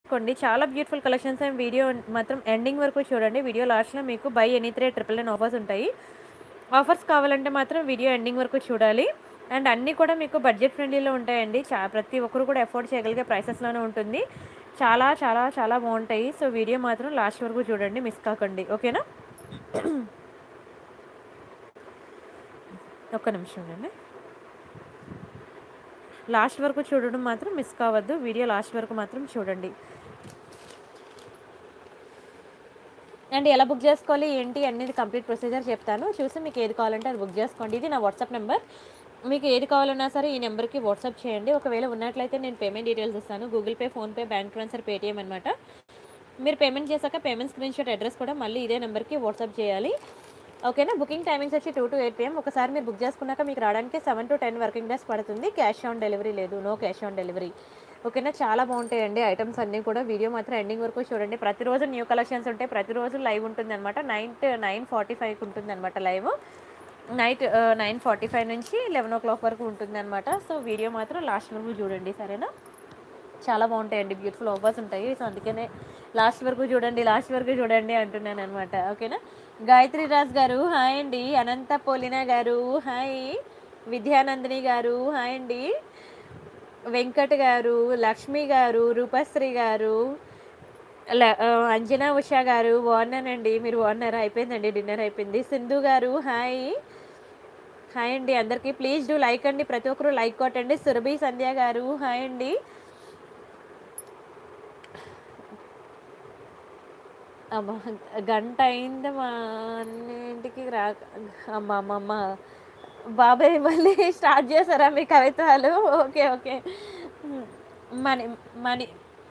కొండి చాలా beautiful collections and video మాత్రం ఎండింగ్ వరకు చూడండి. వీడియో లాస్ట్‌లో మీకు బై ఎనీ 3 999 ఆఫర్స్ ఉంటాయి. ఆఫర్స్ కావాలంటే మాత్రం వీడియో ఎండింగ్ వరకు చూడాలి. అండ్ అన్నీ కూడా మీకు బడ్జెట్ ఫ్రెండ్లీలో ఉంటాయండి. ప్రతి ఒక్కరు కూడా అఫోర్డ్ చేయగలిగే ప్రైసెస్‌లోనే ఉంటుంది. చాలా చాలా చాలా బాగుంటాయి. సో వీడియో మాత్రం లాస్ట్ వరకు చూడండి, మిస్ కాకండి. ఓకేనా? ఒక్క నిమిషం అండి. లాస్ట్ వరకు చూడడం మాత్రం మిస్ కావద్దు. వీడియో లాస్ట్ వరకు మాత్రం చూడండి. అండ్ ఎలా బుక్ చేసుకోవాలి ఏంటి అనేది కంప్లీట్ ప్రొసీజర్ చెప్తాను. చూసి మీకు ఏది కావాలంటే అది బుక్ చేసుకోండి. ఇది నా వాట్సాప్ నెంబర్. మీకు ఏది కావాలన్నా సరే ఈ నెంబర్కి వాట్సాప్ చేయండి. ఒకవేళ ఉన్నట్లయితే నేను పేమెంట్ డీటెయిల్స్ ఇస్తాను. Google Pay, PhonePe, bank transfer, Paytm అనమాట. మీరు పేమెంట్ చేశాక పేమెంట్ స్క్రీన్ షాట్ అడ్రస్ కూడా మళ్ళీ ఇదే నెంబర్కి వాట్సాప్ చేయాలి. ఓకేనా? బుకింగ్ టైమింగ్స్ వచ్చి 2 to 8 PM. ఒకసారి మీరు బుక్ చేసుకున్నాక మీకు రావడానికి 7 to 10 వర్కింగ్ డేస్ పడుతుంది. క్యాష్ ఆన్ డెలివరీ లేదు. No cash on delivery. ఓకేనా? చాలా బాగుంటాయండి ఐటమ్స్ అన్నీ కూడా. వీడియో మాత్రం ఎండింగ్ వరకు చూడండి. ప్రతిరోజు న్యూ కలెక్షన్స్ ఉంటాయి. ప్రతిరోజు లైవ్ ఉంటుందన్నమాట. 9:45కి ఉంటుందన్నమాట లైవ్. నైట్ 9:45 నుంచి 11 o'clock వరకు ఉంటుందన్నమాట. సో వీడియో మాత్రం లాస్ట్ వరకు చూడండి. సరేనా? చాలా బాగుంటాయండి. బ్యూటిఫుల్ ఆఫర్స్ ఉంటాయి. సో అందుకనే లాస్ట్ వరకు చూడండి అంటున్నాను అనమాట. ఓకేనా? గాయత్రి రాజ్ గారు హాయ్ అండి. అనంత పోలినా గారు హాయ్. విద్యానందిని గారు హాయ్ అండి. వెంకట్ గారు, లక్ష్మి గారు, రూపశ్రీ గారు, అంజనా ఉషా గారు బాగున్నానండి. మీరు బాగున్నారా? అయిపోయిందండి, డిన్నర్ అయిపోయింది. సింధు గారు హాయ్. హాయ్ అండి అందరికీ. ప్లీజ్ డూ లైక్ అండి. ప్రతి ఒక్కరు లైక్ కొట్టండి. సురభి సంధ్య గారు హాయ్ అండి. అమ్మ గంట అయింది మా అన్నింటికి అమ్మ బాబాయ్ మళ్ళీ స్టార్ట్ చేశారా మీ కవిత్వాలు? Okay okay. మణి మణి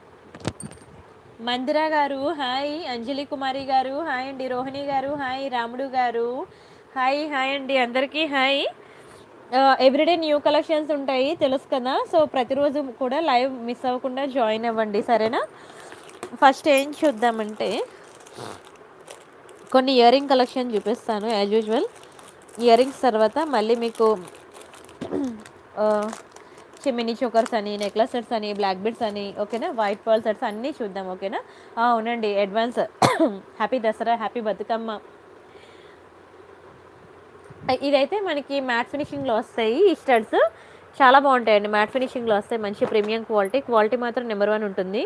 మందిరా గారు హాయ్. అంజలి కుమారి గారు హాయ్ అండి. రోహిణి గారు హాయ్. రాముడు గారు హాయ్. హాయ్ అండి అందరికీ హాయ్. ఎవ్రీడే న్యూ కలెక్షన్స్ ఉంటాయి తెలుసు కదా. సో ప్రతిరోజు కూడా లైవ్ మిస్ అవ్వకుండా జాయిన్ అవ్వండి. సరేనా? ఫస్ట్ ఏం చూద్దామంటే కొన్ని ఇయర్ రింగ్ కలెక్షన్ చూపిస్తాను యాజ్ యూజువల్. ఇయర్ రింగ్స్ తర్వాత మళ్ళీ మీకు మినీ చోకర్స్ అని, నెక్లెస్ సెట్స్ అని, బ్లాక్ బిడ్స్ అని, ఓకేనా? వైట్ పర్ల్ సెట్స్ అన్నీ చూద్దాం. ఓకేనా? అవునండి. Advance happy Dasara, happy Bathukamma. ఇదైతే మనకి మ్యాట్ ఫినిషింగ్లో వస్తాయి. ఈ స్టడ్స్ చాలా బాగుంటాయండి. మ్యాట్ ఫినిషింగ్లో వస్తాయి. మంచి ప్రీమియం క్వాలిటీ మాత్రం నెంబర్ 1 ఉంటుంది.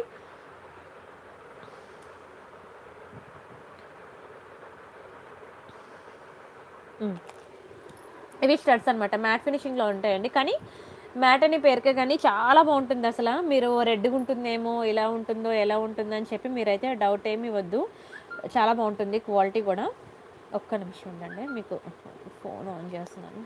ఇవి స్టడ్స్ అనమాట. మ్యాట్ ఫినిషింగ్లో ఉంటాయండి. కానీ మ్యాట్ అని పేరుకే కానీ చాలా బాగుంటుంది. అసలు మీరు రెడ్గా ఉంటుందేమో, ఇలా ఉంటుందో, ఎలా ఉంటుందో అని చెప్పి మీరైతే డౌట్ ఏమి వద్దు. చాలా బాగుంటుంది క్వాలిటీ కూడా. ఒక్క నిమిషం ఉండండి, మీకు ఫోన్ ఆన్ చేస్తున్నాను.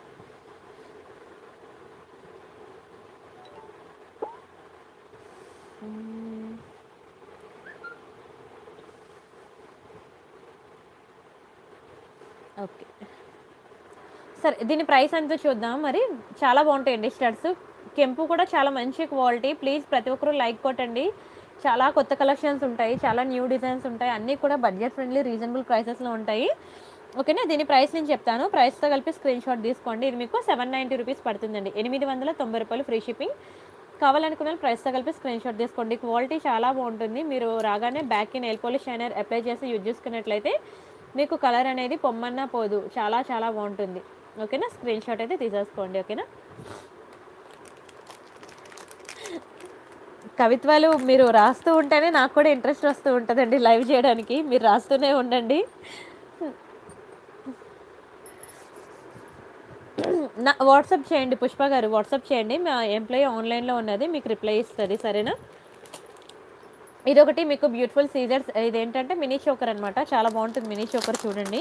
ఓకే సరే, దీని ప్రైస్ ఎంతో చూద్దాం. మరి చాలా బాగుంటాయండి స్టడ్స్. కెంపు కూడా చాలా మంచి క్వాలిటీ. ప్లీజ్ ప్రతి ఒక్కరు లైక్ కొట్టండి. చాలా కొత్త కలెక్షన్స్ ఉంటాయి, చాలా న్యూ డిజైన్స్ ఉంటాయి. అన్నీ కూడా బడ్జెట్ ఫ్రెండ్లీ, రీజనబుల్ ప్రైసెస్లో ఉంటాయి. ఓకేనా? దీని ప్రైస్ నేను చెప్తాను. ప్రైస్తో కలిపి స్క్రీన్ షాట్ తీసుకోండి. ఇది మీకు 790 రూపీస్ పడుతుందండి. 890 రూపాయలు ఫ్రీ షిప్పింగ్. కావాలనుకున్న ప్రైస్తో కలిపి స్క్రీన్ షాట్ తీసుకోండి. క్వాలిటీ చాలా బాగుంటుంది. మీరు రాగానే బ్యాక్కి నెయిల్ పాలిష్ షైనర్ అప్లై చేసి యూజ్ చేసుకున్నట్లయితే మీకు కలర్ అనేది పొమ్మన్నా పోదు. చాలా చాలా బాగుంటుంది. ఓకేనా? స్క్రీన్ షాట్ అయితే తీసేసుకోండి. ఓకేనా? కవిత్వాలు మీరు రాస్తూ ఉంటేనే నాకు కూడా ఇంట్రెస్ట్ వస్తూ ఉంటుందండి లైవ్ చేయడానికి. మీరు రాస్తూనే ఉండండి. నా వాట్సాప్ చేయండి పుష్ప గారు, వాట్సాప్ చేయండి. మా ఎంప్లాయీ ఆన్లైన్లో ఉన్నది, మీకు రిప్లై ఇస్తుంది. సరేనా? ఇదొకటి మీకు బ్యూటిఫుల్ సీజర్స్. ఇదేంటంటే మినీ చోకర్ అనమాట. చాలా బాగుంటుంది మినీ చోకర్. చూడండి,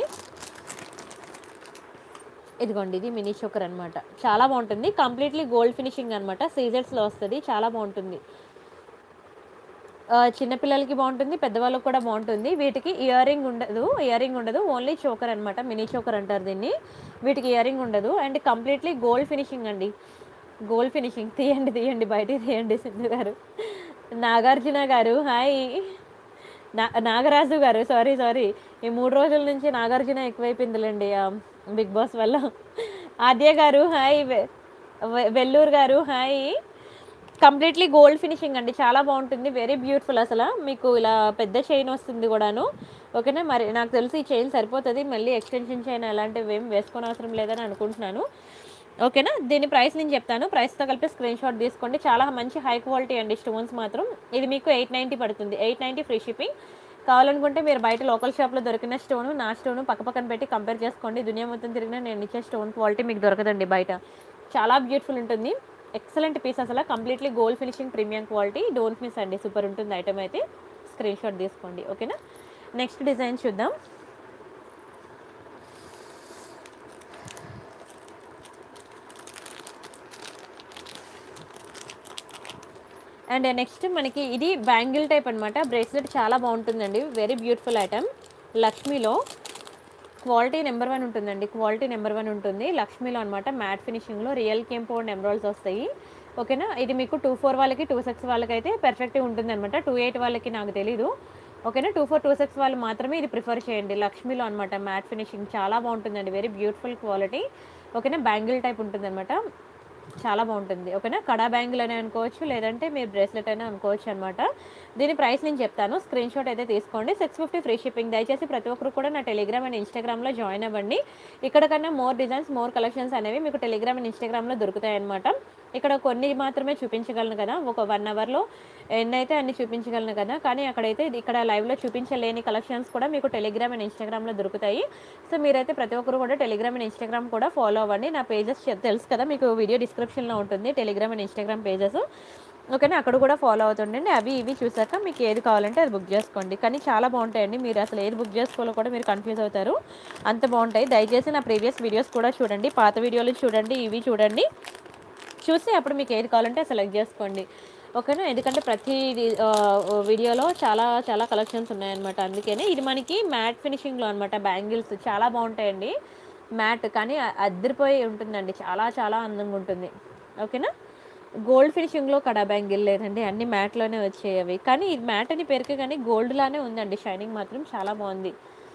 ఇదిగోండి, ఇది మినీ చోకర్ అనమాట. చాలా బాగుంటుంది. కంప్లీట్లీ గోల్డ్ ఫినిషింగ్ అనమాట. సీజర్స్లో వస్తుంది. చాలా బాగుంటుంది. చిన్నపిల్లలకి బాగుంటుంది, పెద్దవాళ్ళకి కూడా బాగుంటుంది. వీటికి ఇయర్ రింగ్ ఉండదు. ఓన్లీ చోకర్ అనమాట. మినీ చోకర్ అంటారు దీన్ని. వీటికి ఇయర్ రింగ్ ఉండదు. అండ్ కంప్లీట్లీ గోల్డ్ ఫినిషింగ్ అండి. Gold finishing. తీయండి బయటికి తీయండి. సింధు గారు, నాగార్జున గారు హాయ్. నాగరాజు గారు సారీ. ఈ 3 రోజుల నుంచి నాగార్జున ఎక్కువైపోయిందిలేండి బిగ్ బాస్ వల్ల. ఆద్య గారు హాయ్. వెల్లూరు గారు హాయ్. కంప్లీట్లీ గోల్డ్ ఫినిషింగ్ అండి, చాలా బాగుంటుంది, వెరీ బ్యూటిఫుల్. అసలు మీకు ఇలా పెద్ద చైన్ వస్తుంది కూడాను. ఓకేనా, మరి నాకు తెలిసి ఈ చైన్ సరిపోతుంది, మళ్ళీ ఎక్స్టెన్షన్ చైన్ అలాంటివి ఏం వేసుకోని అవసరం లేదని అనుకుంటున్నాను. ఓకేనా, దీని ప్రైస్ నేను చెప్తాను, ప్రైస్తో కలిపి స్క్రీన్ షాట్ తీసుకోండి. చాలా మంచి హై క్వాలిటీ అండి స్టోన్స్ మాత్రం. ఇది మీకు 890 పడుతుంది, 890 ఫ్రీ షిప్పింగ్. కావాలనుకుంటే మీరు బయట లోకల్ షాప్లో దొరికిన స్టోను నా స్టోను పక్కన పెట్టి కంపేర్ చేసుకోండి. దునియా మొత్తం తిరిగినా నేను ఇచ్చే స్టోన్ క్వాలిటీ మీకు దొరకదండి బయట. చాలా బ్యూటిఫుల్ ఉంటుంది, ఎక్సలెంట్ పీస్ అసలు, completely gold finishing premium quality. Don't miss అండి, సూపర్ ఉంటుంది ఐటమ్ అయితే. స్క్రీన్ షాట్ తీసుకోండి. ఓకేనా, నెక్స్ట్ డిజైన్ చూద్దాం. అండ్ నెక్స్ట్ మనకి ఇది బ్యాంగిల్ టైప్ అనమాట, బ్రేస్లెట్ చాలా బాగుంటుందండి, వెరీ బ్యూటిఫుల్ ఐటమ్. లక్ష్మీలో క్వాలిటీ నెంబర్ 1 ఉంటుందండి, క్వాలిటీ నెంబర్ 1 ఉంటుంది లక్ష్మీలో అనమాట. మ్యాట్ ఫినిషింగ్లో రియల్ కెంపౌండ్ ఎమరాల్డ్స్ వస్తాయి. ఓకేనా, ఇది మీకు 24 వాళ్ళకి 26 వాళ్ళకి అయితే పర్ఫెక్ట్గా ఉంటుంది అనమాట. 28 వాళ్ళకి నాకు తెలీదు. ఓకేనా, 24 26 వాళ్ళు మాత్రమే ఇది ప్రిఫర్ చేయండి. లక్ష్మీలో అనమాట, మ్యాట్ ఫినిషింగ్ చాలా బాగుంటుందండి, వెరీ బ్యూటిఫుల్ క్వాలిటీ. ఓకేనా, బ్యాంగిల్ టైప్ ఉంటుంది అనమాట, చాలా బాగుంటుంది. ఓకేనా, కడా బ్యాంగిల్ అని అనుకోవచ్చు, లేదంటే మీరు బ్రేస్లెట్ అయినా అనుకోవచ్చు అనమాట. దీని ప్రైస్ నేను చెప్తాను, స్క్రీన్ షాట్ అయితే తీసుకోండి. 650 ఫ్రీ షిప్పింగ్. దయచేసి ప్రతి ఒక్కరు కూడా నా టెలిగ్రామ్ అండ్ ఇన్స్టాగ్రామ్లో జాయిన్ అవ్వండి. ఇక్కడ కన్నా మోర్ డిజైన్స్, మోర్ కలెక్షన్స్ అనేవి మీకు టెలిగ్రామ్ అండ్ ఇన్స్టాగ్రామ్లో దొరుకుతాయి అనమాట. ఇక్కడ కొన్ని మాత్రమే చూపించగలను కదా, ఒక 1 అవర్లో ఎన్నైతే అన్ని చూపించగలను కదా, కానీ అక్కడైతే ఇక్కడ లైవ్లో చూపించలేని కలెక్షన్స్ కూడా మీకు టెలిగ్రామ్ అండ్ ఇన్స్టాగ్రామ్లో దొరుకుతాయి. సో మీరైతే ప్రతి ఒక్కరు కూడా టెలిగ్రామ్ అండ్ ఇన్స్టాగ్రామ్ కూడా ఫాలో అవ్వండి. నా పేజెస్ తెలుసు కదా మీకు, వీడియో డిస్క్రిప్షన్లో ఉంటుంది టెలిగ్రామ్ అండ్ ఇన్స్టాగ్రామ్ పేజెస్. ఓకేనా, అక్కడ కూడా ఫాలో అవుతుండండి. అవి ఇవి చూసాక మీకు ఏది కావాలంటే అది బుక్ చేసుకోండి. కానీ చాలా బాగుంటాయండి, మీరు అసలు ఏది బుక్ చేసుకోవాలో కూడా మీరు కన్ఫ్యూజ్ అవుతారు, అంత బాగుంటాయి. దయచేసి నా ప్రీవియస్ వీడియోస్ కూడా చూడండి, పాత వీడియోలు చూడండి, ఇవి చూడండి, చూసి అప్పుడు మీకు ఏది కావాలంటే సెలెక్ట్ చేసుకోండి. ఓకేనా, ఎందుకంటే ప్రతి వీడియోలో చాలా చాలా కలెక్షన్స్ ఉన్నాయన్నమాట. అందుకనే ఇది మనకి మ్యాట్ ఫినిషింగ్లో అనమాట, బ్యాంగిల్స్ చాలా బాగుంటాయండి. మ్యాట్ కానీ అద్దరిపోయి ఉంటుందండి, చాలా చాలా అందంగా ఉంటుంది. ఓకేనా, గోల్డ్ ఫినిషింగ్లో కడా బ్యాంగిల్ లేదండి, అన్ని మ్యాట్లోనే వచ్చేవి. కానీ ఇది మ్యాట్ అని పేరుకే కానీ గోల్డ్ లానే ఉందండి, షైనింగ్ మాత్రం చాలా బాగుంది.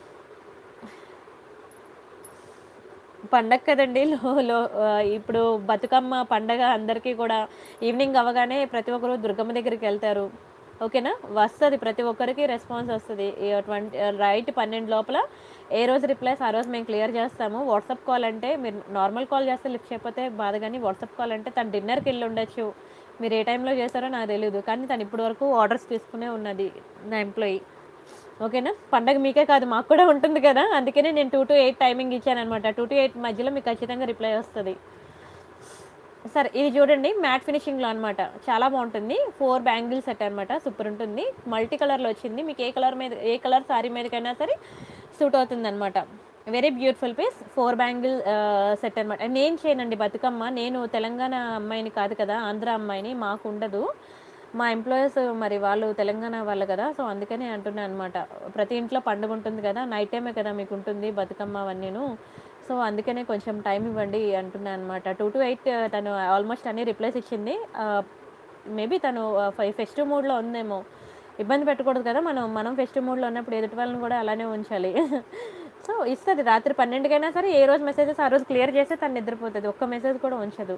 పండగ కదండి, ఇప్పుడు బతుకమ్మ పండగ అందరికీ కూడా ఈవినింగ్ అవ్వగానే ప్రతి ఒక్కరు దుర్గమ్మ దగ్గరికి వెళ్తారు. ఓకేనా, వస్తుంది, ప్రతి ఒక్కరికి రెస్పాన్స్ వస్తుంది. 12 లోపల ఏ రోజు రిప్లైస్ ఆ రోజు మేము క్లియర్ చేస్తాము. వాట్సాప్ కాల్ అంటే మీరు నార్మల్ కాల్ చేస్తే లిఫ్ట్ చేయకపోతే బాధ, కానీ వాట్సాప్ కాల్ అంటే తను డిన్నర్కి వెళ్ళి ఉండొచ్చు, మీరు ఏ టైంలో చేస్తారో నాకు తెలియదు, కానీ తను ఇప్పటి వరకు ఆర్డర్స్ తీసుకునే ఉన్నది నా ఎంప్లాయీ. ఓకేనా, పండగ మీకే కాదు మాకు కూడా ఉంటుంది కదా, అందుకనే నేను 2 to 8 టైమింగ్ ఇచ్చాను అనమాట. 2 to 8 మధ్యలో మీకు ఖచ్చితంగా రిప్లై వస్తుంది. సరే, ఇది చూడండి, మ్యాట్ ఫినిషింగ్లో అనమాట, చాలా బాగుంటుంది. 4 బ్యాంగిల్ సెట్ అనమాట, సూపర్ ఉంటుంది. మల్టీ కలర్లో వచ్చింది, మీకు ఏ కలర్ సారీ మీదకైనా సరే సూట్ అవుతుంది అనమాట. Very beautiful piece. 4 bangle set అనమాట. నేను చేయనండి బతుకమ్మ, నేను తెలంగాణ అమ్మాయిని కాదు కదా, ఆంధ్ర అమ్మాయిని, మాకు ఉండదు. మా ఎంప్లాయీస్ మరి వాళ్ళు తెలంగాణ వాళ్ళు కదా, సో అందుకనే అంటున్నాను అనమాట. ప్రతి ఇంట్లో పండుగ ఉంటుంది కదా, నైట్ టైమే కదా మీకు ఉంటుంది బతుకమ్మ అవన్నీను, సో అందుకనే కొంచెం టైం ఇవ్వండి అంటున్నాను అనమాట. 2 to 8 తను ఆల్మోస్ట్ అన్ని రిప్లైస్ ఇచ్చింది. మేబీ తను ఫెస్టివ్ మూడ్లో ఉందేమో, ఇబ్బంది పెట్టకూడదు కదా, మనం ఫెస్టివ్ మూడ్లో ఉన్నప్పుడు ఎదుటి వాళ్ళని కూడా అలానే ఉంచాలి. సో ఇస్తుంది, రాత్రి 12కైనా సరే ఏ రోజు మెసేజెస్ ఆ రోజు క్లియర్ చేస్తే తను నిద్రపోతుంది, ఒక్క మెసేజ్ కూడా ఉంచదు.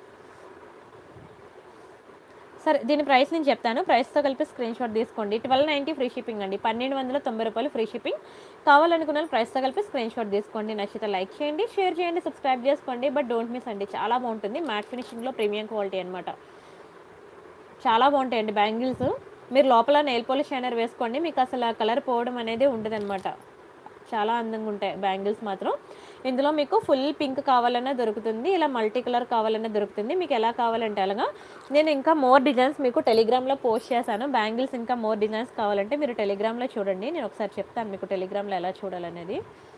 సరే, దీని ప్రైస్ నేను చెప్తాను, ప్రైస్తో కలిపి స్క్రీన్ షాట్ తీసుకోండి. 1290 ఫ్రీ షిప్పింగ్ అండి, 1290 రూపాయలు ఫ్రీ షిప్పింగ్. కావాలనుకున్న ప్రైస్తో కలిపి స్క్రీన్ షాట్ తీసుకోండి. నచ్చితే లైక్ చేయండి, షేర్ చేయండి, సబ్స్క్రైబ్ చేసుకోండి. బట్ డోంట్ మిస్ అండి, చాలా బాగుంటుంది, మ్యాట్ ఫినిషింగ్లో ప్రీమియం క్వాలిటీ అనమాట. చాలా బాగుంటాయండి బ్యాంగిల్స్. మీరు లోపల నెయిల్ పాలిష్ షైనర్ వేసుకోండి, మీకు అసలు ఆ కలర్ పోవడం అనేది ఉండదన్నమాట. చాలా అందంగా ఉంటాయి బ్యాంగిల్స్ మాత్రం. ఇందులో మీకు ఫుల్ పింక్ కావాలన్నా దొరుకుతుంది, ఇలా మల్టీ కలర్ కావాలన్నా దొరుకుతుంది, మీకు ఎలా కావాలంటే అలాగా. నేను ఇంకా మోర్ డిజైన్స్ మీకు టెలిగ్రామ్లో పోస్ట్ చేశాను. బ్యాంగిల్స్ ఇంకా మోర్ డిజైన్స్ కావాలంటే మీరు టెలిగ్రామ్లో చూడండి, నేను ఒకసారి చెప్తాను మీకు టెలిగ్రామ్లో ఎలా చూడాలనేది.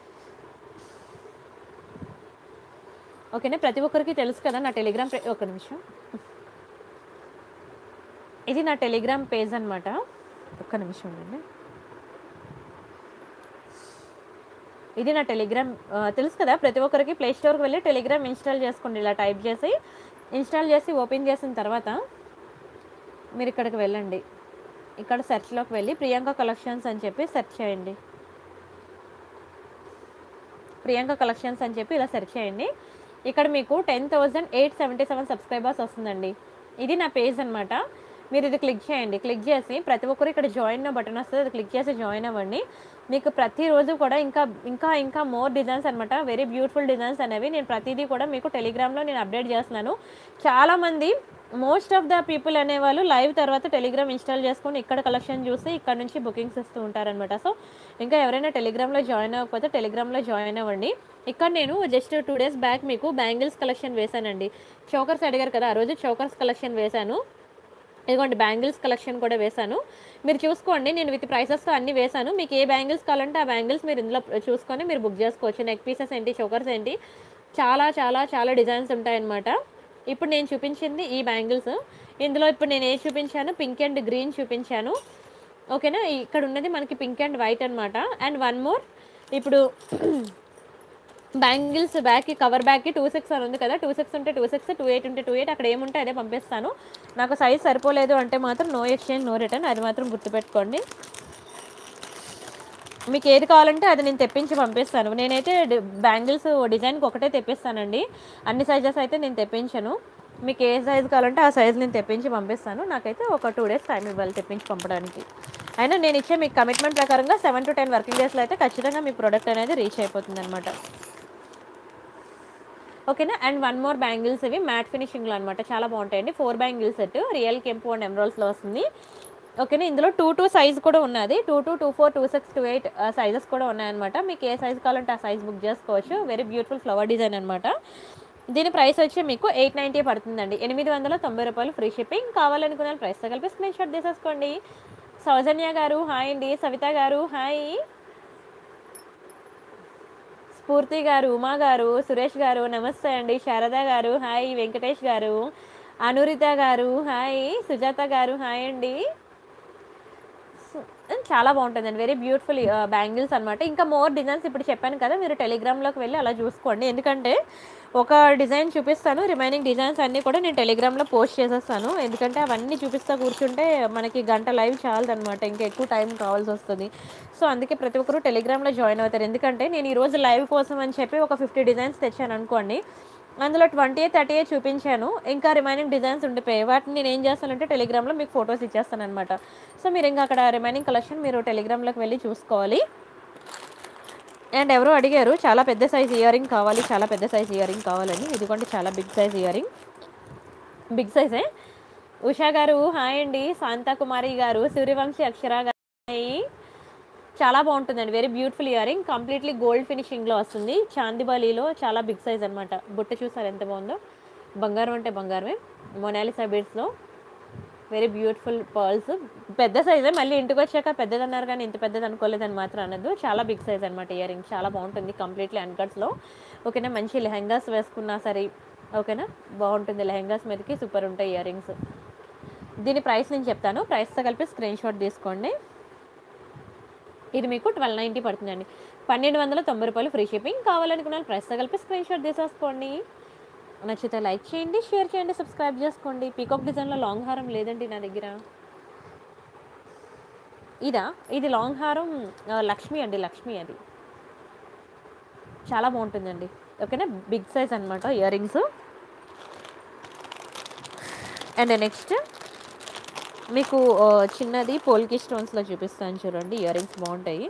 ఓకేనా, ప్రతి ఒక్కరికి తెలుసు కదా నా టెలిగ్రామ్ ఒక నిమిషం, ఇది నా టెలిగ్రామ్ పేజ్ అనమాట. ఒక్క నిమిషం అండి, ఇది నా టెలిగ్రామ్. తెలుసు కదా ప్రతి ఒక్కరికి, ప్లే స్టోర్కి వెళ్ళి టెలిగ్రామ్ ఇన్స్టాల్ చేసుకోండి. ఇలా టైప్ చేసి ఇన్స్టాల్ చేసి ఓపెన్ చేసిన తర్వాత మీరు ఇక్కడికి వెళ్ళండి, ఇక్కడ సెర్చ్లోకి వెళ్ళి ప్రియాంక కలెక్షన్స్ అని చెప్పి సెర్చ్ చేయండి. ప్రియాంక కలెక్షన్స్ అని చెప్పి ఇలా సెర్చ్ చేయండి. ఇక్కడ మీకు 10,877 సబ్స్క్రైబర్స్ వస్తుందండి. ఇది నా పేజ్ అనమాట. మీరు ఇది క్లిక్ చేయండి. క్లిక్ చేసి ప్రతి ఒక్కరు ఇక్కడ జాయిన్ బటన్ వస్తది. అది క్లిక్ చేసి జాయిన్ అవ్వండి. మీకు ప్రతిరోజు కూడా ఇంకా ఇంకా ఇంకా మోర్ డిజైన్స్ అనమాట. వెరీ బ్యూటిఫుల్ డిజైన్స్ అనేవి నేను ప్రతిదీ కూడా మీకు టెలిగ్రామ్‌లో నేను అప్డేట్ చేస్తున్నాను. చాలామంది మోస్ట్ ఆఫ్ ద పీపుల్ అనేవాళ్ళు లైవ్ తర్వాత టెలిగ్రామ్ ఇన్‌స్టాల్ చేసుకొని ఇక్కడ కలెక్షన్ చూసి ఇక్కడ నుంచి బుకింగ్స్ ఇస్తూ ఉంటారనమాట. సో, ఇంకా ఎవరైనా టెలిగ్రామ్‌లో జాయిన్ అవ్వకపోతే టెలిగ్రామ్‌లో జాయిన్ అవ్వండి. ఇక్కడ నేను జస్ట్ 2 డేస్ బ్యాక్ మీకు బ్యాంగిల్స్ కలెక్షన్ వేశానండి. చోకర్స్ అడిగారు కదా! ఆ రోజు చోకర్స్ కలెక్షన్ వేశాను. ఇదిగోండి బ్యాంగిల్స్ కలెక్షన్ కూడా వేశాను. మీరు చూసుకోండి. నేను విత్ ప్రైసెస్‌తో అన్నీ వేశాను. మీకు ఏ బ్యాంగిల్స్ కావాలంటే ఆ బ్యాంగిల్స్ మీరు ఇందులో చూసుకొని మీరు బుక్ చేసుకోవచ్చు. నెక్ పీసెస్ ఏంటి, చోకర్స్ ఏంటి, చాలా చాలా చాలా డిజైన్స్ ఉంటాయన్నమాట. ఇప్పుడు నేను చూపించింది ఈ బ్యాంగిల్స్. ఇందులో ఇప్పుడు నేను ఏది చూపించాను, పింక్ అండ్ గ్రీన్ చూపించాను. ఓకేనా. ఇక్కడ ఉన్నది మనకి పింక్ అండ్ వైట్ అనమాట. అండ్ వన్ మోర్ ఇప్పుడు బ్యాంగిల్స్ బ్యాగ్‌కి కవర్ బ్యాగ్‌కి 26 అని ఉంది కదా! 26 ఉంటే 26, 28 ఉంటే 28 అక్కడ ఏముంటే అదే పంపిస్తాను. నాకు సైజ్ సరిపోలేదు అంటే మాత్రం నో ఎక్స్‌చేంజ్, నో రిటర్న్. అది మాత్రం గుర్తుపెట్టుకోండి. మీకు ఏది కావాలంటే అది నేను తెప్పించి పంపిస్తాను. నేనైతే బ్యాంగిల్స్ డిజైన్‌కి ఒకటే తెప్పిస్తానండి. అన్ని సైజెస్ అయితే నేను తెప్పించను. మీకు ఏ సైజ్ కావాలంటే ఆ సైజ్ నేను తెప్పించి పంపిస్తాను. నాకైతే ఒక 2 డేస్ టైం ఇవ్వాలి తెప్పించి పంపడానికి. అయినా నేను ఇచ్చే మీకు కమిట్మెంట్ ప్రకారంగా 7-10 వర్కింగ్ డేస్‌లో అయితే ఖచ్చితంగా మీ ప్రొడక్ట్ అనేది రీచ్ అయిపోతుందనమాట. ఓకేనా. అండ్ వన్ మోర్ బ్యాంగిల్స్ ఇవి మ్యాట్ ఫినిషింగ్లో అనమాట. చాలా బాగుంటాయండి. 4 బ్యాంగిల్ సెట్ రియల్ కెంపు అండ్ ఎమరాల్డ్స్లో వస్తుంది. ఓకేనా. ఇందులో 2 సైజ్ కూడా ఉన్నది. 22, 24, 26, 28 సైజెస్ కూడా ఉన్నాయన్నమాట. మీకు ఏ సైజ్ కావాలంటే ఆ సైజ్ బుక్ చేసుకోవచ్చు. వెరీ బ్యూటిఫుల్ ఫ్లవర్ డిజైన్ అనమాట. దీని ప్రైస్ వచ్చి మీకు 890 పడుతుందండి. 890 రూపాయలు ఫ్రీ షిప్పింగ్. కావాలనుకున్న ప్రైస్తో కలిపి స్క్రీన్ షాట్ తీసేసుకోండి. సౌజన్య గారు హాయ్ అండి. సవిత గారు హాయ్. స్ఫూర్తి గారు, ఉమా గారు, సురేష్ గారు నమస్తే అండి. శారద గారు హాయ్. వెంకటేష్ గారు, అనురిత గారు హాయ్. సుజాత గారు హాయ్ అండి. చాలా బాగుంటుందండి. వెరీ బ్యూటిఫుల్ బ్యాంగిల్స్ అనమాట. ఇంకా మోర్ డిజైన్స్ ఇప్పుడు చెప్పాను కదా, మీరు టెలిగ్రామ్లోకి వెళ్ళి అలా చూసుకోండి. ఎందుకంటే ఒక డిజైన్ చూపిస్తాను, రిమైనింగ్ డిజైన్స్ అన్నీ కూడా నేను టెలిగ్రామ్లో పోస్ట్ చేసేస్తాను. ఎందుకంటే అవన్నీ చూపిస్తా కూర్చుంటే మనకి గంట లైవ్ చాలదనమాట. ఇంకా ఎక్కువ టైం కావాల్సి వస్తుంది. సో అందుకే ప్రతి ఒక్కరు టెలిగ్రామ్లో జాయిన్ అవుతారు. ఎందుకంటే నేను ఈరోజు లైవ్ కోసం అని చెప్పి ఒక 50 డిజైన్స్ తెచ్చాను అనుకోండి, అందులో 20, 30 చూపించాను. ఇంకా రిమైనింగ్ డిజైన్స్ ఉండిపోయాయి. వాటిని నేను ఏం చేస్తానంటే టెలిగ్రామ్లో మీకు ఫొటోస్ ఇచ్చేస్తాను అనమాట. సో మీరు ఇంకా అక్కడ రిమైనింగ్ కలెక్షన్ మీరు టెలిగ్రామ్లోకి వెళ్ళి చూసుకోవాలి. అండ్ ఎవరో అడిగారు చాలా పెద్ద సైజ్ ఇయర్ రింగ్ కావాలి, చాలా పెద్ద సైజ్ ఇయర్ రింగ్ కావాలని. ఇదిగోండి చాలా big size ear ring. Big సైజే. ఉషా గారు హాయ్ అండి. శాంతకుమారి గారు, సూర్యవంశీ అక్షర గారు హాయ్. చాలా బాగుంటుందండి. Very beautiful ear ring. Completely gold ఫినిషింగ్లో వస్తుంది. చాందిబాలీలో చాలా బిగ్ సైజ్ అనమాట. బుట్ట చూసారు ఎంత బాగుందో. బంగారం అంటే బంగారమే. మొనాలిసా బీడ్స్లో వెరీ బ్యూటిఫుల్ పర్ల్స్. పెద్ద సైజే. మళ్ళీ ఇంటికి వచ్చాక పెద్దదన్నారు కానీ ఇంత పెద్దది అనుకోలేదని మాత్రం అనద్దు. చాలా బిగ్ సైజ్ అనమాట ఇయర్ రింగ్. చాలా బాగుంటుంది. కంప్లీట్లీ అన్కట్స్లో. ఓకేనా. మంచి లెహెంగాస్ వేసుకున్నా సరే ఓకేనా బాగుంటుంది. లెహెంగాస్ మీదకి సూపర్ ఉంటాయి ఇయర్ రింగ్స్. దీని ప్రైస్ నేను చెప్తాను. ప్రైస్తో కలిపి స్క్రీన్ షాట్ తీసుకోండి. ఇది మీకు 1290 పడుతుందండి. 1290 రూపాయలు ఫ్రీ షిప్పింగ్. కావాలనుకున్న ప్రైస్తో కలిపి స్క్రీన్ షాట్ తీసేసుకోండి. నచ్చితే లైక్ చేయండి, షేర్ చేయండి, సబ్స్క్రైబ్ చేసుకోండి. పీకాక్ డిజైన్లో లాంగ్ హారం లేదండి నా దగ్గర. ఇది లాంగ్ హారం లక్ష్మి అండి. లక్ష్మి అది చాలా బాగుంటుందండి. ఓకేనా. బిగ్ సైజ్ అనమాట ఇయర్ రింగ్స్. అండ్ నెక్స్ట్ మీకు చిన్నది పోల్కి స్టోన్స్లో చూపిస్తాను చూడండి. ఇయర్ రింగ్స్ బాగుంటాయి.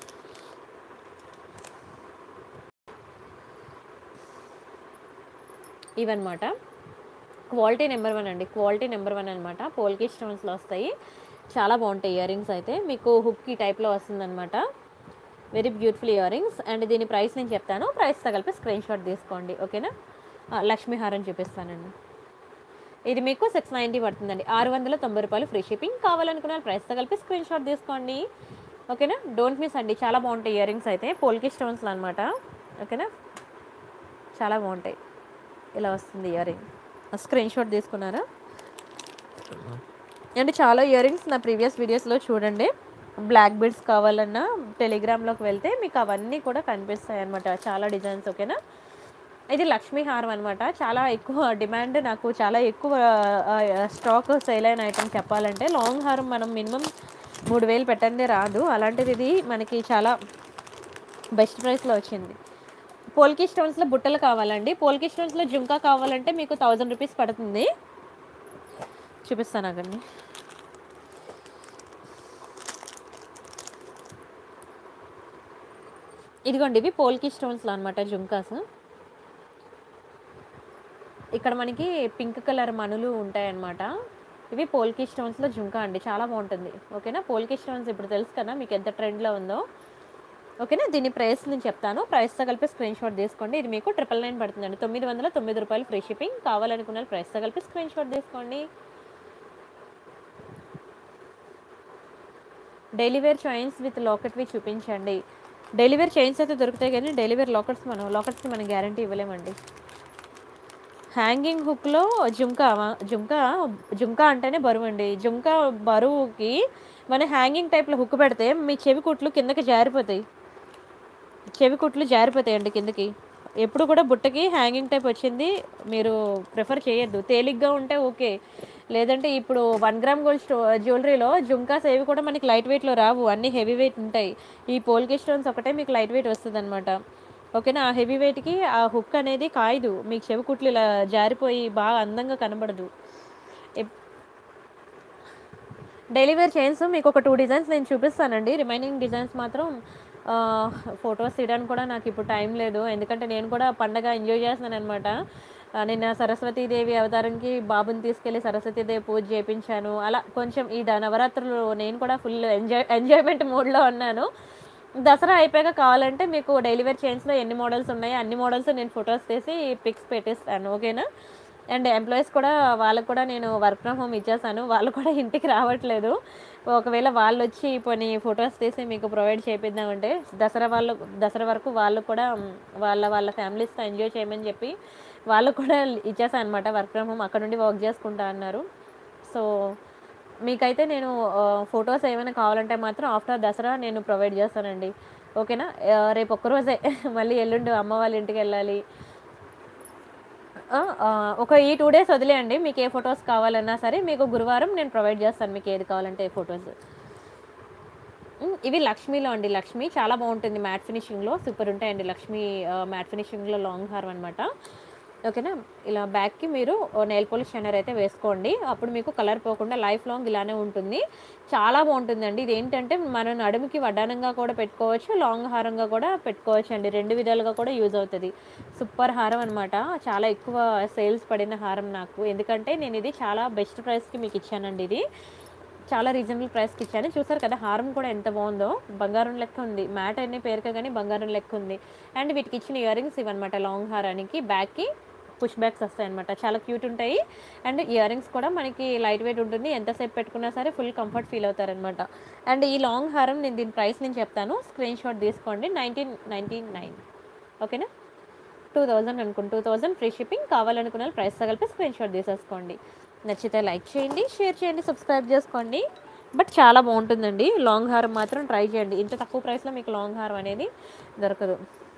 ఇవన్నమాట క్వాలిటీ నెంబర్ 1 అండి. క్వాలిటీ నెంబర్ 1 అనమాట. పోల్కి స్టోన్స్లో వస్తాయి. చాలా బాగుంటాయి ఇయర్ రింగ్స్ అయితే. మీకు హుక్కి టైప్లో వస్తుందన్నమాట. Very beautiful ear rings. And దీని ప్రైస్ నేను చెప్తాను. ప్రైస్తో కలిపి స్క్రీన్ షాట్ తీసుకోండి. ఓకేనా. లక్ష్మీ హారం చూపిస్తానండి. ఇది మీకు 690 పడుతుందండి. 690 రూపాయలు ఫ్రీ షిప్పింగ్. కావాలనుకున్న ప్రైస్తో కలిపి స్క్రీన్ షాట్ తీసుకోండి. ఓకేనా. డోంట్ మిస్ అండి. చాలా బాగుంటాయి ఇయర్ రింగ్స్ అయితే. పోల్కి స్టోన్స్లో అనమాట. ఓకేనా. చాలా బాగుంటాయి. ఇలా వస్తుంది ఇయర్ రింగ్. స్క్రీన్ షాట్ తీసుకున్నారా అంటే చాలా ఇయర్ రింగ్స్ నా ప్రీవియస్ వీడియోస్లో చూడండి. బ్లాక్ బీడ్స్ కావాలన్నా టెలిగ్రామ్లోకి వెళ్తే మీకు అవన్నీ కూడా కనిపిస్తాయి అనమాట. చాలా డిజైన్స్. ఓకేనా. ఇది లక్ష్మీ హారం అనమాట. చాలా ఎక్కువ డిమాండ్, నాకు చాలా ఎక్కువ స్టాక్ సేల్ అయిన ఐటమ్ చెప్పాలంటే. లాంగ్ హారం మనం మినిమం 3000 పెట్టందే రాదు. అలాంటిది ఇది మనకి చాలా బెస్ట్ ప్రైస్లో వచ్చింది. పోల్కి స్టోన్స్లో బుట్టలు కావాలండి. పోల్కి స్టోన్స్లో జుంకా కావాలంటే మీకు 1000 రూపీస్ పడుతుంది. చూపిస్తాను అక్కడిని. ఇదిగోండి ఇవి పోల్కి స్టోన్స్లో అనమాట జుంకాస్. ఇక్కడ మనకి పింక్ కలర్ మణులు ఉంటాయన్నమాట. ఇవి పోల్కి స్టోన్స్లో జుంకా అండి, చాలా బాగుంటుంది. ఓకేనా, పోల్కి స్టోన్స్ ఇప్పుడు తెలుసు కదా మీకు ఎంత ట్రెండ్లో ఉందో. ఓకేనా, దీని ప్రైస్ నేను చెప్తాను, ప్రైస్తో కలిపి స్క్రీన్ షాట్ తీసుకోండి. ఇది మీకు 999 పడుతుందండి, 909 రూపాయలు ఫ్రీ షిప్పింగ్. కావాలనుకున్న ప్రైస్తో కలిపి స్క్రీన్ షాట్ తీసుకోండి. డైలీవేర్ చైన్స్ విత్ లాకెట్వి చూపించండి. డైలీవేర్ చైన్స్ అయితే దొరుకుతాయి కానీ డైలీవేర్ లాకెట్స్కి మనం గ్యారంటీ ఇవ్వలేమండి. హ్యాంగింగ్ హుక్లో జుంకా అంటేనే బరువు అండి. జుంకా బరువుకి మన హ్యాంగింగ్ టైప్లో హుక్ పెడితే మీ చెవి కుట్లు కిందకి జారిపోతాయి. చెవి కుట్లు జారిపోతాయండి కిందకి. ఎప్పుడు కూడా బుట్టకి హ్యాంగింగ్ టైప్ వచ్చింది మీరు ప్రిఫర్ చేయొద్దు. తేలిగ్గా ఉంటే ఓకే, లేదంటే ఇప్పుడు 1 గ్రామ్ గోల్డ్ జ్యువెలరీలో జుంకాస్ ఏవి కూడా మనకి లైట్ వెయిట్లో రావు, అన్నీ హెవీ వెయిట్ ఉంటాయి. ఈ పోల్కి స్టోన్స్ ఒకటే మీకు లైట్ వెయిట్ వస్తుంది అనమాట. ఓకేనా, ఆ హెవీ వెయిట్కి ఆ హుక్ అనేది కాయదు, మీకు చెవి కుట్లు ఇలా జారిపోయి బాగా అందంగా కనబడదు. డైలీవేర్ చైన్స్ మీకు ఒక 2 డిజైన్స్ నేను చూపిస్తానండి. రిమైనింగ్ డిజైన్స్ మాత్రం ఫొటోస్ తీయడానికి కూడా నాకు ఇప్పుడు టైం లేదు, ఎందుకంటే నేను కూడా పండగ ఎంజాయ్ చేస్తున్నాను అనమాట. నిన్న సరస్వతీదేవి అవతారంకి బాబుని తీసుకెళ్ళి సరస్వతీదేవి పూజ చేయించాను. అలా కొంచెం ఈ నవరాత్రులు నేను కూడా ఫుల్ ఎంజాయ్మెంట్ మూడ్లో ఉన్నాను. దసరా అయిపోయాక కావాలంటే మీకు డైలీవేర్ చైన్స్లో ఎన్ని మోడల్స్ ఉన్నాయో అన్ని మోడల్స్ నేను ఫొటోస్ తీసి పిక్స్ పెట్టేస్తాను. ఓకేనా, అండ్ ఎంప్లాయీస్ కూడా వాళ్ళకు కూడా నేను వర్క్ ఫ్రమ్ హోమ్ ఇచ్చేసాను, వాళ్ళు కూడా ఇంటికి రావట్లేదు. ఒకవేళ వాళ్ళు వచ్చి కొన్ని ఫొటోస్ తీసి మీకు ప్రొవైడ్ చేపిద్దామంటే దసరా వరకు వాళ్ళు కూడా వాళ్ళ ఫ్యామిలీస్తో ఎంజాయ్ చేయమని చెప్పి వాళ్ళు కూడా ఇచ్చేసాను అనమాట వర్క్ ఫ్రమ్ హోమ్, అక్కడ నుండి వర్క్ చేసుకుంటా అన్నారు. సో మీకైతే నేను ఫొటోస్ ఏమైనా కావాలంటే మాత్రం ఆఫ్టర్ దసరా నేను ప్రొవైడ్ చేస్తానండి. ఓకేనా, రేపు ఒక్కరోజే మళ్ళీ ఎల్లుండి అమ్మ వాళ్ళ ఇంటికి వెళ్ళాలి. ఒక ఈ 2 డేస్ వదిలేయండి, మీకు ఏ ఫొటోస్ కావాలన్నా సరే మీకు గురువారం నేను ప్రొవైడ్ చేస్తాను, మీకు ఏది కావాలంటే ఫొటోస్. ఇవి లక్ష్మీలో అండి, లక్ష్మి చాలా బాగుంటుంది, మ్యాట్ ఫినిషింగ్లో సూపర్ ఉంటాయండి. లక్ష్మి మ్యాట్ ఫినిషింగ్లో లాంగ్ హారం అనమాట. ఓకేనా, ఇలా బ్యాక్కి మీరు నెయిల్ పాలిష్ షైనర్ అయితే వేసుకోండి, అప్పుడు మీకు కలర్ పోకుండా లైఫ్ లాంగ్ ఇలానే ఉంటుంది. చాలా బాగుంటుందండి. ఇది ఏంటంటే మనం నడుముకి వడ్డానంగా కూడా పెట్టుకోవచ్చు, లాంగ్ హారంగా కూడా పెట్టుకోవచ్చు అండి, 2 విధాలుగా కూడా యూజ్ అవుతుంది. సూపర్ హారం అనమాట, చాలా ఎక్కువ సేల్స్ పడిన హారం నాకు, ఎందుకంటే నేను ఇది చాలా బెస్ట్ ప్రైస్కి మీకు ఇచ్చానండి. ఇది చాలా రీజనబుల్ ప్రైస్కి ఇచ్చాను. చూసారు కదా హారం కూడా ఎంత బాగుందో, బంగారం లెక్క ఉంది, మ్యాట్ అనే పేరుకే కానీ బంగారం లెక్క ఉంది. అండ్ వీటికి ఇచ్చిన ఇయర్ రింగ్స్ ఇవన్నమాట, లాంగ్ హారానికి బ్యాక్కి పుష్ బ్యాక్స్ వస్తాయి అనమాట, చాలా క్యూట్ ఉంటాయి. అండ్ ఇయర్ రింగ్స్ కూడా మనకి లైట్ వెయిట్ ఉంటుంది, ఎంతసేపు పెట్టుకున్నా సరే ఫుల్ కంఫర్ట్ ఫీల్ అవుతారనమాట. అండ్ ఈ లాంగ్ హారం దీని ప్రైస్ నేను చెప్తాను, స్క్రీన్ షాట్ తీసుకోండి. 1999. ఓకేనా, 2000 అనుకోండి, 2000 ఫ్రీ షిప్పింగ్. కావాలనుకున్న ప్రైస్ తగిలిపి స్క్రీన్ షాట్ తీసేసుకోండి. నచ్చితే లైక్ చేయండి, షేర్ చేయండి, సబ్స్క్రైబ్ చేసుకోండి. బట్ చాలా బాగుంటుందండి, లాంగ్ హారం మాత్రం ట్రై చేయండి, ఇంత తక్కువ ప్రైస్లో మీకు లాంగ్ హారం అనేది దొరకదు.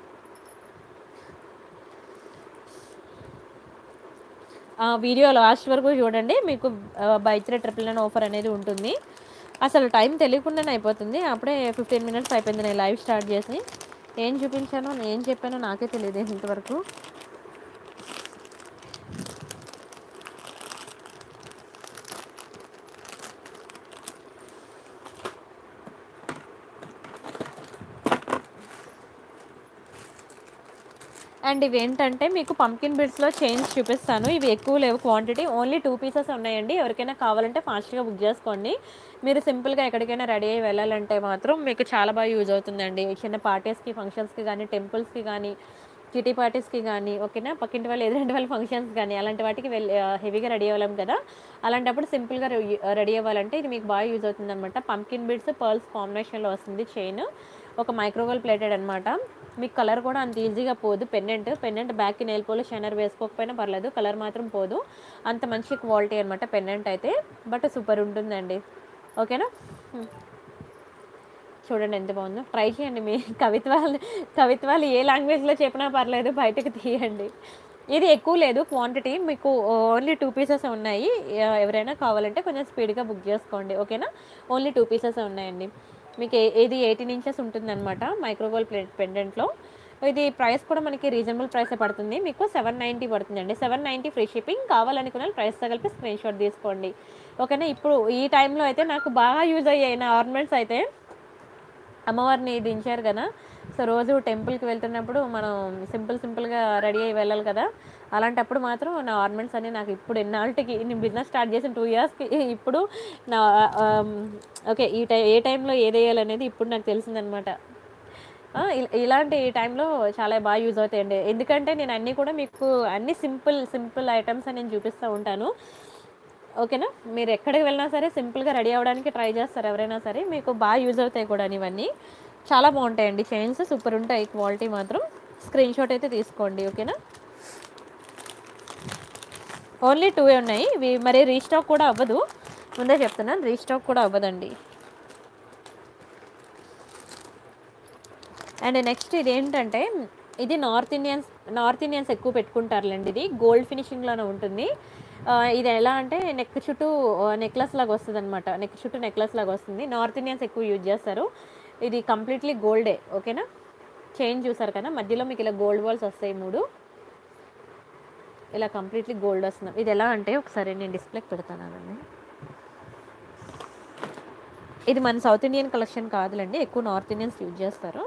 వీడియో లాస్ట్ వరకు చూడండి, మీకు బై 3 999 ఆఫర్ అనేది ఉంటుంది. అసలు టైం తెలియకుండానే అయిపోతుంది, అప్పుడే 15 మినిట్స్ అయిపోయింది నేను లైవ్ స్టార్ట్ చేసి. ఏం చూపించానో ఏం చెప్పానో నాకే తెలియదు ఇంతవరకు. అండ్ ఇవి ఏంటంటే మీకు పంకిన్ బిడ్స్లో చైన్స్ చూపిస్తాను, ఇవి ఎక్కువ లేవు క్వాంటిటీ, ఓన్లీ 2 పీసెస్ ఉన్నాయండి. ఎవరికైనా కావాలంటే ఫాస్ట్గా బుక్ చేసుకోండి. మీరు సింపుల్గా ఎక్కడికైనా రెడీ అయ్యి వెళ్ళాలంటే మాత్రం మీకు చాలా బాగా యూజ్ అవుతుందండి, చిన్న పార్టీస్కి ఫంక్షన్స్కి కానీ టెంపుల్స్కి కానీ కిటీ పార్టీస్కి కానీ. ఓకేనా, పక్కింటి వాళ్ళు ఎదురింటి వాళ్ళ ఫంక్షన్స్ కానీ అలాంటి వాటికి హెవీగా రెడీ అవ్వలేం కదా, అలాంటప్పుడు సింపుల్గా రెడీ అవ్వాలంటే ఇది మీకు బాగా యూజ్ అవుతుంది అనమాట. పంకిన్ బిడ్స్ పర్ల్స్ కాంబినేషన్లో వస్తుంది చైన్, ఒక మైక్రోవేవ్ ప్లేటెడ్ అనమాట. మీకు కలర్ కూడా అంత ఈజీగా పోదు. పెండెంట్ బ్యాక్కి నెయిల్ పాలిష్ షైనర్ వేసుకోకపోయినా పర్లేదు, కలర్ మాత్రం పోదు, అంత మంచి క్వాలిటీ అనమాట పెండెంట్ అయితే. బట్ సూపర్ ఉంటుందండి. ఓకేనా, చూడండి ఎంత బాగుందో, ట్రై చేయండి. మీ కవిత్వాలు ఏ లాంగ్వేజ్లో చెప్పినా పర్లేదు, బయటకు తీయండి. ఇది ఎక్కువ లేదు క్వాంటిటీ, మీకు ఓన్లీ 2 పీసెస్ ఉన్నాయి. ఎవరైనా కావాలంటే కొంచెం స్పీడ్గా బుక్ చేసుకోండి. ఓకేనా, ఓన్లీ 2 పీసెస్ ఉన్నాయండి. మీకు ఇది 18 ఇంచెస్ ఉంటుందన్నమాట మైక్రోవేవ్ పెండెంట్లో. ఇది ప్రైస్ కూడా మనకి రీజనబుల్ ప్రైసే పడుతుంది, మీకు 790 పడుతుందండి, 790 ఫ్రీ షిప్పింగ్. కావాలనుకున్న ప్రైస్ తగిలిపి స్క్రీన్ షాట్ తీసుకోండి. ఓకేనా. ఇప్పుడు ఈ టైంలో అయితే నాకు బాగా యూజ్ అయ్యాయి నా ఆర్నమెంట్స్ అయితే. అమ్మవారిని దించారు కదా, సో రోజు టెంపుల్కి వెళ్తున్నప్పుడు మనం సింపుల్గా రెడీ అయ్యి వెళ్ళాలి కదా, అలాంటప్పుడు మాత్రం నా ఆర్నమెంట్స్ అన్ని నాకు ఇప్పుడు ఎన్నాళ్ళకి నేను బిజినెస్ స్టార్ట్ చేసిన 2 ఇయర్స్కి ఇప్పుడు నా ఓకే ఏ టైంలో ఏది వేయాలనేది ఇప్పుడు నాకు తెలిసిందనమాట. ఇలాంటి టైంలో చాలా బాగా యూజ్ అవుతాయండి. ఎందుకంటే నేను అన్నీ కూడా మీకు అన్ని సింపుల్ ఐటమ్స్ అని నేను చూపిస్తూ ఉంటాను. ఓకేనా. మీరు ఎక్కడికి వెళ్ళినా సరే సింపుల్గా రెడీ అవ్వడానికి ట్రై చేస్తారు ఎవరైనా సరే, మీకు బాగా యూజ్ అవుతాయి కూడా ఇవన్నీ. చాలా బాగుంటాయండి చైన్స్, సూపర్ ఉంటాయి క్వాలిటీ మాత్రం. స్క్రీన్ షాట్ అయితే తీసుకోండి. ఓకేనా. ఓన్లీ 2 ఉన్నాయి ఇవి, మరి రీస్టాక్ కూడా అవ్వదు, ముందే చెప్తున్నాను, రీస్టాక్ కూడా అవ్వదండి. అండ్ నెక్స్ట్ ఇది ఏంటంటే, ఇది నార్త్ ఇండియన్స్ ఎక్కువ పెట్టుకుంటారులేండి. ఇది గోల్డ్ ఫినిషింగ్లోనే ఉంటుంది. ఇది ఎలా అంటే నెక్ చుట్టూ నెక్లెస్ లాగా వస్తుంది అనమాట. నెక్ చుట్టూ నెక్లెస్ లాగా వస్తుంది. నార్త్ ఇండియన్స్ ఎక్కువ యూజ్ చేస్తారు. ఇది కంప్లీట్లీ గోల్డే. ఓకేనా. చైన్ చూసారు కదా, మధ్యలో మీకు ఇలా గోల్డ్ బాల్స్ వస్తాయి 3, ఇలా కంప్లీట్లీ గోల్డ్ వస్తుంది. ఇది ఎలా అంటే ఒకసారి నేను డిస్ప్లేకి పెడతానండి. ఇది మన సౌత్ ఇండియన్ కలెక్షన్ కాదులేండి, ఎక్కువ నార్త్ ఇండియన్స్ యూజ్ చేస్తారు.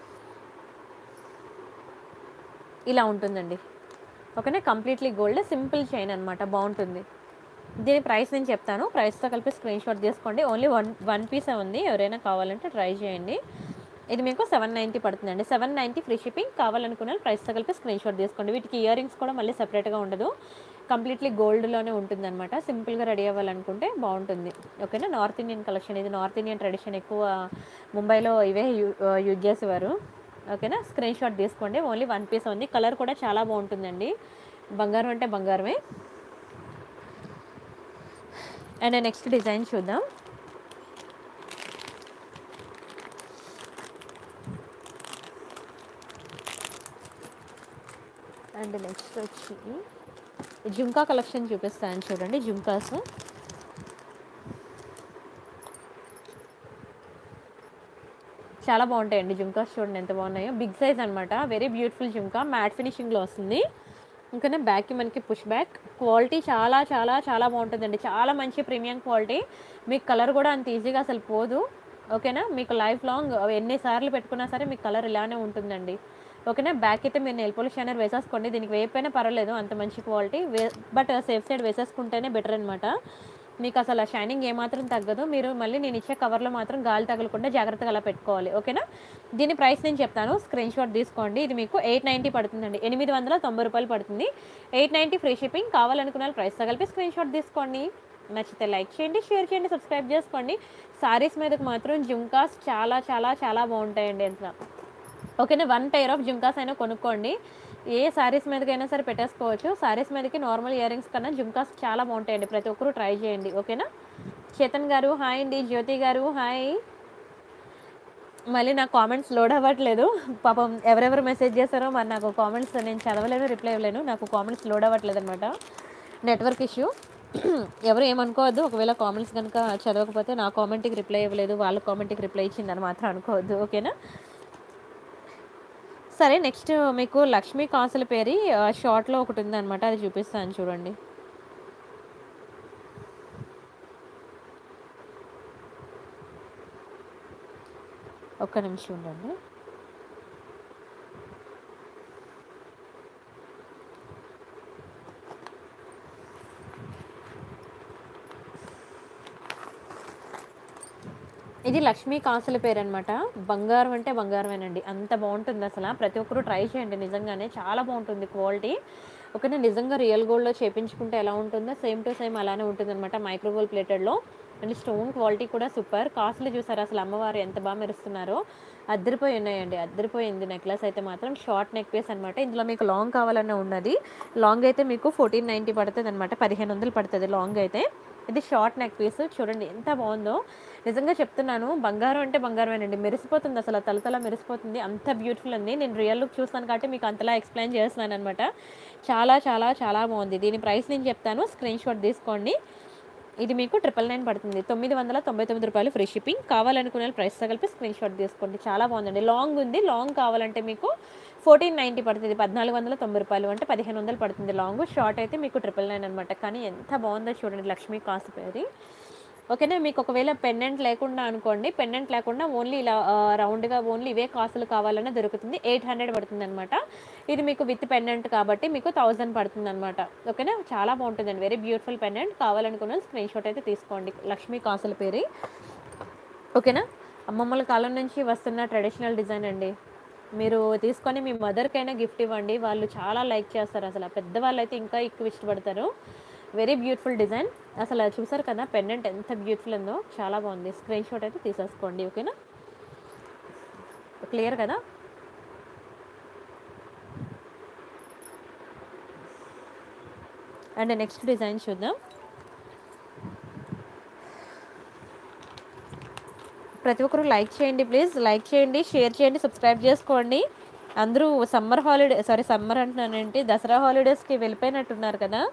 ఇలా ఉంటుందండి. ఓకేనా. కంప్లీట్లీ గోల్డ్, సింపుల్ చైన్ అనమాట, బాగుంటుంది. దీని ప్రైస్ నేను చెప్తాను, ప్రైస్తో కలిపి స్క్రీన్ షాట్ తీసుకోండి. ఓన్లీ వన్ పీసే ఉంది, ఎవరైనా కావాలంటే ట్రై చేయండి. ఇది మీకు 790 పడుతుందండి. 790 ఫ్రీ షిప్పింగ్. కావాలనుకున్న ప్రైస్తో కలిపి స్క్రీన్ షాట్ తీసుకోండి. వీటికి ఇయర్ రింగ్స్ కూడా మళ్ళీ సెపరేట్గా ఉండదు, కంప్లీట్లీ గోల్డ్లోనే ఉంటుంది అనమాట. సింపుల్గా రెడీ అవ్వాలనుకుంటే బాగుంటుంది. ఓకేనా. నార్త్ ఇండియన్ కలెక్షన్ ఇది, నార్త్ ఇండియన్ ట్రెడిషన్, ఎక్కువ ముంబైలో ఇవే యూజ్ చేసేవారు. ఓకేనా. స్క్రీన్ షాట్ తీసుకోండి. ఓన్లీ 1 పీస్ ఉంది. కలర్ కూడా చాలా బాగుంటుందండి, బంగారం అంటే బంగారమే. అండ్ నెక్స్ట్ డిజైన్ చూద్దాం. అండ్ నెక్స్ట్ వచ్చి జుంకా కలెక్షన్ చూపిస్తాను చూడండి. జుంకాస్ చాలా బాగుంటాయండి. జుంకాస్ చూడండి ఎంత బాగున్నాయో, బిగ్ సైజ్ అనమాట, వెరీ బ్యూటిఫుల్ జుంకా, మ్యాట్ ఫినిషింగ్లో వస్తుంది. ఇంకనే బ్యాక్కి మనకి పుష్ బ్యాక్, క్వాలిటీ చాలా చాలా చాలా బాగుంటుందండి, చాలా మంచి ప్రీమియం క్వాలిటీ. మీకు కలర్ కూడా అంత ఈజీగా అసలు పోదు. ఓకేనా. మీకు లైఫ్ లాంగ్ ఎన్నిసార్లు పెట్టుకున్నా సరే మీకు కలర్ ఇలానే ఉంటుందండి. ఓకేనా. బ్యాక్ అయితే మీరు నెయిల్ పాలిష్ షైనర్ వేసేసుకోండి, దీనికి వేయకపోయినా పర్వాలేదు, అంత మంచి క్వాలిటీ. బట్ సేఫ్ సైడ్ వేసేసుకుంటేనే బెటర్ అనమాట. మీకు అసలు ఆ షైనింగ్ ఏమాత్రం తగ్గదు. మీరు మళ్ళీ నేను ఇచ్చే కవర్లో మాత్రం గాలి తగలకుండా జాగ్రత్తగా అలా పెట్టుకోవాలి. ఓకేనా. దీని ప్రైస్ నేను చెప్తాను, స్క్రీన్ షాట్ తీసుకోండి. ఇది మీకు 890 పడుతుందండి, 890 రూపాయలు పడుతుంది. 890 ఫ్రీ షిప్పింగ్. కావాలనుకున్న ప్రైస్ తగిలిపి స్క్రీన్ షాట్ తీసుకోండి. నచ్చితే లైక్ చేయండి, షేర్ చేయండి, సబ్స్క్రైబ్ చేసుకోండి. సారీస్ మీదకి మాత్రం జుంకాస్ చాలా చాలా చాలా బాగుంటాయండి అసలు. ఓకేనా. 1 పెయిర్ ఆఫ్ జుంకాస్ అయినా కొనుక్కోండి, ఏ శారీస్ మీదకైనా సరే పెట్టేసుకోవచ్చు. శారీస్ మీదకి నార్మల్ ఇయర్ రింగ్స్ కన్నా జుంకాస్ చాలా బాగుంటాయండి, ప్రతి ఒక్కరూ ట్రై చేయండి. ఓకేనా. చేతన్ గారు హాయ్ అండి, జ్యోతి గారు హాయ్. మళ్ళీ నాకు కామెంట్స్ లోడ్ అవ్వట్లేదు, పాపం ఎవరెవరు మెసేజ్ చేశారో మరి నాకు కామెంట్స్ నేను చదవలేను, రిప్లై ఇవ్వలేను, నాకు కామెంట్స్ లోడ్ అవ్వట్లేదు అనమాట, నెట్వర్క్ ఇష్యూ. ఎవరు ఏమనుకోవద్దు, ఒకవేళ కామెంట్స్ కనుక చదవకపోతే నా కామెంట్కి రిప్లై ఇవ్వలేదు, వాళ్ళ కామెంట్కి రిప్లై ఇచ్చిందని మాత్రం అనుకోవద్దు. ఓకేనా. సరే నెక్స్ట్ మీకు లక్ష్మీ కాసుల పేరు షార్ట్లో ఒకటి ఉందన్నమాట, అది చూపిస్తాను చూడండి. ఒక్క నిమిషం ఉండండి. ఇది లక్ష్మీ కాసుల పేరు అనమాట, బంగారం అంటే బంగారమేనండి, అంత బాగుంటుంది అసలు. ప్రతి ఒక్కరూ ట్రై చేయండి, నిజంగానే చాలా బాగుంటుంది క్వాలిటీ. ఓకేనా. నిజంగా రియల్ గోల్డ్లో చేయించుకుంటే ఎలా ఉంటుందో సేమ్ టు సేమ్ అలానే ఉంటుంది అనమాట, మైక్రోగోల్డ్ ప్లేటెడ్లో. అండ్ స్టోన్ క్వాలిటీ కూడా సూపర్. కాసులు చూసారు అసలు అమ్మవారు ఎంత బాగా మెరుస్తున్నారో, అద్దరిపోయి ఉన్నాయండి, అద్దరిపోయింది. నెక్లెస్ అయితే మాత్రం షార్ట్ నెక్ పీస్ అనమాట. ఇందులో మీకు లాంగ్ కావాలన్నా ఉన్నది, లాంగ్ అయితే మీకు 1490 పడుతుంది అనమాట, 1500 పడుతుంది లాంగ్ అయితే. ఇది షార్ట్ నెక్ పీస్ చూడండి ఎంత బాగుందో, నిజంగా చెప్తున్నాను, బంగారం అంటే బంగారమేనండి, మెరిసిపోతుంది అసలు, తలతల మెరిసిపోతుంది, అంత బ్యూటిఫుల్ ఉంది. నేను రియల్ లుక్ చూస్తాను కాబట్టి మీకు అంతలా ఎక్స్ప్లెయిన్ చేస్తున్నాను అనమాట. చాలా చాలా చాలా బాగుంది. దీని ప్రైస్ నేను చెప్తాను, స్క్రీన్ షాట్ తీసుకోండి. ఇది మీకు 999 పడుతుంది. రూ. 999 ఫ్రీ షిప్పింగ్. కావాలనుకునే వాళ్ళు ప్రైస్‌తో కలిపి స్క్రీన్ షాట్ తీసుకోండి. చాలా బాగుందండి. లాంగ్ ఉంది. లాంగ్ కావాలంటే మీకు 1490 పడుతుంది. రూ. 1490 అంటే 1500 పడుతుంది లాంగ్. షార్ట్ అయితే మీకు 999 అనమాట. కానీ ఎంత బాగుందో చూడండి లక్ష్మీ కాసుపేరి. ఓకేనా. మీకు ఒకవేళ పెండెంట్ లేకుండా అనుకోండి, పెండెంట్ లేకుండా ఓన్లీ ఇలా రౌండ్‌గా ఓన్లీ ఇవే కాసులు కావాలన్నా దొరుకుతుంది. 800 పడుతుందనమాట. ఇది మీకు విత్ పెండెంట్ కాబట్టి మీకు 1000 పడుతుందనమాట. ఓకేనా. చాలా బాగుంటుందండి. Very beautiful pendant. కావాలనుకున్న స్క్రీన్ షాట్ అయితే తీసుకోండి. లక్ష్మీ కాసుల పేరు. ఓకేనా. అమ్మమ్మల కాలం నుంచి వస్తున్న ట్రెడిషనల్ డిజైన్ అండి. మీరు తీసుకొని మీ మదర్‌కైనా గిఫ్ట్ ఇవ్వండి. వాళ్ళు చాలా లైక్ చేస్తారు అసల. పెద్దవాళ్ళైతే ఇంకా ఎక్కువ ఇష్టపడతారు. Very beautiful design. అసలు చూసారు కదా పెండెంట్ ఎంత బ్యూటిఫుల్ ఉందో. చాలా బాగుంది. స్క్రీన్ షాట్ అయితే తీసేసుకోండి. ఓకేనా. క్లియర్ కదా. అండ్ నెక్స్ట్ డిజైన్ చూద్దాం. ప్రతి ఒక్కరు లైక్ చేయండి ప్లీజ్. లైక్ చేయండి, షేర్ చేయండి, సబ్స్క్రైబ్ చేసుకోండి. అందరూ సమ్మర్ అంటున్నానంటే దసరా హాలిడేస్కి వెళ్ళిపోయినట్టున్నారు కదా.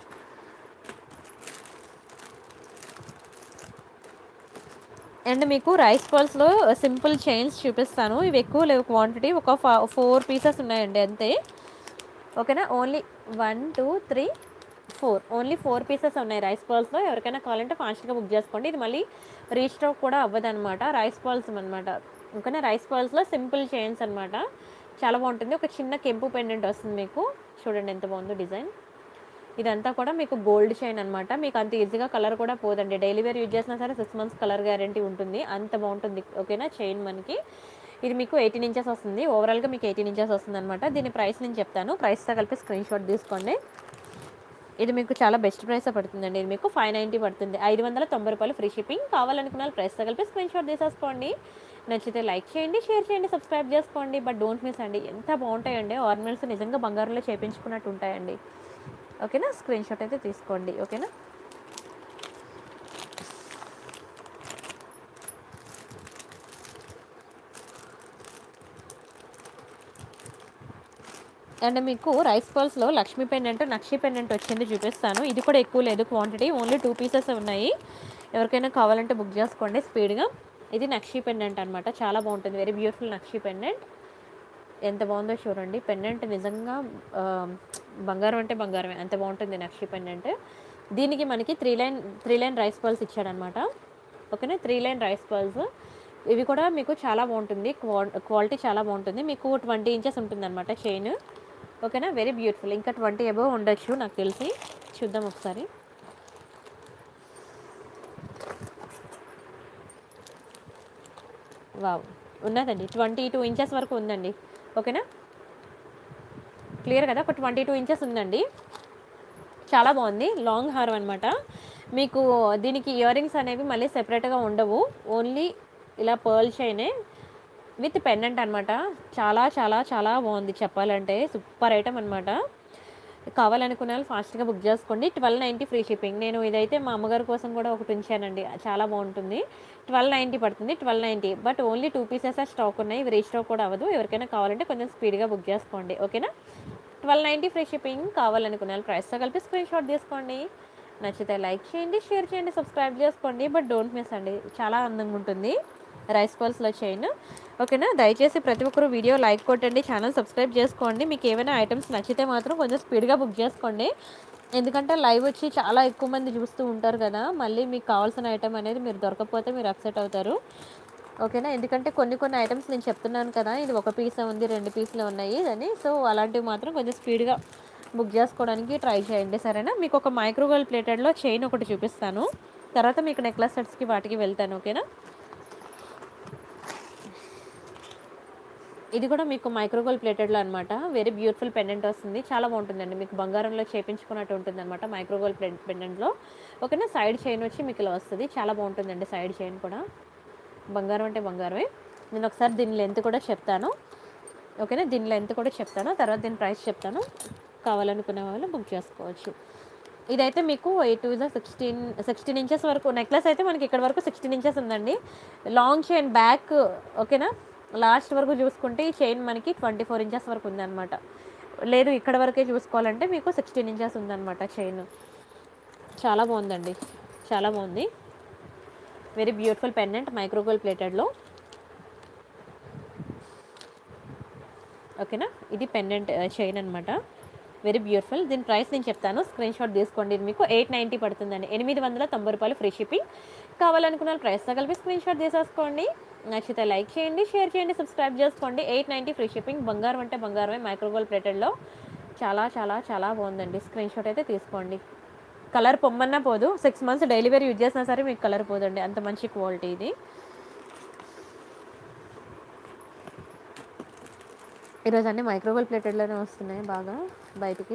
అండ్ మీకు రైస్ బాల్స్లో సింపుల్ చైన్స్ చూపిస్తాను. ఇవి ఎక్కువ లేవు క్వాంటిటీ. ఒక 4 పీసెస్ ఉన్నాయండి అంతే. ఓకేనా. ఓన్లీ 1 2 3 4 ఓన్లీ 4 పీసెస్ ఉన్నాయి రైస్ బాల్స్లో. ఎవరికైనా కావాలంటే ఫాస్ట్గా బుక్ చేసుకోండి. ఇది మళ్ళీ రీస్టాక్ కూడా అవ్వదన్నమాట. రైస్ బాల్స్ అనమాట. ఓకేనా. రైస్ బాల్స్లో సింపుల్ చైన్స్ అనమాట. చాలా బాగుంటుంది. ఒక చిన్న కెంపు పెండెంట్ వస్తుంది మీకు. చూడండి ఎంత బాగుందో డిజైన్. ఇదంతా కూడా మీకు గోల్డ్ చైన్ అనమాట. మీకు అంత ఈజీగా కలర్ కూడా పోదండి. డైలీ వేర్ యూజ్ చేసినా సరే 6 months కలర్ గ్యారంటీ ఉంటుంది. అంత బాగుంటుంది. ఓకేనా. చైన్ మనకి ఇది మీకు 18 inches వస్తుంది. ఓవరాల్గా మీకు 18 inches వస్తుంది అనమాట. దీని ప్రైస్ నేను చెప్తాను. ప్రైస్తో కలిపి స్క్రీన్ షాట్ తీసుకోండి. ఇది మీకు చాలా బెస్ట్ ప్రైస్ పడుతుందండి. ఇది మీకు 590 పడుతుంది. రూ. 590 ఫ్రీ షిప్పింగ్. కావాలనుకున్న వాళ్ళు ప్రైస్తో కలిపి స్క్రీన్ షాట్ తీసేసుకోండి. నచ్చితే లైక్ చేయండి, షేర్ చేయండి, సబ్స్క్రైబ్ చేసుకోండి. బట్ డోంట్ మిస్ అండి. ఎంత బాగుంటాయండి ఆర్నమెంట్స్. నిజంగా బంగారంలో చేయించుకున్నట్టు ఉంటాయండి. ఓకేనా. స్క్రీన్ షాట్ అయితే తీసుకోండి. ఓకేనా. అండ్ మీకు రైస్ బాల్స్లో లక్ష్మీ పెండెంట్, నక్షి పెండెంట్ వచ్చింది చూపిస్తాను. ఇది కూడా ఎక్కువ లేదు క్వాంటిటీ. ఓన్లీ 2 pieces ఉన్నాయి. ఎవరికైనా కావాలంటే బుక్ చేసుకోండి స్పీడ్గా. ఇది నక్షి పెండెంట్ అనమాట. చాలా బాగుంటుంది. Very beautiful nakshi pendant. ఎంత బాగుందో చూడండి. పెండెంట్ నిజంగా బంగారం అంటే బంగారమే. అంత బాగుంటుంది నక్షి పెండెంట్. దీనికి మనకి 3 లైన్ రైస్ బాల్స్ ఇచ్చాడనమాట. ఓకేనా. 3 లైన్ రైస్ బాల్స్. ఇవి కూడా మీకు చాలా బాగుంటుంది. క్వాలిటీ చాలా బాగుంటుంది. మీకు 20 inches ఉంటుందన్నమాట చైన్. ఓకేనా. Very beautiful. ఇంకా 20 above ఉండొచ్చు నాకు తెలిసి. చూద్దాం ఒకసారి. వావ్ ఉన్నదండి. 22 inches వరకు ఉందండి. ఓకేనా. క్లియర్ కదా. ఒక 22 inches ఉందండి. చాలా బాగుంది. లాంగ్ హారం అనమాట. మీకు దీనికి ఇయర్ రింగ్స్ అనేవి మళ్ళీ సెపరేట్గా ఉండవు. ఓన్లీ ఇలా పర్ల్ చైనే విత్ పెండెంట్ అనమాట. చాలా చాలా చాలా బాగుంది చెప్పాలంటే. సూపర్ ఐటమ్ అనమాట. కావాలనుకున్న వాళ్ళు ఫాస్ట్గా బుక్ చేసుకోండి. 1290 ఫ్రీ షిప్పింగ్. నేను ఇదైతే మా అమ్మగారి కోసం కూడా ఒకటి ఉంచానండి. చాలా బాగుంటుంది. 1290 పడుతుంది. 1290 బట్ ఓన్లీ 2 pieces స్టాక్ ఉన్నాయి. ఇవి రీస్టాక్ కూడా అవ్వదు. ఎవరికైనా కావాలంటే కొంచెం స్పీడ్గా బుక్ చేసుకోండి. ఓకేనా. 1290 ఫ్రీ షిప్పింగ్. కావాలనుకున్న వాళ్ళు ప్రైస్తో కలిపి స్క్రీన్ షాట్ తీసుకోండి. నచ్చితే లైక్ చేయండి, షేర్ చేయండి, సబ్స్క్రైబ్ చేసుకోండి. బట్ డోంట్ మిస్ అండి. చాలా అందంగా ఉంటుంది రైస్ బాల్స్లో చైన్. ఓకేనా. దయచేసి ప్రతి ఒక్కరు వీడియో లైక్ కొట్టండి, ఛానల్ సబ్స్క్రైబ్ చేసుకోండి. మీకు ఏమైనా ఐటమ్స్ నచ్చితే మాత్రం కొంచెం స్పీడ్గా బుక్ చేసుకోండి. ఎందుకంటే లైవ్ వచ్చి చాలా ఎక్కువ మంది చూస్తూ ఉంటారు కదా. మళ్ళీ మీకు కావాల్సిన ఐటమ్ అనేది మీరు దొరకకపోతే మీరు అప్సెట్ అవుతారు. ఓకేనా. ఎందుకంటే కొన్ని ఐటమ్స్ నేను చెప్తున్నాను కదా. ఇది 1 piece ఉంది, 2 pieces ఉన్నాయి అని. సో అలాంటివి మాత్రం కొంచెం స్పీడ్గా బుక్ చేసుకోవడానికి ట్రై చేయండి. సరేనా. మీకు ఒక మైక్రోవేవ్ ప్లేటెడ్లో చైన్ ఒకటి చూపిస్తాను. తర్వాత మీకు నెక్లెస్ సెట్స్కి వాటికి వెళ్తాను. ఓకేనా. ఇది కూడా మీకు మైక్రోవేవ్ ప్లేటెడ్లో అనమాట. వెరీ బ్యూటిఫుల్ పెండెంట్ వస్తుంది. చాలా బాగుంటుందండి. మీకు బంగారంలో చేయించుకున్నట్టు ఉంటుంది అనమాట మైక్రోవేవ్ పెండెంట్లో. ఓకేనా. సైడ్ చైన్ వచ్చి మీకు ఇలా వస్తుంది. చాలా బాగుంటుందండి సైడ్ చైన్ కూడా. బంగారం అంటే బంగారమే. నేను ఒకసారి దీని లెంత్ కూడా చెప్తాను. ఓకేనా. దీని లెంత్ కూడా చెప్తాను. తర్వాత దీని ప్రైస్ చెప్తాను. కావాలనుకునే వాళ్ళు బుక్ చేసుకోవచ్చు. ఇదైతే మీకు 8 to 16 inches వరకు నెక్లెస్ అయితే మనకి ఇక్కడ వరకు 16 inches ఉందండి. Long chain back. ఓకేనా. లాస్ట్ వరకు చూసుకుంటే ఈ చైన్ మనకి 24 inches వరకు ఉందన్నమాట. లేదు ఇక్కడ వరకే చూసుకోవాలంటే మీకు 16 inches ఉందన్నమాట చైన్. చాలా బాగుందండి. చాలా బాగుంది. Very beautiful pendant micro gold ప్లేటెడ్లో. ఓకేనా, ఇది పెండెంట్ చైన్ అనమాట. Very beautiful. దీని ప్రైస్ నేను చెప్తాను, స్క్రీన్ షాట్ తీసుకోండి. ఇది మీకు 890 పడుతుందండి. 890 రూపాయలు ఫ్రీ షిప్పింగ్. కావాలనుకున్న ప్రైస్తో కలిపి స్క్రీన్ షాట్ తీసేసుకోండి. నచ్చితే లైక్ చేయండి, షేర్ చేయండి, సబ్స్క్రైబ్ చేసుకోండి. 890 ఫ్రీ షిప్పింగ్. బంగారం అంటే బంగారమే, మైక్రో గోల్డ్ ప్లేటెడ్లో చాలా చాలా చాలా బాగుందండి. స్క్రీన్ షాట్ అయితే తీసుకోండి. కలర్ పొమ్మన్నా పోదు, 6 మంత్స్ డైలీ వేర్ యూజ్ చేసినా సరే మీకు కలర్ పోదండి, అంత మంచి క్వాలిటీ ఇది. ఈరోజు అన్నీ మైక్రో గోల్డ్ ప్లేటెడ్లోనే వస్తున్నాయి బాగా బయటికి.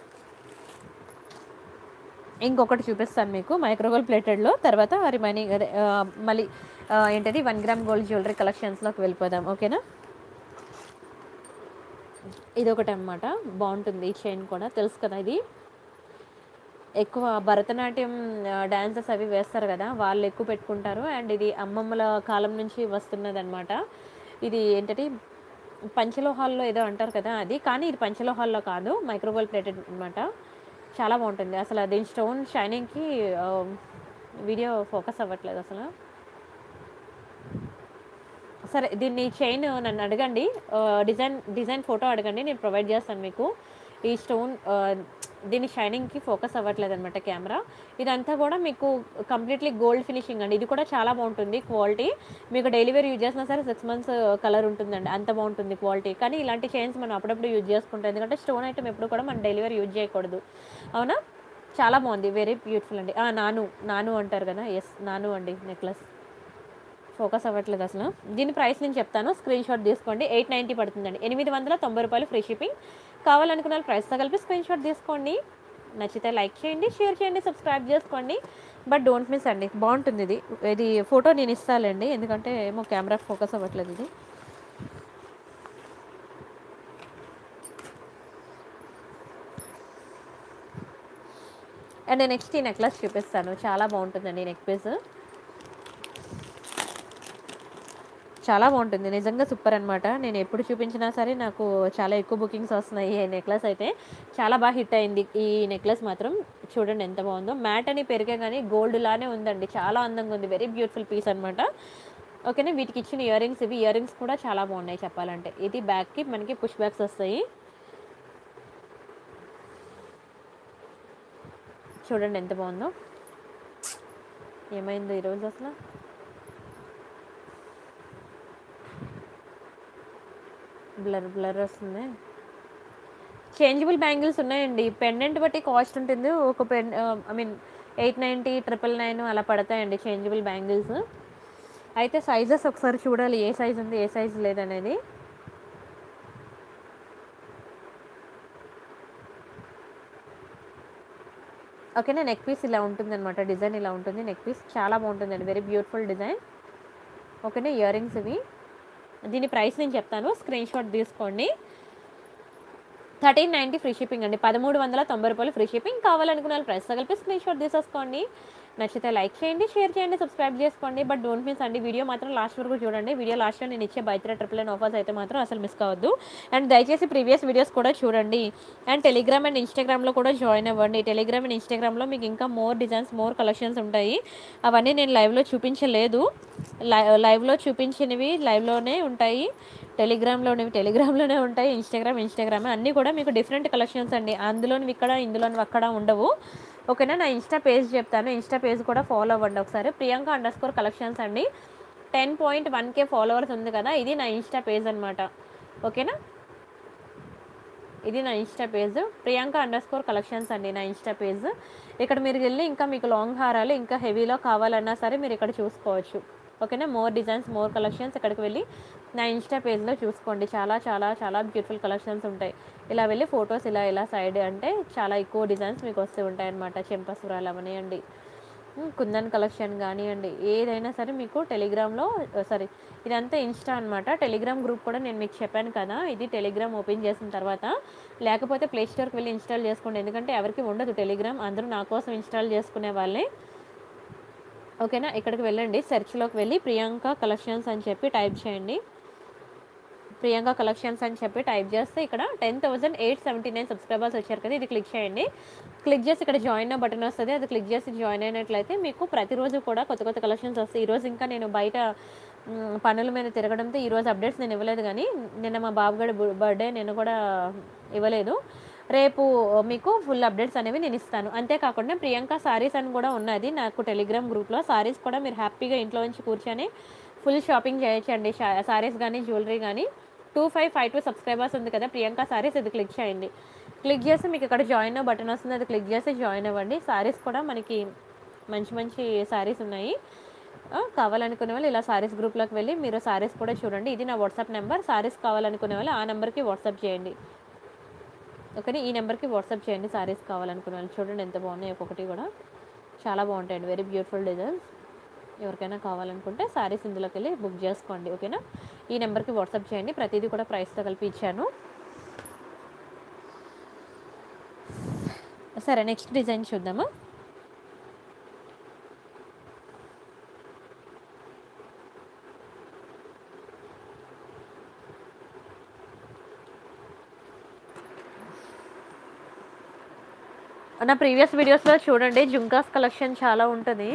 ఇంకొకటి చూపిస్తాను మీకు మైక్రో గోల్డ్ ప్లేటెడ్లో, తర్వాత రిమైనింగ్ మళ్ళీ ఏంటది 1 గ్రామ్ గోల్డ్ జ్యువెలరీ కలెక్షన్స్లోకి వెళ్ళిపోదాం. ఓకేనా, ఇది ఒకటి అనమాట, బాగుంటుంది. ఈ చైన్ కూడా తెలుసు కదా, ఇది ఎక్కువ భరతనాట్యం డ్యాన్సెస్ అవి వేస్తారు కదా, వాళ్ళు ఎక్కువ పెట్టుకుంటారు. అండ్ ఇది అమ్మమ్మల కాలం నుంచి వస్తున్నది అనమాట. ఇది ఏంటంటే పంచలోహాల్లో ఏదో అంటారు కదా అది, కానీ ఇది పంచలోహాల్లో కాదు, మైక్రో గోల్డ్ ప్లేటెడ్ అనమాట. చాలా బాగుంటుంది. అసలు దీని స్టోన్ షైనింగ్కి వీడియో ఫోకస్ అవ్వట్లేదు అసలు. సరే, దీన్ని చైన్ నన్ను అడగండి, డిజైన్ ఫోటో అడగండి, నేను ప్రొవైడ్ చేస్తాను మీకు. ఈ స్టోన్ దీని షైనింగ్కి ఫోకస్ అవ్వట్లేదు అనమాట కెమెరా. ఇదంతా కూడా మీకు కంప్లీట్లీ గోల్డ్ ఫినిషింగ్ అండి. ఇది కూడా చాలా బాగుంటుంది క్వాలిటీ. మీకు డైలీ వేర్ యూజ్ చేసినా సరే 6 మంత్స్ కలర్ ఉంటుందండి, అంత బాగుంటుంది క్వాలిటీ. కానీ ఇలాంటి చైన్స్ మనం అప్పుడప్పుడు యూజ్ చేసుకుంటాం, ఎందుకంటే స్టోన్ ఐటమ్ ఎప్పుడు కూడా మనం డైలీ వేర్ యూజ్ చేయకూడదు. అవునా, చాలా బాగుంది, వెరీ బ్యూటిఫుల్ అండి. నాను అంటారు కదా, ఎస్ నాను అండి నెక్లెస్. ఫోకస్ అవ్వట్లేదు అసలు. దీని ప్రైస్ నేను చెప్తాను, స్క్రీన్ షాట్ తీసుకోండి. 890 పడుతుందండి. 890 రూపాయలు ఫ్రీ షిప్పింగ్. కావాలనుకున్న ప్రైస్తో కలిపి స్క్రీన్ షాట్ తీసుకోండి. నచ్చితే లైక్ చేయండి, షేర్ చేయండి, సబ్స్క్రైబ్ చేసుకోండి. బట్ డోంట్ మిస్ అండి, బాగుంటుంది ఇది. ఇది ఫోటో నేను ఇస్తానండి, ఎందుకంటే ఏమో కెమెరా ఫోకస్ అవ్వట్లేదు ఇది. అండ్ నెక్స్ట్ ఈ నెక్లెస్ చూపిస్తాను, చాలా బాగుంటుందండి నెక్ పీస్. చాలా బాగుంటుంది, నిజంగా సూపర్ అనమాట. నేను ఎప్పుడు చూపించినా సరే నాకు చాలా ఎక్కువ బుకింగ్స్ వస్తున్నాయి. ఈ నెక్లెస్ అయితే చాలా బాగా హిట్ అయింది. ఈ నెక్లెస్ మాత్రం చూడండి ఎంత బాగుందో. మ్యాట్ అని పెరిగే కానీ గోల్డ్ లానే ఉందండి, చాలా అందంగా ఉంది. వెరీ బ్యూటిఫుల్ పీస్ అనమాట. ఓకేనా, వీటికి ఇచ్చిన ఇయర్ రింగ్స్ ఇవి. ఇయర్ రింగ్స్ కూడా చాలా బాగున్నాయి చెప్పాలంటే. ఇది బ్యాక్కి మనకి పుష్ బ్యాక్స్ వస్తాయి. చూడండి ఎంత బాగుందో. ఏమైందో ఈరోజు అసలు, బ్లర్ వస్తుంది. చేంజబుల్ బ్యాంగిల్స్ ఉన్నాయండి, పెండెంట్ బట్టి కాస్ట్ ఉంటుంది. ఒక ఐ మీన్ 890, 999 అలా పడతాయండి చేంజబుల్ బ్యాంగిల్స్. అయితే సైజెస్ ఒకసారి చూడాలి, ఏ సైజ్ ఉంది ఏ సైజ్ లేదనేది. ఓకేనా, నెక్ పీస్ ఇలా ఉంటుంది అనమాట, డిజైన్ ఇలా ఉంటుంది. నెక్ పీస్ చాలా బాగుంటుందండి, వెరీ బ్యూటిఫుల్ డిజైన్. ఓకేనా, ఇయర్ రింగ్స్ ఇవి. దీని ప్రైస్ నేను చెప్తాను, స్క్రీన్ షాట్ తీసుకోండి. 1390 ఫ్రీ షిప్పింగ్ అండి. 1390 రూపాయలు ఫ్రీ షిప్పింగ్. కావాలనుకున్న ప్రైస్ కలిపి స్క్రీన్ షాట్ తీసేసుకోండి. నచ్చితే లైక్ చేయండి, షేర్ చేయండి, సబ్స్క్రైబ్ చేసుకోండి. బట్ డోంట్ మిస్ అండి, వీడియో మాత్రం లాస్ట్ వరకు చూడండి. వీడియో లాస్ట్లో నేను ఇచ్చే బైత్రే 999 ఆఫర్స్ అయితే మాత్రం అసలు మిస్ కావద్దు. అండ్ దయచేసి ప్రీవియస్ వీడియోస్ కూడా చూడండి. అండ్ టెలిగ్రామ్ అండ్ ఇన్స్టాగ్రామ్లో కూడా జాయిన్ అవ్వండి. టెలిగ్రామ్ అండ్ ఇన్స్టాగ్రామ్లో మీకు ఇంకా మోర్ డిజైన్స్, మోర్ కలెక్షన్స్ ఉంటాయి. అవన్నీ నేను లైవ్లో చూపించలేదు, లైవ్లో చూపించినవి లైవ్లోనే ఉంటాయి, టెలిగ్రామ్లోనే ఉంటాయి. ఇన్స్టాగ్రామ్ అన్నీ కూడా మీకు డిఫరెంట్ కలెక్షన్స్ అండి. అందులోని ఇక్కడ, ఇందులోని అక్కడ ఉండవు. ఓకేనా, నా ఇన్స్టా పేజ్ చెప్తాను, ఇన్స్టా పేజ్ కూడా ఫాలో అవ్వండి ఒకసారి. ప్రియాంక _కలెక్షన్స్ అండి. 10.1K ఫాలోవర్స్ ఉంది కదా, ఇది నా ఇన్స్టా పేజ్ అనమాట. ఓకేనా, ఇది నా ఇన్స్టా పేజ్, ప్రియాంక _కలెక్షన్స్ అండి నా ఇన్స్టా పేజ్. ఇక్కడ మీరు వెళ్ళి ఇంకా మీకు లాంగ్ హారాలు ఇంకా హెవీలో కావాలన్నా సరే మీరు ఇక్కడ చూసుకోవచ్చు. ఓకేనా, మోర్ డిజైన్స్, మోర్ కలెక్షన్స్ ఇక్కడికి వెళ్ళి నా ఇన్స్టా పేజ్లో చూసుకోండి. చాలా చాలా చాలా బ్యూటిఫుల్ కలెక్షన్స్ ఉంటాయి. ఇలా వెళ్ళి ఫొటోస్ ఇలా సైడ్ అంటే చాలా ఎక్కువ డిజైన్స్ మీకు వస్తూ ఉంటాయి అన్నమాట. చెంపసురాలు అవనివ్వండి, కుందన్ కలెక్షన్ కానివ్వండి, ఏదైనా సరే మీకు టెలిగ్రామ్లో ఇదంతా ఇన్స్టా అనమాట. టెలిగ్రామ్ గ్రూప్ కూడా నేను మీకు చెప్పాను కదా, ఇది టెలిగ్రామ్ ఓపెన్ చేసిన తర్వాత. లేకపోతే ప్లే స్టోర్కి వెళ్ళి ఇన్స్టాల్ చేసుకోండి, ఎందుకంటే ఎవరికి ఉండదు టెలిగ్రామ్, అందరూ నా కోసం ఇన్స్టాల్ చేసుకునే వాళ్ళే. ఓకేనా, ఇక్కడికి వెళ్ళండి, సెర్చ్లోకి వెళ్ళి ప్రియాంక కలెక్షన్స్ అని చెప్పి టైప్ చేయండి. ప్రియాంక కలెక్షన్స్ అని చెప్పి టైప్ చేస్తే ఇక్కడ 10,879 సబ్స్క్రైబర్స్ వచ్చారు కదా, ఇది క్లిక్ చేయండి. క్లిక్ చేసి ఇక్కడ జాయిన్ బటన్ వస్తుంది, అది క్లిక్ చేసి జాయిన్ అయినట్లయితే మీకు ప్రతిరోజు కూడా కొత్త కొత్త కలెక్షన్స్ వస్తాయి. ఈరోజు ఇంకా నేను బయట పనుల మీద తిరగడంతో ఈరోజు అప్డేట్స్ నేను ఇవ్వలేదు, కానీ నిన్న మా బాబుగాడి బర్త్డే నేను కూడా ఇవ్వలేదు. రేపు మీకు ఫుల్ అప్డేట్స్ అనేవి నేను ఇస్తాను. అంతేకాకుండా ప్రియాంక సారీస్ అని కూడా ఉన్నది నాకు టెలిగ్రామ్ గ్రూప్లో. సారీస్ కూడా మీరు హ్యాపీగా ఇంట్లో నుంచి కూర్చొని ఫుల్ షాపింగ్ చేయొచ్చండి. సారీస్ కానీ జ్యువెలరీ కానీ. 2552 సబ్స్క్రైబర్స్ ఉంది కదా ప్రియాంక సారీస్, ఇది క్లిక్ చేయండి. క్లిక్ చేసి మీకు ఇక్కడ జాయిన్ బటన్ వస్తుంది, అది క్లిక్ చేసి జాయిన్ అవ్వండి. సారీస్ కూడా మనకి మంచి మంచి సారీస్ ఉన్నాయి. కావాలనుకునే వాళ్ళు ఇలా సారీస్ గ్రూప్లోకి వెళ్ళి మీరు సారీస్ కూడా చూడండి. ఇది నా వాట్సాప్ నెంబర్. సారీస్ కావాలనుకునే వాళ్ళు ఆ నెంబర్కి వాట్సాప్ చేయండి. ఓకే, ఈ నెంబర్కి వాట్సాప్ చేయండి సారీస్ కావాలనుకునే వాళ్ళు. చూడండి ఎంత బాగున్నాయి, ఒక్కొక్కటి కూడా చాలా బాగుంటాయండి. Very beautiful designs. ఎవరికైనా కావాలనుకుంటే సారీస్ ఇందులోకి వెళ్ళి బుక్ చేసుకోండి. ఓకేనా, ఈ నెంబర్కి వాట్సాప్ చేయండి. ప్రతిదీ కూడా ప్రైస్తో కలిపి ఇచ్చాను. సరే, నెక్స్ట్ డిజైన్ చూద్దాము. నా ప్రీవియస్ వీడియోస్లో చూడండి, జుంకాస్ కలెక్షన్ చాలా ఉంటుంది.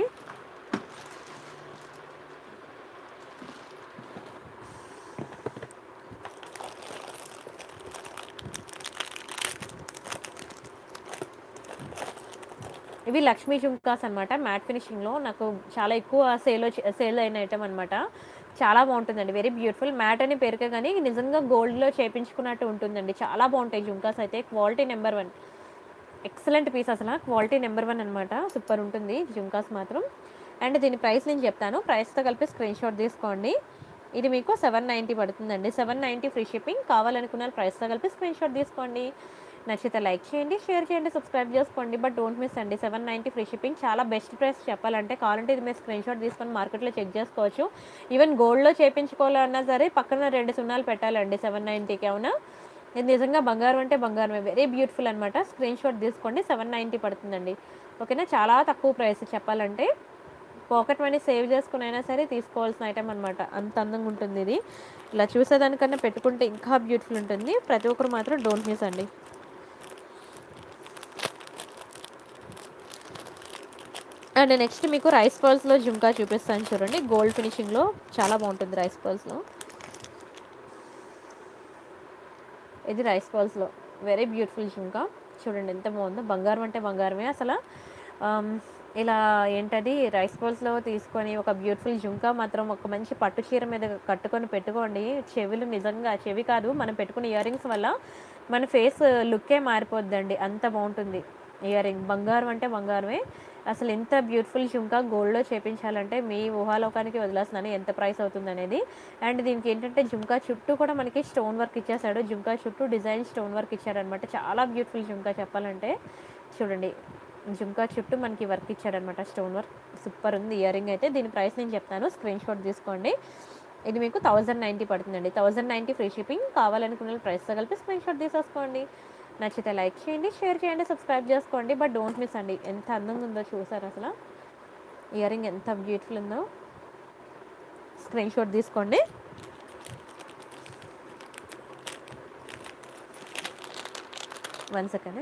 ఇవి లక్ష్మీ జుంకాస్ అనమాట, మ్యాట్ ఫినిషింగ్లో. నాకు చాలా ఎక్కువ సేల్ అయిన ఐటమ్ అనమాట. చాలా బాగుంటుందండి, వెరీ బ్యూటిఫుల్. మ్యాట్ అని పేరుకే కానీ నిజంగా గోల్డ్లో చేపించుకున్నట్టు ఉంటుందండి. చాలా బాగుంటాయి జుంకాస్ అయితే. క్వాలిటీ నెంబర్ 1, ఎక్సలెంట్ పీస్, అసలు క్వాలిటీ నెంబర్ 1 అనమాట. సూపర్ ఉంటుంది జుంకాస్ మాత్రం. అండ్ దీని ప్రైస్ నేను చెప్తాను, ప్రైస్తో కలిపి స్క్రీన్ షాట్ తీసుకోండి. ఇది మీకు 790 పడుతుందండి. 790 ఫ్రీ షిప్పింగ్. కావాలనుకున్న ప్రైస్తో కలిపి స్క్రీన్ షాట్ తీసుకోండి. నచ్చితే లైక్ చేయండి, షేర్ చేయండి, సబ్స్క్రైబ్ చేసుకోండి. బట్ డోంట్ మిస్ అండి, 790 ఫ్రీ షిప్పింగ్. చాలా బెస్ట్ ప్రైస్ చెప్పాలంటే. కావాలంటే ఇది మీరు స్క్రీన్ షాట్ తీసుకొని మార్కెట్లో చెక్ చేసుకోవచ్చు. ఈవెన్ గోల్డ్లో చేయించుకోవాలన్నా సరే పక్కన 2 సున్నాలు పెట్టాలండి 790కి. అవునా, ఇది నిజంగా బంగారం అంటే బంగారమే. వెరీ బ్యూటిఫుల్ అనమాట. స్క్రీన్ షాట్ తీసుకోండి. 790 పడుతుందండి. ఓకేనా, చాలా తక్కువ ప్రైస్ చెప్పాలంటే. పాకెట్ మనీ సేవ్ చేసుకుని అయినా సరే తీసుకోవాల్సిన ఐటమ్ అనమాట. అంత అందంగా ఉంటుంది ఇది. ఇలా చూసేదానికన్నా పెట్టుకుంటే ఇంకా బ్యూటిఫుల్ ఉంటుంది. ప్రతి ఒక్కరు మాత్రం డోంట్ మిస్ అండి. అండ్ నెక్స్ట్ మీకు రైస్ పర్ల్స్లో జుంకా చూపిస్తాను చూడండి. గోల్డ్ ఫినిషింగ్లో చాలా బాగుంటుంది రైస్ పర్ల్స్లో. ఇది రైస్ పర్ల్స్లో వెరీ బ్యూటిఫుల్ జుంకా. చూడండి ఎంత బాగుందో. బంగారం అంటే బంగారమే అసలు. ఇలా ఏంటది రైస్ పర్ల్స్లో తీసుకొని ఒక బ్యూటిఫుల్ జుంకా మాత్రం ఒక మంచి పట్టు చీర మీద కట్టుకొని పెట్టుకోండి. చెవులు నిజంగా, చెవి కాదు, మనం పెట్టుకున్న ఇయర్ రింగ్స్ వల్ల మన ఫేస్ లుక్కే మారిపోద్దండి. అంత బాగుంటుంది ఇయర్ రింగ్. బంగారం అంటే బంగారమే. అసలు ఎంత బ్యూటిఫుల్ జుంకా గోల్డ్లో చేయించాలంటే మీ ఊహాలోకానికి వదిలేస్తున్నాను ఎంత ప్రైస్ అవుతుంది అనేది. అండ్ దీనికి ఏంటంటే జుంకా చుట్టూ కూడా మనకి స్టోన్ వర్క్ ఇచ్చేసాడు. జుంకా చుట్టూ డిజైన్ స్టోన్ వర్క్ ఇచ్చాడనమాట. చాలా బ్యూటిఫుల్ జుంకా చెప్పాలంటే. చూడండి, జుంకా చుట్టూ మనకి వర్క్ ఇచ్చాడనమాట, స్టోన్ వర్క్. సూపర్ ఉంది ఇయర్ రింగ్ అయితే. దీని ప్రైస్ నేను చెప్తాను, స్క్రీన్ షాట్ తీసుకోండి. ఇది మీకు 1090 పడుతుందండి. 1090 ఫ్రీ షిప్పింగ్. కావాలనుకున్న ప్రైస్తో కలిపి స్క్రీన్ షాట్ తీసేసుకోండి. నచ్చితే లైక్ చేయండి, షేర్ చేయండి, సబ్స్క్రైబ్ చేసుకోండి. బట్ డోంట్ మిస్ అండి. ఎంత అందంగా ఉందో చూసారు అసలు. ఇయర్ రింగ్ ఎంత బ్యూటిఫుల్ ఉందో. స్క్రీన్ షాట్ తీసుకోండి. One second.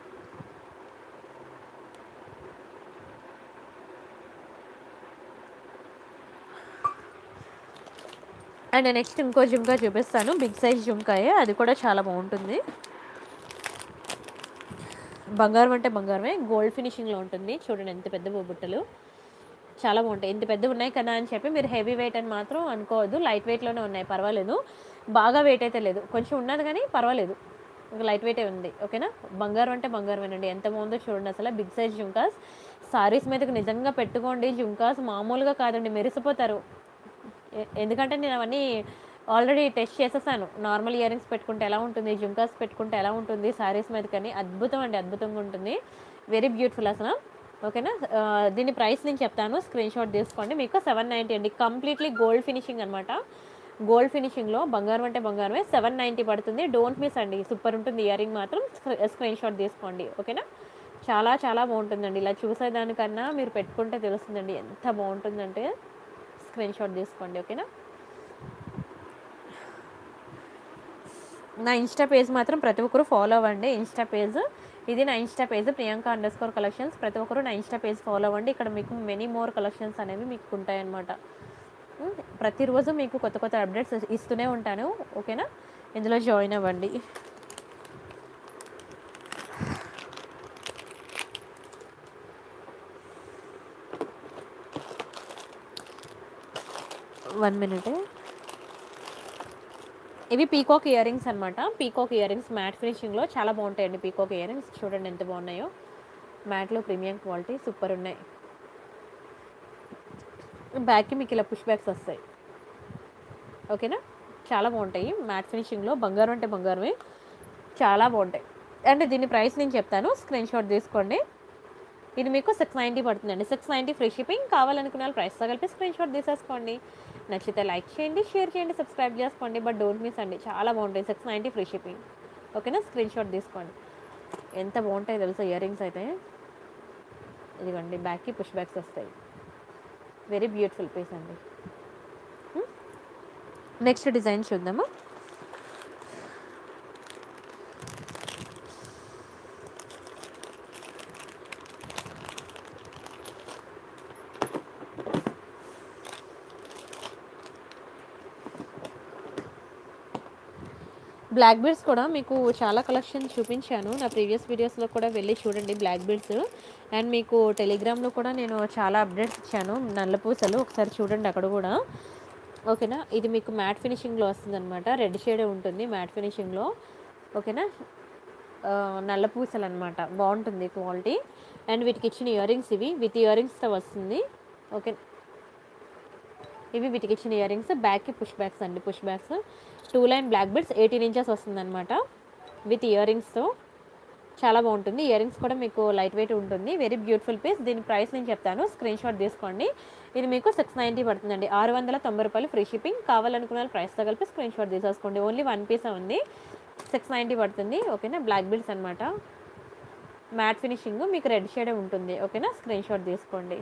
అండ్ నెక్స్ట్ ఇంకో జుంకా చూపిస్తాను. బిగ్ సైజ్ జుంకాయే, అది కూడా చాలా బాగుంటుంది. బంగారం అంటే బంగారమే. గోల్డ్ ఫినిషింగ్లో ఉంటుంది. చూడండి ఎంత పెద్ద బొబ్బుట్టలు, చాలా బాగుంటాయి. ఇంత పెద్ద ఉన్నాయి కదా అని చెప్పి మీరు హెవీ వెయిట్ అని మాత్రం అనుకోవద్దు. లైట్ వెయిట్లోనే ఉన్నాయి, పర్వాలేదు. బాగా వెయిట్ అయితే లేదు, కొంచెం ఉన్నది కానీ పర్వాలేదు, లైట్ వెయిటే ఉంది. ఓకేనా, బంగారం అంటే బంగారమేనండి. ఎంత బాగుందో చూడండి అసలు. బిగ్ సైజ్ జుంకాస్ సారీస్ మీదకి నిజంగా పెట్టుకోండి. జుంకాస్ మామూలుగా కాదండి, మెరిసిపోతారు. ఎందుకంటే నేను అవన్నీ ఆల్రెడీ టెస్ట్ చేసేసాను. నార్మల్ ఇయర్ రింగ్స్ పెట్టుకుంటే ఎలా ఉంటుంది, జుంకాస్ పెట్టుకుంటే ఎలా ఉంటుంది సారీస్ మీద, కానీ అద్భుతం అండి, అద్భుతంగా ఉంటుంది. వెరీ బ్యూటిఫుల్ అసలు. ఓకేనా, దీని ప్రైస్ నేను చెప్తాను, స్క్రీన్ షాట్ తీసుకోండి. మీకు 790 అండి. కంప్లీట్లీ గోల్డ్ ఫినిషింగ్ అనమాట. గోల్డ్ ఫినిషింగ్లో బంగారం అంటే బంగారమే. 790 పడుతుంది. డోంట్ మిస్ అండి, సూపర్ ఉంటుంది. ఇయర్ రింగ్ మాత్రం స్క్రీన్ షాట్ తీసుకోండి. ఓకేనా, చాలా చాలా బాగుంటుందండి. ఇలా చూసేదానికన్నా మీరు పెట్టుకుంటే తెలుస్తుందండి ఎంత బాగుంటుందంటే. స్క్రీన్ షాట్ తీసుకోండి. ఓకేనా, నా ఇన్స్టా పేజ్ మాత్రం ప్రతి ఒక్కరు ఫాలో అవ్వండి. ఇన్స్టా పేజ్ ఇది నా ఇన్స్టా పేజ్ Priyanka_collections. ప్రతి ఒక్కరు నా ఇన్స్టా పేజ్ ఫాలో అవ్వండి. ఇక్కడ మీకు మెనీ మోర్ కలెక్షన్స్ అనేవి మీకు ఉంటాయన్నమాట. ప్రతిరోజు మీకు కొత్త కొత్త అప్డేట్స్ ఇస్తూనే ఉంటాను. ఓకేనా, ఇందులో జాయిన్ అవ్వండి. వన్ మినిటే. ఇవి పీకాక్ ఇయర్ రింగ్స్ అనమాట. పీకాక్ ఇయర్ రింగ్స్ మ్యాట్ ఫినిషింగ్లో చాలా బాగుంటాయండి. పీకాక్ ఇయర్ రింగ్స్ చూడండి ఎంత బాగున్నాయో. మ్యాట్లో ప్రీమియం క్వాలిటీ సూపర్ ఉన్నాయి. బ్యాక్కి మీకు ఇలా పుష్ బ్యాక్స్ వస్తాయి. ఓకేనా, చాలా బాగుంటాయి. మ్యాట్ ఫినిషింగ్లో బంగారం అంటే బంగారమే, చాలా బాగుంటాయి. అంటే దీని ప్రైస్ నేను చెప్తాను, స్క్రీన్ షాట్ తీసుకోండి. ఇది మీకు 690 పడుతుందండి. 690 ఫ్రీ షిప్పింగ్. కావాలనుకున్న వాళ్ళు ప్రైస్తో కలిపి స్క్రీన్ షాట్ తీసేసుకోండి. నచ్చితే లైక్ చేయండి, షేర్ చేయండి, సబ్స్క్రైబ్ చేసుకోండి. బట్ డోంట్ మిస్ అండి, చాలా బాగుంటాయి. 690 ఫ్రీ షిప్పింగ్. ఓకేనా, స్క్రీన్ షాట్ తీసుకోండి. ఎంత బాగుంటాయి తెలుసా ఇయర్ రింగ్స్ అయితే. ఇదిగోండి బ్యాక్కి పుష్ బ్యాక్స్ వస్తాయి. వెరీ బ్యూటిఫుల్ పీస్ అండి. నెక్స్ట్ డిజైన్ చూద్దాము. బ్లాక్ బీడ్స్ కూడా మీకు చాలా కలెక్షన్ చూపించాను. నా ప్రీవియస్ వీడియోస్లో కూడా వెళ్ళి చూడండి బ్లాక్ బీడ్స్. అండ్ మీకు టెలిగ్రామ్లో కూడా నేను చాలా అప్డేట్స్ ఇచ్చాను. నల్ల పూసలు ఒకసారి చూడండి అక్కడ కూడా. ఓకేనా, ఇది మీకు మ్యాట్ ఫినిషింగ్లో వస్తుంది అనమాట. రెడ్ షేడే ఉంటుంది మ్యాట్ ఫినిషింగ్లో. ఓకేనా, నల్ల పూసలు అనమాట. బాగుంటుంది క్వాలిటీ. అండ్ వీటికి ఇచ్చిన ఇయర్ రింగ్స్ ఇవి విత్ ఇయర్ రింగ్స్తో వస్తుంది. ఓకే, ఇవి వీటికి ఇచ్చిన ఇయర్ రింగ్స్. బ్యాక్కి పుష్ బ్యాక్స్ అండి. Push backs 2 line black beads 18 inches వస్తుంది అనమాట విత్ ఇయర్ రింగ్స్తో. చాలా బాగుంటుంది. ఇయర్ రింగ్స్ కూడా మీకు లైట్ వెయిట్ ఉంటుంది. Very beautiful piece. దీని ప్రైస్ నేను చెప్తాను, స్క్రీన్ షాట్ తీసుకోండి. ఇది మీకు 690 పడుతుందండి. 690 రూపాయలు ఫ్రీ షిప్పింగ్. కావాలనుకున్న ప్రైస్తో కలిపి స్క్రీన్ షాట్ తీసేసుకోండి. ఓన్లీ 1 పీస్ ఉంది, 690 పడుతుంది. ఓకేనా, బ్లాక్ బీడ్స్ అనమాట. మ్యాట్ ఫినిషింగ్ మీకు రెడ్ షేడే ఉంటుంది. ఓకేనా, స్క్రీన్ షాట్ తీసుకోండి.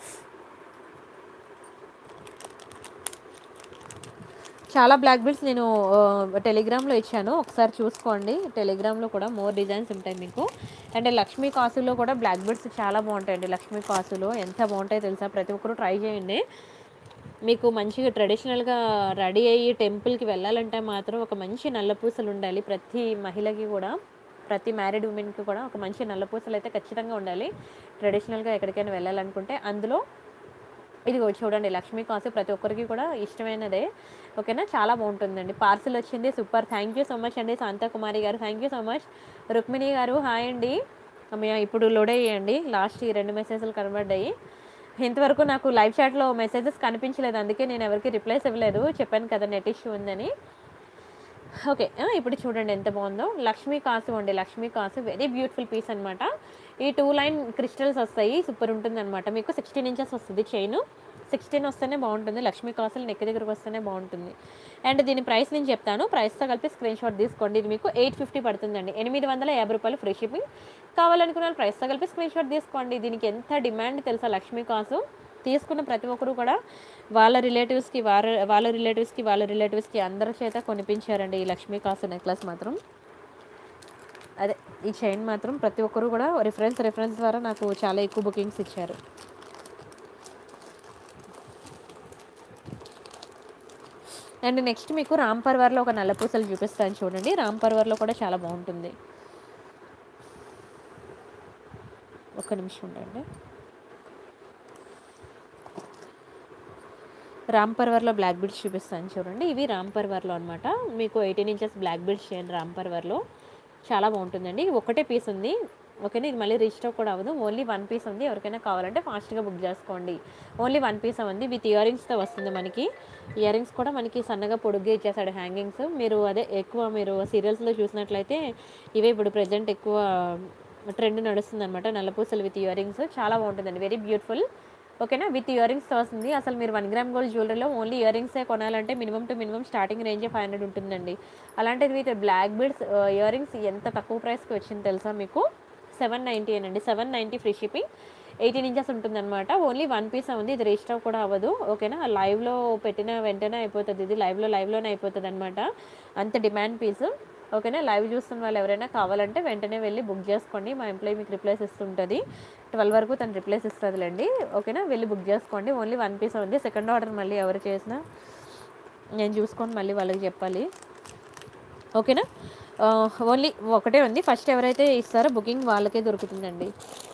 చాలా బ్లాక్ బీడ్స్ నేను టెలిగ్రామ్లో ఇచ్చాను, ఒకసారి చూసుకోండి. టెలిగ్రామ్లో కూడా మోర్ డిజైన్స్ ఉంటాయి మీకు. అండ్ లక్ష్మీ కాసులో కూడా బ్లాక్ బీడ్స్ చాలా బాగుంటాయండి. లక్ష్మీ కాసులో ఎంత బాగుంటాయో తెలుసా, ప్రతి ఒక్కరు ట్రై చేయండి. మీకు మంచిగా ట్రెడిషనల్గా రెడీ అయ్యి టెంపుల్కి వెళ్ళాలంటే మాత్రం ఒక మంచి నల్లపూసలు ఉండాలి. ప్రతి మహిళకి కూడా, ప్రతి మ్యారీడ్ ఉమెన్కి కూడా ఒక మంచి నల్లపూసలు అయితే ఖచ్చితంగా ఉండాలి ట్రెడిషనల్గా ఎక్కడికైనా వెళ్ళాలనుకుంటే. అందులో ఇది చూడండి లక్ష్మీ కాసు ప్రతి ఒక్కరికి కూడా ఇష్టమైనదే. ఓకేనా, చాలా బాగుంటుందండి. పార్సిల్ వచ్చింది, super. Thank you so much అండి శాంతకుమారి గారు. Thank you so much. Rukmini గారు హాయ్ అండి. ఇప్పుడు లోడ్ అయ్యండి. లాస్ట్ ఈ 2 మెసేజ్లు కనబడ్డాయి. ఇంతవరకు నాకు లైవ్ చాట్లో మెసేజెస్ కనిపించలేదు, అందుకే నేను ఎవరికి రిప్లైస్ ఇవ్వలేదు. చెప్పాను కదా నెట్ ఇష్యూ ఉందని. ఓకే, ఇప్పుడు చూడండి ఎంత బాగుందో. లక్ష్మీ కాసు అండి. లక్ష్మీ కాసు వెరీ బ్యూటిఫుల్ పీస్ అనమాట. ఈ 2 లైన్ క్రిస్టల్స్ వస్తాయి, సూపర్ ఉంటుంది అనమాట. మీకు 16 ఇంచెస్ వస్తుంది చైన్. 16 వస్తేనే బాగుంటుంది. లక్ష్మీ కాసులు నెక్ దగ్గరకు వస్తేనే బాగుంటుంది. అండ్ దీని ప్రైస్ నేను చెప్తాను, ప్రైస్తో కలిపి స్క్రీన్ షాట్ తీసుకోండి. ఇది మీకు 850 పడుతుందండి. 850 రూపాయలు ఫ్రీ షిప్పింగ్. కావాలనుకున్న ప్రైస్తో కలిపి స్క్రీన్ షాట్ తీసుకోండి. దీనికి ఎంత డిమాండ్ తెలుసా లక్ష్మీ కాసు. తీసుకున్న ప్రతి ఒక్కరు కూడా వాళ్ళ రిలేటివ్స్కి అందరి చేత కొనిపించారండి ఈ లక్ష్మీ కాసు నెక్లెస్ మాత్రం. అదే ఈ చైన్ మాత్రం ప్రతి ఒక్కరు కూడా రిఫరెన్స్ ద్వారా నాకు చాలా ఎక్కువ బుకింగ్స్ ఇచ్చారు. అండ్ నెక్స్ట్ మీకు రామ్ పర్వర్లో ఒక నల్ల పూసలు చూపిస్తాను చూడండి. రామ్ పర్వర్లో కూడా చాలా బాగుంటుంది. ఒక్క నిమిషం ఉండండి. రామ్ పర్వర్లో బ్లాక్ బీడ్స్ చూపిస్తాను చూడండి. ఇవి రామ్ పర్వర్లో అనమాట. మీకు 18 ఇంచెస్ బ్లాక్ బీడ్స్ చేయండి రామ్ పర్వర్లో. చాలా బాగుంటుందండి. ఒకటే పీస్ ఉంది. ఓకేనా, ఇది మళ్ళీ రీస్టాక్ కూడా అవ్వదు. ఓన్లీ 1 పీస్ ఉంది. ఎవరికైనా కావాలంటే ఫాస్ట్గా బుక్ చేసుకోండి. ఓన్లీ 1 పీస్ ఉంది. విత్ ఇయర్ రింగ్స్తో వస్తుంది మనకి. ఇయర్ రింగ్స్ కూడా మనకి సన్నగా పొడుగ్గా ఇచ్చేసాడు హ్యాంగింగ్స్. మీరు అదే ఎక్కువ మీరు సీరియల్స్లో చూసినట్లయితే ఇవే ఇప్పుడు ప్రజెంట్ ఎక్కువ ట్రెండ్ నడుస్తుంది అనమాట. నల్లపూసలు విత్ ఇయర్ రింగ్స్ చాలా బాగుంటుందండి. Very beautiful. ఓకేనా, విత్ ఇయర్ రింగ్స్తో వస్తుంది. అసలు మీరు 1 గ్రామ్ గోల్డ్ జ్యువెలరీలో ఓన్లీ ఇయర్ రింగ్సే కొనాలంటే మినిమం స్టార్టింగ్ రేంజే 500 ఉంటుందండి. అలాంటిది with black beads ear rings ఎంత తక్కువ ప్రైస్కి వచ్చింది తెలుసా మీకు. 790 అండి. 790 ఫ్రీ షిప్పింగ్. 18 ఇంచెస్ ఉంటుందన్నమాట. ఓన్లీ 1 పీస్ ఉంది. ఇది రీస్టాక్ కూడా అవ్వదు. ఓకేనా, లైవ్లో పెట్టిన వెంటనే అయిపోతుంది. ఇది లైవ్లోనే అయిపోతుంది అనమాట. అంత డిమాండ్ పీస్. ఓకేనా. లైవ్ చూస్తున్న వాళ్ళు ఎవరైనా కావాలంటే వెంటనే వెళ్ళి బుక్ చేసుకోండి. మా ఎంప్లాయీ మీకు రిప్లైస్ ఇస్తుంటుంది. 12 వరకు తను రిప్లైస్ ఇస్తుందిలేండి. ఓకేనా, వెళ్ళి బుక్ చేసుకోండి. ఓన్లీ 1 పీస్ ఉంది. సెకండ్ ఆర్డర్ మళ్ళీ ఎవరు చేసినా నేను చూసుకొని మళ్ళీ వాళ్ళకి చెప్పాలి. ఓకేనా. ఓన్లీ ఒకటే ఉంది. ఫస్ట్ ఎవరైతే ఇస్తారో బుకింగ్ వాళ్ళకే దొరుకుతుందండి.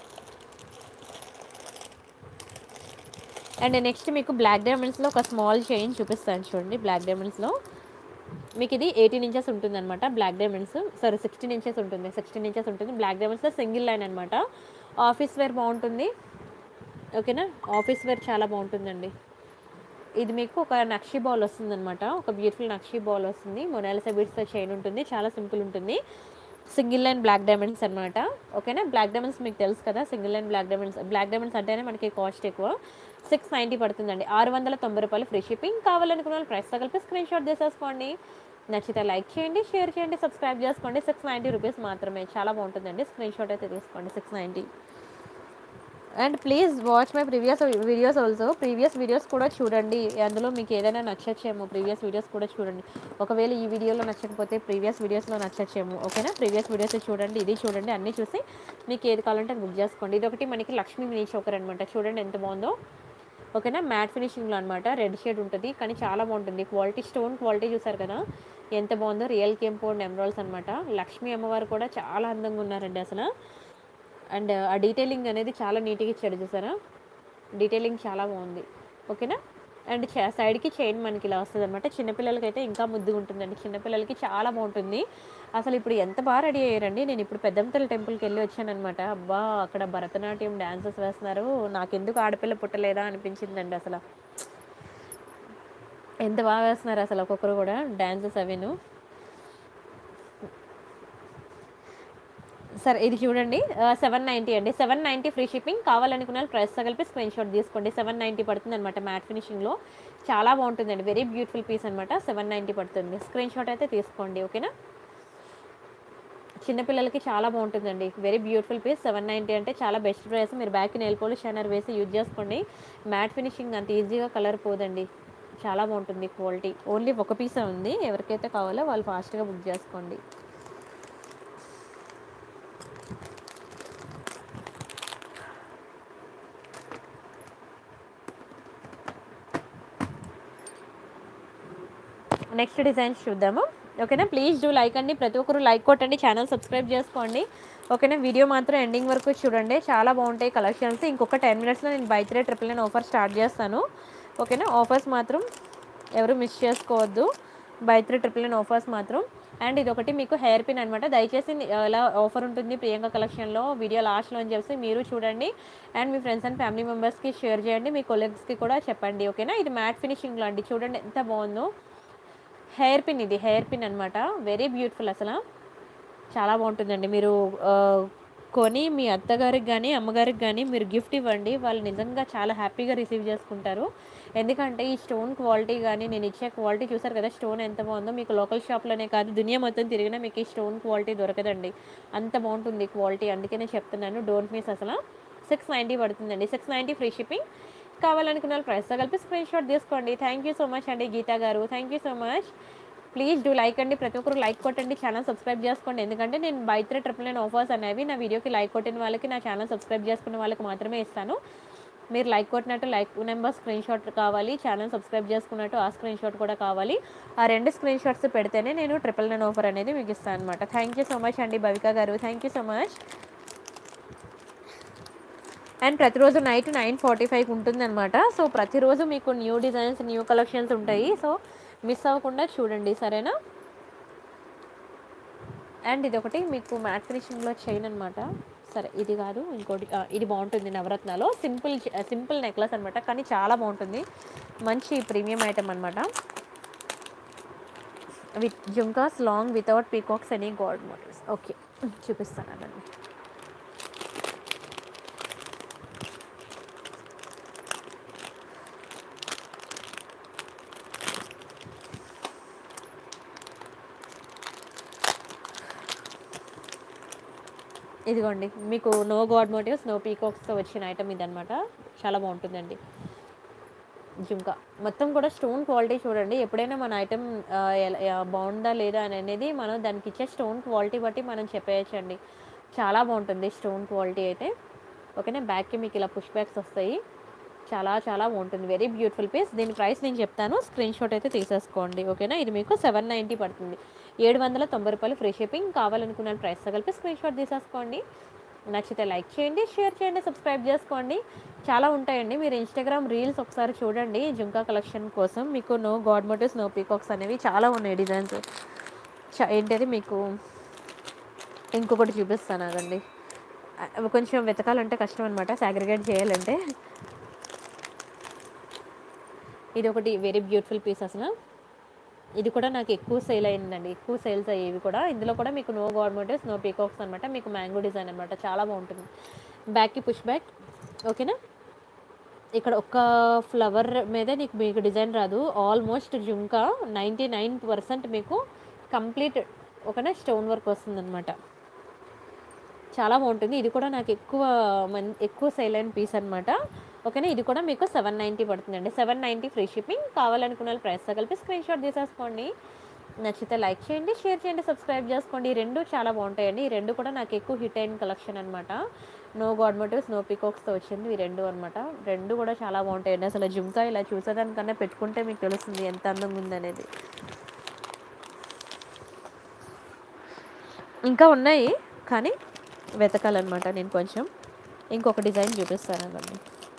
అండ్ నెక్స్ట్ మీకు బ్లాక్ డైమండ్స్లో ఒక స్మాల్ చైన్ చూపిస్తాను చూడండి. బ్లాక్ డైమండ్స్లో మీకు ఇది 18 ఇంచెస్ ఉంటుంది అనమాట. బ్లాక్ డైమండ్స్ 16 ఇంచెస్ ఉంటుంది. 16 ఇంచెస్ ఉంటుంది. బ్లాక్ డైమండ్స్లో సింగిల్ లైన్ అనమాట. ఆఫీస్ వేర్ బాగుంటుంది. ఓకేనా, ఆఫీస్ వేర్ చాలా బాగుంటుందండి. ఇది మీకు ఒక నక్షి బాల్ వస్తుంది అనమాట. ఒక బ్యూటిఫుల్ నక్షి బాల్ వస్తుంది. మొనాలిసా బీడ్స్తో చైన్ ఉంటుంది. చాలా సింపుల్ ఉంటుంది. సింగిల్ లైన్ బ్లాక్ డైమండ్స్ అనమాట. ఓకేనా, బ్లాక్ డైమండ్స్ మీకు తెలుసు కదా, single line black diamonds. Black diamonds అంటేనే మనకి కాస్ట్ ఎక్కువ. 690 పడుతుందండి. 690 రూపాయలు ఫ్రీ షిప్పింగ్. కావాలనుకున్న వాళ్ళు ప్రైస్ కలిపి స్క్రీన్ షాట్ తీసేసుకోండి. నచ్చితే లైక్ చేయండి, షేర్ చేయండి, సబ్స్క్రైబ్ చేసుకోండి. 690 రూపీస్ మాత్రమే. చాలా బాగుంటుందండి. స్క్రీన్ షాట్ అయితే తీసుకోండి. 690. And please watch my previous videos also. Previous videos కూడా చూడండి. అందులో మీకు ఏదైనా నచ్చచ్చేమో. ప్రీవియస్ వీడియోస్ కూడా చూడండి. ఒకవేళ ఈ వీడియోలో నచ్చకపోతే ప్రీవియస్ వీడియోస్లో నచ్చచ్చేమో. ఓకేనా, ప్రీవియస్ వీడియోస్ చూడండి, ఇది చూడండి, అన్నీ చూసి మీకు ఏది కావాలంటే బుక్ చేసుకోండి. ఇది ఒకటి మనకి లక్ష్మీ మినీ చోకర్ అనమాట. చూడండి ఎంత బాగుందో. ఓకేనా, మ్యాట్ ఫినిషింగ్లో అనమాట. రెడ్ షేడ్ ఉంటుంది కానీ చాలా బాగుంటుంది. క్వాలిటీ, స్టోన్ క్వాలిటీ చూసారు కదా ఎంత బాగుందో. రియల్ కెంపౌండ్ ఎమరాల్డ్స్ అనమాట. లక్ష్మీ అమ్మవారు కూడా చాలా అందంగా ఉన్నారండి అసలు. అండ్ ఆ డీటెయిలింగ్ అనేది చాలా నీట్గా ఇచ్చాడు చూసారా. డీటెయిలింగ్ చాలా బాగుంది. ఓకేనా. అండ్ సైడ్కి చైన్ మనకి ఇలా వస్తుంది అనమాట. చిన్నపిల్లలకి అయితే ఇంకా ముద్దుగా ఉంటుందండి. చిన్నపిల్లలకి చాలా బాగుంటుంది. అసలు ఇప్పుడు ఎంత బాగా రెడీ అయ్యారండి. నేను ఇప్పుడు పెద్దంతల టెంపుల్కి వెళ్ళి వచ్చానమాట. అబ్బా, అక్కడ భరతనాట్యం డ్యాన్సెస్ వేస్తున్నారు. నాకెందుకు ఆడపిల్ల పుట్టలేదా అనిపించిందండి అసలు. ఎంత బాగా వేస్తున్నారు అసలు ఒక్కొక్కరు కూడా డ్యాన్సెస్ అవిను. సరే, ఇది చూడండి. 790 అండి. 790 ఫ్రీ షిప్పింగ్. కావాలనుకున్న ప్రైస్ కలిపి స్క్రీన్ షాట్ తీసుకోండి. 790 పడుతుంది అనమాట. మ్యాట్ ఫినిషింగ్లో చాలా బాగుంటుందండి. వెరీ బ్యూటిఫుల్ పీస్ అనమాట. 790 పడుతుంది. స్క్రీన్ షాట్ అయితే తీసుకోండి. ఓకేనా, చిన్నపిల్లలకి చాలా బాగుంటుందండి. Very beautiful piece. 790 అంటే చాలా బెస్ట్ ప్రైస్. మీరు బ్యాక్ నెయిల్ పాలిష్ షైనర్ వేసి యూజ్ చేసుకోండి. మ్యాట్ ఫినిషింగ్ అంత ఈజీగా కలర్ పోదండి. చాలా బాగుంటుంది క్వాలిటీ. ఓన్లీ ఒక పీసే ఉంది. ఎవరికైతే కావాలో వాళ్ళు ఫాస్ట్గా బుక్ చేసుకోండి. నెక్స్ట్ డిజైన్స్ చూద్దాము. ఓకేనా, ప్లీజ్ డూ లైక్ అండి. ప్రతి ఒక్కరు లైక్ కొట్టండి, ఛానల్ సబ్స్క్రైబ్ చేసుకోండి. ఓకేనా, వీడియో మాత్రం ఎండింగ్ వరకు చూడండి. చాలా బాగుంటాయి కలెక్షన్స్. ఇంకొక 10 మినిట్స్లో నేను బై 3 ట్రిపుల్ 9 ఆఫర్ స్టార్ట్ చేస్తాను. ఓకేనా, ఆఫర్స్ మాత్రం ఎవరు మిస్ చేసుకోవద్దు. బై 3 ట్రిపుల్ 9 ఆఫర్స్ మాత్రం. అండ్ ఇది ఒకటి మీకు హెయిర్ పిన్ అనమాట. దయచేసి ఎలా ఆఫర్ ఉంటుంది ప్రియాంక కలెక్షన్లో వీడియో లాస్ట్లో అని చెప్పి మీరు చూడండి. అండ్ మీ ఫ్రెండ్స్ అండ్ ఫ్యామిలీ మెంబర్స్కి షేర్ చేయండి. మీ కొలీగ్స్కి కూడా చెప్పండి. ఓకేనా, ఇది మ్యాట్ ఫినిషింగ్లో అండి. చూడండి ఎంత బాగుందో. హెయిర్ పిన్, ఇది హెయిర్ పిన్ అనమాట. వెరీ బ్యూటిఫుల్ అసలు. చాలా బాగుంటుందండి. మీరు కొని మీ అత్తగారికి కానీ అమ్మగారికి కానీ మీరు గిఫ్ట్ ఇవ్వండి. వాళ్ళు నిజంగా చాలా హ్యాపీగా రిసీవ్ చేసుకుంటారు. ఎందుకంటే ఈ స్టోన్ క్వాలిటీ కానీ నేను ఇచ్చే క్వాలిటీ చూసారు కదా, స్టోన్ ఎంత బాగుందో. మీకు లోకల్ షాప్లోనే కాదు, దునియా మొత్తం తిరిగినా మీకు ఈ స్టోన్ క్వాలిటీ దొరకదండి. అంత బాగుంటుంది క్వాలిటీ. అందుకే నేను చెప్తున్నాను, డోంట్ మిస్ అసలు. 690 పడుతుందండి. 690 ఫ్రీ షిప్పింగ్. కావాలనుకున్న వాళ్ళు ప్రైస్తో కలిపి స్క్రీన్ షాట్ తీసుకోండి. థ్యాంక్ యూ సో మచ్ అండి గీతా గారు. Thank you so much. Please do like అండి. ప్రతి ఒక్కరు లైక్ కొట్టండి, ఛానల్ సబ్స్క్రైబ్ చేసుకోండి. ఎందుకంటే నేను బై 3 ట్రిపుల్ 9 ఆఫర్స్ అనేవి నా వీడియోకి లైక్ కొట్టిన వాళ్ళకి, నా ఛానల్ సబ్స్క్రైబ్ చేసుకున్న వాళ్ళకి మాత్రమే ఇస్తాను. మీరు లైక్ కొట్టినట్టు లైక్ నెంబర్ స్క్రీన్ షాట్ కావాలి, ఛానల్ సబ్స్క్రైబ్ చేసుకున్నట్టు ఆ స్క్రీన్ షాట్ కూడా కావాలి. ఆ 2 స్క్రీన్ షాట్స్ పెడితేనే నేను 999 ఆఫర్ అనేది మీకు ఇస్తాను అనమాట. థ్యాంక్ యూ సో మచ్ అండి భవిక గారు. Thank you so much. And ప్రతిరోజు నైట్ 9:45 ఉంటుందన్నమాట. సో ప్రతిరోజు మీకు న్యూ డిజైన్స్, న్యూ కలెక్షన్స్ ఉంటాయి. సో మిస్ అవ్వకుండా చూడండి, సరేనా. అండ్ ఇది ఒకటి మీకు మ్యాట్ ఫినిషింగ్లో చైన్ అనమాట. సరే, ఇది కాదు, ఇంకోటి. ఇది బాగుంటుంది. నవరత్నాలో సింపుల్ నెక్లెస్ అనమాట, కానీ చాలా బాగుంటుంది. మంచి ప్రీమియం ఐటమ్ అనమాట. With jhumkas long without peacocks any god motives. Okay, చూపిస్తాను అదండి. ఇదిగోండి, మీకు నో గాడ్ మోటివ్స్, నో పీకాక్స్తో వచ్చిన ఐటమ్ ఇదనమాట. చాలా బాగుంటుందండి. జుంకా. మొత్తం కూడా స్టోన్ క్వాలిటీ చూడండి. ఎప్పుడైనా మన ఐటెమ్ బావుందా లేదా అనేది మనం దానికిచ్చే స్టోన్ క్వాలిటీ బట్టి మనం చెప్పేయొచ్చండి. చాలా బావుంటుంది స్టోన్ క్వాలిటీ అయితే. ఓకేనా. బ్యాక్‌కి మీకు ఇలా పుష్ బ్యాక్స్ వస్తాయి. చాలా చాలా బావుంటుంది. Very beautiful piece. దీని ప్రైస్ నేను చెప్తాను. స్క్రీన్ షాట్ అయితే తీసేసుకోండి. ఓకేనా. ఇది మీకు 790 పడుతుంది. రూ. 790 ఫ్రీ షిప్పింగ్. కావాలనుకున్న ప్రైస్‌తో కలిపి స్క్రీన్ షాట్ తీసేసుకోండి. నచ్చితే లైక్ చేయండి, షేర్ చేయండి, సబ్స్క్రైబ్ చేసుకోండి. చాలా ఉంటాయండి. మీరు ఇన్‌స్టాగ్రామ్ రీల్స్ ఒకసారి చూడండి జుంకా కలెక్షన్ కోసం. మీకు no god motives, no peacocks అనేవి చాలా ఉన్నాయి డిజైన్స్. ఏంటది మీకు ఇంకొకటి చూపిస్తాను ఆగండి. అవి కొంచెం వెతకాలంటే కష్టం అనమాట. సాగ్రిగేట్ చేయాలంటే. ఇదొకటి వెరీ బ్యూటిఫుల్ పీస్ అసలు. ఇది కూడా నాకు ఎక్కువ సేల్ అయిందండి. ఎక్కువ సేల్స్ అయ్యేవి కూడా. ఇందులో కూడా మీకు no god motives, no peacocks అనమాట. మీకు మ్యాంగో డిజైన్ అనమాట. చాలా బావుంటుంది. బ్యాక్‌కి పుష్ బ్యాక్. ఓకేనా. ఇక్కడ ఒక్క ఫ్లవర్ మీదే మీకు డిజైన్ రాదు. ఆల్మోస్ట్ జుంకా 99% మీకు కంప్లీట్ ఓకేనా స్టోన్ వర్క్ వస్తుందనమాట. చాలా బావుంటుంది. ఇది కూడా నాకు ఎక్కువ సేల్ అయిన పీస్ అనమాట. ఓకేనా. ఇది కూడా మీకు 790 పడుతుందండి. 790 ఫ్రీ షిప్పింగ్. కావాలనుకున్న వాళ్ళు ప్రైస్‌తో కలిపి స్క్రీన్ షాట్ తీసేసుకోండి. నచ్చితే లైక్ చేయండి, షేర్ చేయండి, సబ్స్క్రైబ్ చేసుకోండి. ఈ 2 చాలా బావుంటాయండి. ఈ 2 కూడా నాకు ఎక్కువ హిట్ అయిన కలెక్షన్ అనమాట. నో గాడ్ మోటివ్స్, నో పీకాక్స్‌తో వచ్చింది ఈ 2 అనమాట. 2 కూడా చాలా బావుంటాయండి. అసలు జుంకా ఇలా చూసేదానికన్నా పెట్టుకుంటే మీకు తెలుస్తుంది ఎంత అందంగా ఉందనేది. ఇంకా ఉన్నాయి కానీ వెతకాలన్నమాట నేను కొంచెం. ఇంకొక డిజైన్ చూపిస్తానండి.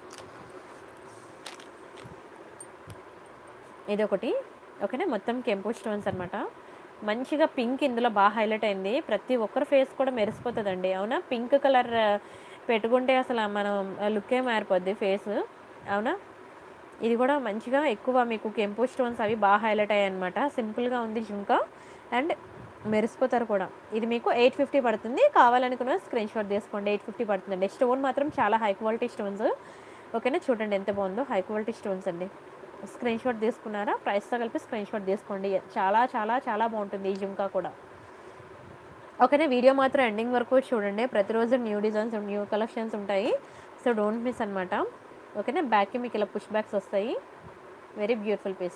ఇదొకటి. ఓకేనా. మొత్తం కెంపు స్టోన్స్ అనమాట. మంచిగా పింక్ ఇందులో బాగా హైలైట్ అయింది. ప్రతి ఒక్కరి ఫేస్ కూడా మెరిసిపోతదండి. అవునా. పింక్ కలర్ పెట్టుకుంటే అసలు మనం లుక్కే మారిపోద్ది ఫేసు. అవునా. ఇది కూడా మంచిగా ఎక్కువ మీకు కెంపు స్టోన్స్ అవి బాగా హైలైట్ అయ్యాయన్నమాట. సింపుల్‌గా ఉంది జుంకా అండ్ మెరిసిపోతారు కూడా. ఇది మీకు 850 పడుతుంది. కావాలనుకున్న స్క్రీన్ షాట్ తీసుకోండి. 850 పడుతుందండి. స్టోన్ మాత్రం చాలా హై క్వాలిటీ స్టోన్స్. ఓకేనా. చూడండి ఎంత బాగుందో. హై క్వాలిటీ స్టోన్స్ అండి. స్క్రీన్ షాట్ తీసుకున్నారా? ప్రైస్‌తో కలిపి స్క్రీన్ షాట్ తీసుకోండి. చాలా చాలా చాలా బాగుంటుంది ఈ జుంకా కూడా. ఓకేనా. వీడియో మాత్రం ఎండింగ్ వరకు చూడండి. ప్రతిరోజు న్యూ డిజైన్స్, న్యూ కలెక్షన్స్ ఉంటాయి. సో డోంట్ మిస్ అనమాట. ఓకేనా. బ్యాక్‌కి మీకు ఇలా పుష్ బ్యాక్స్ వస్తాయి. Very beautiful piece.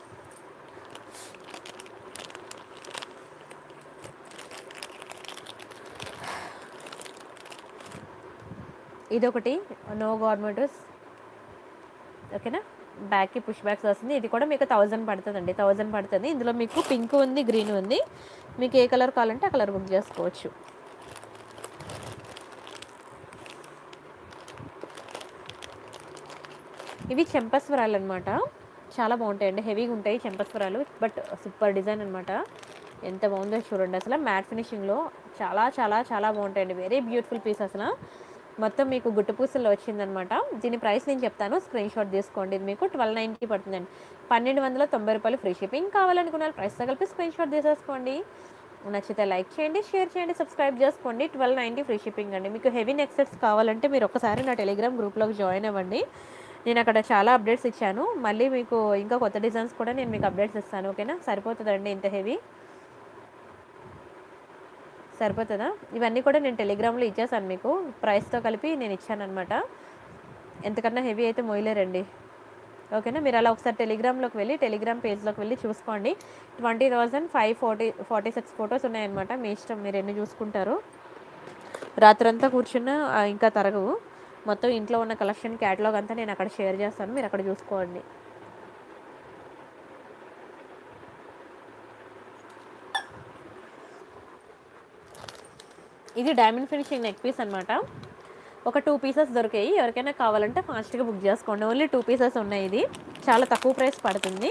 ఇదొకటి నో గాడ్ మోటివ్స్. ఓకేనా. బ్యాక్‌కి పుష్ బ్యాక్స్ వస్తుంది. ఇది కూడా మీకు 1000 పడుతుందండి. 1000 పడుతుంది. ఇందులో మీకు పింక్ ఉంది, గ్రీన్ ఉంది. మీకు ఏ కలర్ కావాలంటే ఆ కలర్ బుక్ చేసుకోవచ్చు. ఇవి చెంపస్వరాలు అనమాట. చాలా బాగుంటాయండి. హెవీగా ఉంటాయి చెంపస్వరాలు. బట్ సూపర్ డిజైన్ అనమాట. ఎంత బాగుందో చూడండి. అసలు మ్యాట్ ఫినిషింగ్‌లో చాలా చాలా చాలా బాగుంటాయండి. వెరీ బ్యూటిఫుల్ పీస్ అసలు. మొత్తం మీకు గుట్టు పూసల్లో వచ్చిందనమాట. దీని ప్రైస్ నేను చెప్తాను. స్క్రీన్ షాట్ తీసుకోండి. ఇది మీకు 1290 పడుతుందండి. రూ. 1290 ఫ్రీ షిప్పింగ్. కావాలనుకున్న ప్రైస్‌తో కలిపి స్క్రీన్ షాట్ తీసేసుకోండి. నచ్చితే లైక్ చేయండి, షేర్ చేయండి, సబ్స్క్రైబ్ చేసుకోండి. 1290 ఫ్రీ షిప్పింగ్ అండి. మీకు హెవీ నెక్ సెట్స్ కావాలంటే మీరు ఒక్కసారి నా టెలిగ్రామ్ గ్రూప్‌లోకి జాయిన్ అవ్వండి. నేను అక్కడ చాలా అప్డేట్స్ ఇచ్చాను. మళ్ళీ మీకు ఇంకా కొత్త డిజైన్స్ కూడా నేను మీకు అప్డేట్స్ ఇస్తాను. ఓకేనా. సరిపోతుందండి ఇంత హెవీ? సరిపోతుందా? ఇవన్నీ కూడా నేను టెలిగ్రామ్‌లో ఇచ్చేసాను మీకు. ప్రైస్‌తో కలిపి నేను ఇచ్చాననమాట. ఎంతకన్నా హెవీ అయితే మోయలేరండి. ఓకేనా. మీరు అలా ఒకసారి టెలిగ్రామ్‌లోకి వెళ్ళి టెలిగ్రామ్ పేజ్‌లోకి వెళ్ళి చూసుకోండి. 20,546 ఫోటోస్ ఉన్నాయన్నమాట. మీ ఇష్టం మీరు ఎన్ని చూసుకుంటారో. రాత్రంతా కూర్చున్నా ఇంకా తరగవు. మొత్తం ఇంట్లో ఉన్న కలెక్షన్ క్యాటలాగ్ అంతా నేను అక్కడ షేర్ చేస్తాను. మీరు అక్కడ చూసుకోండి. ఇది డైమండ్ ఫినిషింగ్ నెక్ పీస్ అనమాట. ఒక 2 పీసెస్ దొరికాయి. ఎవరికైనా కావాలంటే ఫాస్ట్‌గా బుక్ చేసుకోండి. ఓన్లీ 2 పీసెస్ ఉన్నాయి. ఇది చాలా తక్కువ ప్రైస్ పడుతుంది.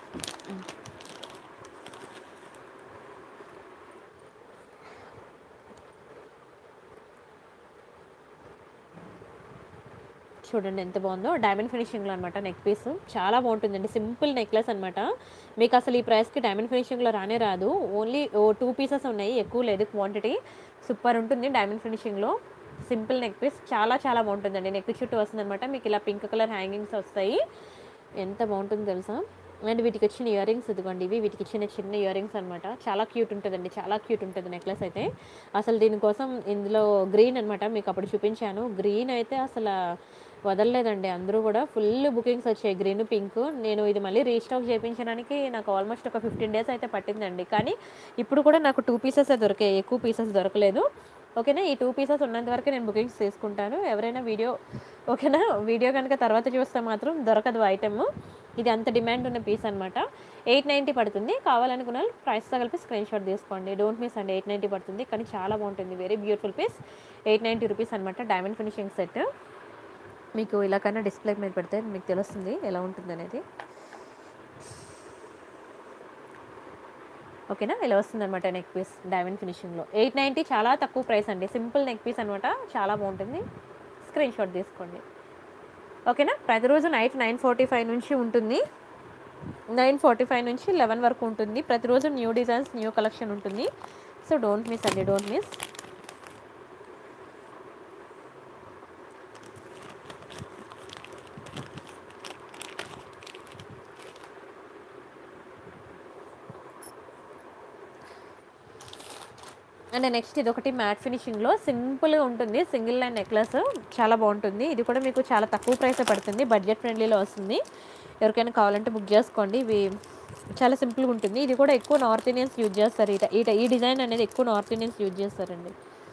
చూడండి ఎంత బాగుందో. డైమండ్ ఫినిషింగ్‌లో అనమాట నెక్ పీస్. చాలా బాగుంటుందండి. సింపుల్ నెక్లెస్ అనమాట. మీకు అసలు ఈ ప్రైస్‌కి డైమండ్ ఫినిషింగ్‌లో రానే రాదు. ఓన్లీ 2 పీసెస్ ఉన్నాయి. ఎక్కువ లేదు క్వాంటిటీ. సూపర్ ఉంటుంది డైమండ్ ఫినిషింగ్‌లో. సింపుల్ నెక్ పీస్ చాలా చాలా బాగుంటుందండి. నెక్ చుట్టూ వస్తుందనమాట. మీకు ఇలా పింక్ కలర్ హ్యాంగింగ్స్ వస్తాయి. ఎంత బాగుంటుందో తెలుసా. అండ్ వీటికి వచ్చిన ఇయర్ రింగ్స్ ఇదిగోండి. ఇవి వీటికి చిన్న చిన్న ఇయర్ రింగ్స్ అనమాట. చాలా క్యూట్ ఉంటుందండి. చాలా క్యూట్ ఉంటుంది నెక్లెస్ అయితే. అసలు దీనికోసం ఇందులో గ్రీన్ అనమాట. మీకు అప్పుడు చూపించాను. గ్రీన్ అయితే అసలు వదలలేదండి. అందరూ కూడా ఫుల్ బుకింగ్స్ వచ్చాయి గ్రీన్, పింక్. నేను ఇది మళ్ళీ రీస్టాక్ చేయించడానికి నాకు ఆల్మోస్ట్ ఒక 15 డేస్ అయితే పట్టిందండి. కానీ ఇప్పుడు కూడా నాకు 2 పీసెసే దొరికాయి. ఎక్కువ పీసెస్ దొరకలేదు. ఓకేనా. ఈ 2 పీసెస్ ఉన్నంత వరకు నేను బుకింగ్స్ తీసుకుంటాను. ఎవరైనా ఓకేనా, వీడియో కనుక తర్వాత చూస్తే మాత్రం దొరకదు ఐటెమ్. ఇది అంత డిమాండ్ ఉన్న పీస్ అనమాట. 890 పడుతుంది. కావాలనుకున్న వాళ్ళు ప్రైస్తో కలిపి స్క్రీన్ షాట్ తీసుకోండి. డోంట్ మిస్ అండి. 890 పడుతుంది, కానీ చాలా బాగుంటుంది. Very beautiful piece. 890 రూపీస్ అనమాట. Diamond finishing set. మీకు ఇలా కన్నా డిస్ప్లే మీద పెడితే మీకు తెలుస్తుంది ఎలా ఉంటుంది అనేది. ఓకేనా. ఇలా వస్తుంది అనమాట నెక్ పీస్ డైమండ్ ఫినిషింగ్లో. 890 చాలా తక్కువ ప్రైస్ అండి. సింపుల్ నెక్ పీస్ అనమాట. చాలా బాగుంటుంది. స్క్రీన్ షాట్ తీసుకోండి. ఓకేనా. ప్రతిరోజు నైట్ 9:45 నుంచి ఉంటుంది. 9:45 నుంచి 11 వరకు ఉంటుంది. ప్రతిరోజు న్యూ డిజైన్స్, న్యూ కలెక్షన్ ఉంటుంది. సో డోంట్ మిస్ అండి, డోంట్ మిస్. అండ్ నెక్స్ట్ ఇది ఒకటి మ్యాట్ ఫినిషింగ్లో సింపుల్గా ఉంటుంది. సింగిల్ లైన్ నెక్లెస్ చాలా బాగుంటుంది. ఇది కూడా మీకు చాలా తక్కువ ప్రైసే పడుతుంది. బడ్జెట్ ఫ్రెండ్లీలో వస్తుంది. ఎవరికైనా కావాలంటే బుక్ చేసుకోండి. ఇవి చాలా సింపుల్గా ఉంటుంది. ఇది కూడా ఎక్కువ నార్త్ ఇండియన్స్ యూజ్ చేస్తారు. ఈ డిజైన్ అనేది ఎక్కువ నార్త్ ఇండియన్స్ యూజ్ చేస్తారండి.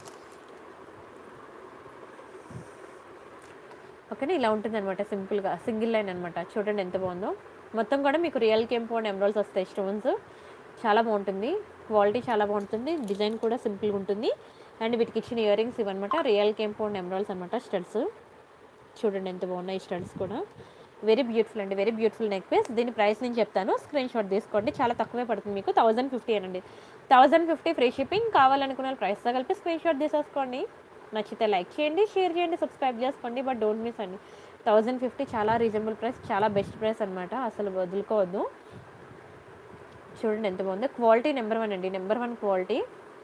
ఓకేనా. ఇలా ఉంటుంది అనమాట. సింపుల్గా సింగిల్ లైన్ అనమాట. చూడండి ఎంత బాగుందో. మొత్తం కూడా మీకు రియల్ కెంపౌండ్ ఎమరాల్డ్స్ వస్తాయి, స్టోన్స్. చాలా బాగుంటుంది. క్వాలిటీ చాలా బాగుంటుంది. డిజైన్ కూడా సింపుల్గా ఉంటుంది. అండ్ వీటికి ఇచ్చిన ఇయర్ రింగ్స్ ఇవన్నమాట. రియల్ కెంపౌండ్ ఎమరాల్డ్స్ అనమాట. స్టడ్స్ చూడండి ఎంత బాగున్నాయి. ఈ స్టడ్స్ కూడా వెరీ బ్యూటిఫుల్ అండి. Very beautiful neck piece. దీని ప్రైస్ నేను చెప్తాను, స్క్రీన్ షాట్ తీసుకోండి. చాలా తక్కువే పడుతుంది మీకు. 1050 అనండి. 1050 ఫ్రీ షిప్పింగ్. కావాలనుకున్న ప్రైస్తో కలిపి స్క్రీన్ షాట్ తీసేసుకోండి. నచ్చితే లైక్ చేయండి, షేర్ చేయండి, సబ్స్క్రైబ్ చేసుకోండి. బట్ డోంట్ మిస్ అండి. 1050 చాలా రీజనబుల్ ప్రైస్, చాలా బెస్ట్ ప్రైస్ అనమాట. అసలు వదులుకోవద్దు. చూడండి ఎంత బాగుందో. క్వాలిటీ నెంబర్ 1 అండి. Number 1 quality.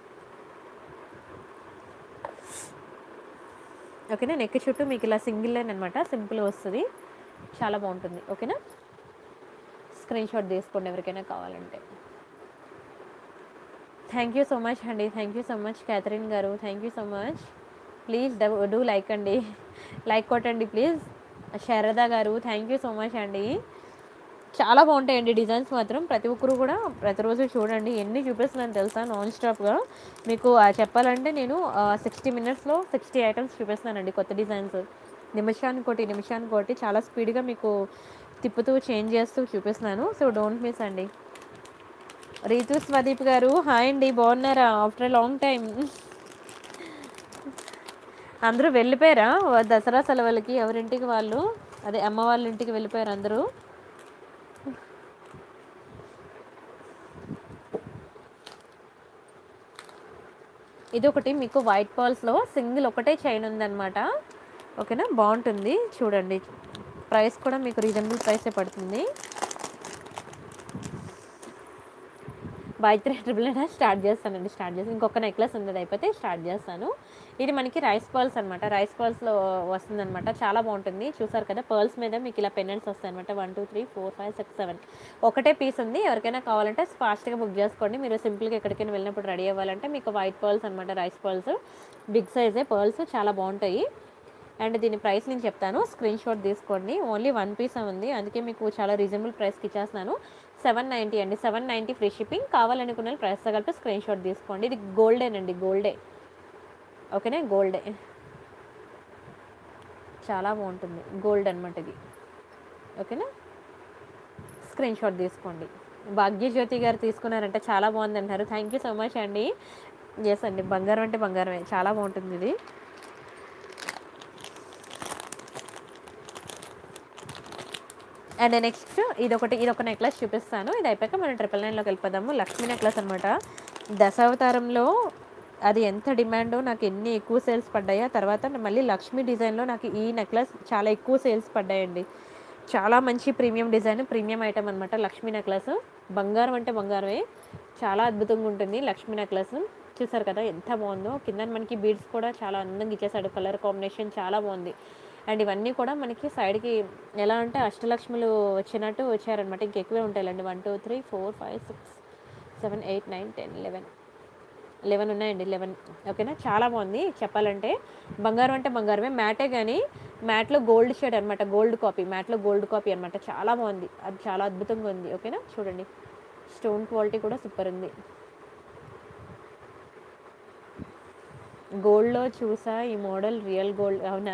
ఓకేనా. నెక్ చుట్టూ మీకు ఇలా సింగిల్ లైన్ అనమాట. సింపుల్గా వస్తుంది. చాలా బాగుంటుంది. ఓకేనా. స్క్రీన్ షాట్ తీసుకోండి ఎవరికైనా కావాలంటే. థ్యాంక్ యూ సో మచ్ అండి. Thank you so much Catherine గారు. Thank you so much. Please do like అండి. లైక్ కొట్టండి ప్లీజ్. శారదా గారు థ్యాంక్ యూ సో మచ్ అండి. చాలా బాగుంటాయండి డిజైన్స్ మాత్రం. ప్రతి ఒక్కరు కూడా ప్రతిరోజు చూడండి. ఎన్ని చూపిస్తున్నాను తెలుసా నాన్ స్టాప్గా. మీకు చెప్పాలంటే నేను 60 మినిట్స్లో 60 ఐటమ్స్ చూపిస్తున్నానండి. కొత్త డిజైన్స్ నిమిషానికి ఒకటి చాలా స్పీడ్గా మీకు తిప్పుతూ చేంజ్ చేస్తూ చూపిస్తున్నాను. సో డోంట్ మిస్ అండి. రీతు స్వదీప్ గారు హాయ్ అండి. బాగున్నారా? After long time. అందరూ వెళ్ళిపోయారా దసరా సెలవులకి? ఎవరింటికి వాళ్ళు, అదే అమ్మ వాళ్ళ ఇంటికి వెళ్ళిపోయారు అందరూ. ఇది ఒకటి మీకు వైట్ పర్ల్స్లో సింగిల్ ఒకటే చైన్ ఉందన్నమాట. ఓకేనా. బాగుంటుంది చూడండి. ప్రైస్ కూడా మీకు రీజనబుల్ ప్రైసే పడుతుంది. బై 3 స్టార్ట్ చేస్తానండి. ఇంకొక నెక్లెస్ ఉంది, అది అయిపోతే స్టార్ట్ చేస్తాను. ఇది మనకి రైస్ పర్ల్స్ అనమాట. రైస్ పర్ల్స్లో వస్తుందన్నమాట. చాలా బాగుంటుంది. చూసారు కదా పర్ల్స్ మీద మీకు ఇలా పెన్నెంట్స్ వస్తాయి అనమాట. 1 2 3 4 5 6 7 ఒకటే పీస్ ఉంది. ఎవరికైనా కావాలంటే ఫాస్ట్గా బుక్ చేసుకోండి. మీరు సింపుల్గా ఎక్కడికైనా వెళ్ళినప్పుడు రెడీ అవ్వాలంటే మీకు వైట్ పర్ల్స్ అనమాట. రైస్ పర్ల్స్ బిగ్ సైజే పర్ల్స్ చాలా బాగుంటాయి. అండ్ దీని ప్రైస్ నేను చెప్తాను, స్క్రీన్ షాట్ తీసుకోండి. ఓన్లీ 1 పీస్ ఉంది, అందుకే మీకు చాలా రీజనబుల్ ప్రైస్కి ఇచ్చేస్తున్నాను. 790 అండి. 790 ఫ్రీ షిప్పింగ్. కావాలనుకున్న ప్రైస్తో కలిపి స్క్రీన్ షాట్ తీసుకోండి. ఇది గోల్డేనండి. గోల్డే. ఓకేనా. గోల్డే చాలా బాగుంటుంది. గోల్డ్ అనమాట ఇది. ఓకేనా. స్క్రీన్ షాట్ తీసుకోండి. భాగ్యజ్యోతి గారు తీసుకున్నారంటే చాలా బాగుంది అంటారు. థ్యాంక్ యూ సో మచ్ అండి. ఎస్ అండి. బంగారం అంటే బంగారమే. చాలా బాగుంటుంది ఇది. అండ్ నెక్స్ట్ ఇదొక నెక్లెస్ చూపిస్తాను. ఇది అయిపోయాక మనం 999లోకి వెళ్ళిపోదాము. లక్ష్మీ నెక్లెస్ అనమాట. దశావతారంలో అది ఎంత డిమాండో, నాకు ఎన్ని ఎక్కువ సేల్స్ పడ్డాయో, తర్వాత మళ్ళీ లక్ష్మీ డిజైన్లో నాకు ఈ నెక్లెస్ చాలా ఎక్కువ సేల్స్ పడ్డాయండి. చాలా మంచి ప్రీమియం డిజైన్, ప్రీమియం ఐటమ్ అనమాట లక్ష్మీ నెక్లెస్. బంగారం అంటే బంగారమే. చాలా అద్భుతంగా ఉంటుంది లక్ష్మీ నెక్లెస్. చూసారు కదా ఎంత బాగుందో. కింద మనకి బీడ్స్ కూడా చాలా అందంగా ఇచ్చేసాడు. కలర్ కాంబినేషన్ చాలా బాగుంది. అండ్ ఇవన్నీ కూడా మనకి సైడ్కి ఎలా అంటే అష్టలక్ష్ములు వచ్చినట్టు వచ్చారనమాట. ఇంకెక్కువే ఉంటాయండి. 1 2 3 4 5 6 7 8 9 10 11 11 ఉన్నాయండి. 11 ఓకేనా. చాలా బాగుంది చెప్పాలంటే. బంగారం అంటే బంగారమే, మ్యాటే కానీ మ్యాట్లో గోల్డ్ షేడ్ అనమాట, గోల్డ్ కాపీ, మ్యాట్లో గోల్డ్ కాపీ అనమాట. చాలా బాగుంది, అది చాలా అద్భుతంగా ఉంది. ఓకేనా, చూడండి స్టోన్ క్వాలిటీ కూడా సూపర్ ఉంది. గోల్డ్లో చూసా ఈ మోడల్, రియల్ గోల్డ్ అవునా.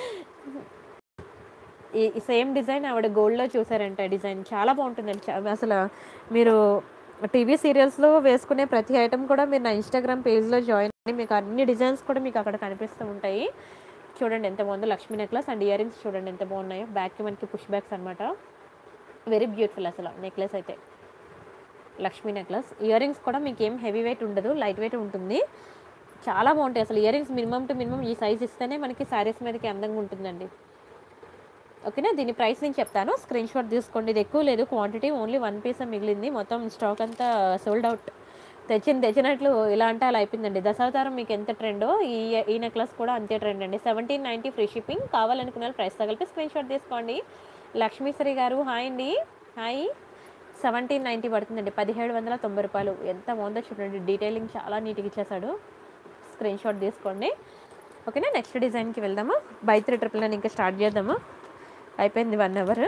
ఈ సేమ్ డిజైన్ ఆవిడ గోల్డ్లో చూసారంట. డిజైన్ చాలా బాగుంటుందండి. అసలు మీరు టీవీ సీరియల్స్లో వేసుకునే ప్రతి ఐటమ్ కూడా మీరు నా ఇన్స్టాగ్రామ్ పేజ్లో జాయిన్ అయ్యి మీకు అన్ని డిజైన్స్ కూడా మీకు అక్కడ కనిపిస్తూ ఉంటాయి. చూడండి ఎంత బాగుందో. Lakshmi necklace and ear rings చూడండి ఎంత బాగున్నాయో. బ్యాక్కి మనకి పుష్ బ్యాక్స్ అనమాట. వెరీ బ్యూటిఫుల్ అసలు నెక్లెస్ అయితే. లక్ష్మీ నెక్లెస్. ఇయర్ రింగ్స్ కూడా మీకు ఏం హెవీ వెయిట్ ఉండదు, లైట్ వెయిట్ ఉంటుంది. చాలా బాగుంటాయి అసలు. Ear rings minimum to minimum ఈ సైజ్ ఇస్తేనే మనకి శారీస్ మీదకి అందంగా ఉంటుందండి. ఓకేనా, దీని ప్రైస్ నేను చెప్తాను, స్క్రీన్ షాట్ తీసుకోండి. ఇది ఎక్కువ లేదు క్వాంటిటీ, ఓన్లీ 1 పీస్ మిగిలింది. మొత్తం స్టాక్ అంతా సోల్డ్ అవుట్. తెచ్చినట్లు ఇలా అంటే అలా అయిపోయిందండి. దశావతారం మీకు ఎంత ట్రెండో ఈ నెక్లెస్ కూడా అంతే ట్రెండ్ అండి. 1790 ఫ్రీ షిప్పింగ్. కావాలనుకున్న ప్రైస్ తగిలిపి స్క్రీన్ షాట్ తీసుకోండి. లక్ష్మీశ్రీ గారు హాయ్ అండి. హాయ్. 1790 పడుతుందండి, 1790 రూపాయలు. ఎంత బాగుందో చూడండి, డీటెయిలింగ్ చాలా నీట్గా ఇచ్చేసాడు. స్క్రీన్ షాట్ తీసుకోండి. ఓకేనా, నెక్స్ట్ డిజైన్కి వెళ్దాము. బై 399 ఇంకా స్టార్ట్ చేద్దాము. అయిపోయింది 1 అవర్.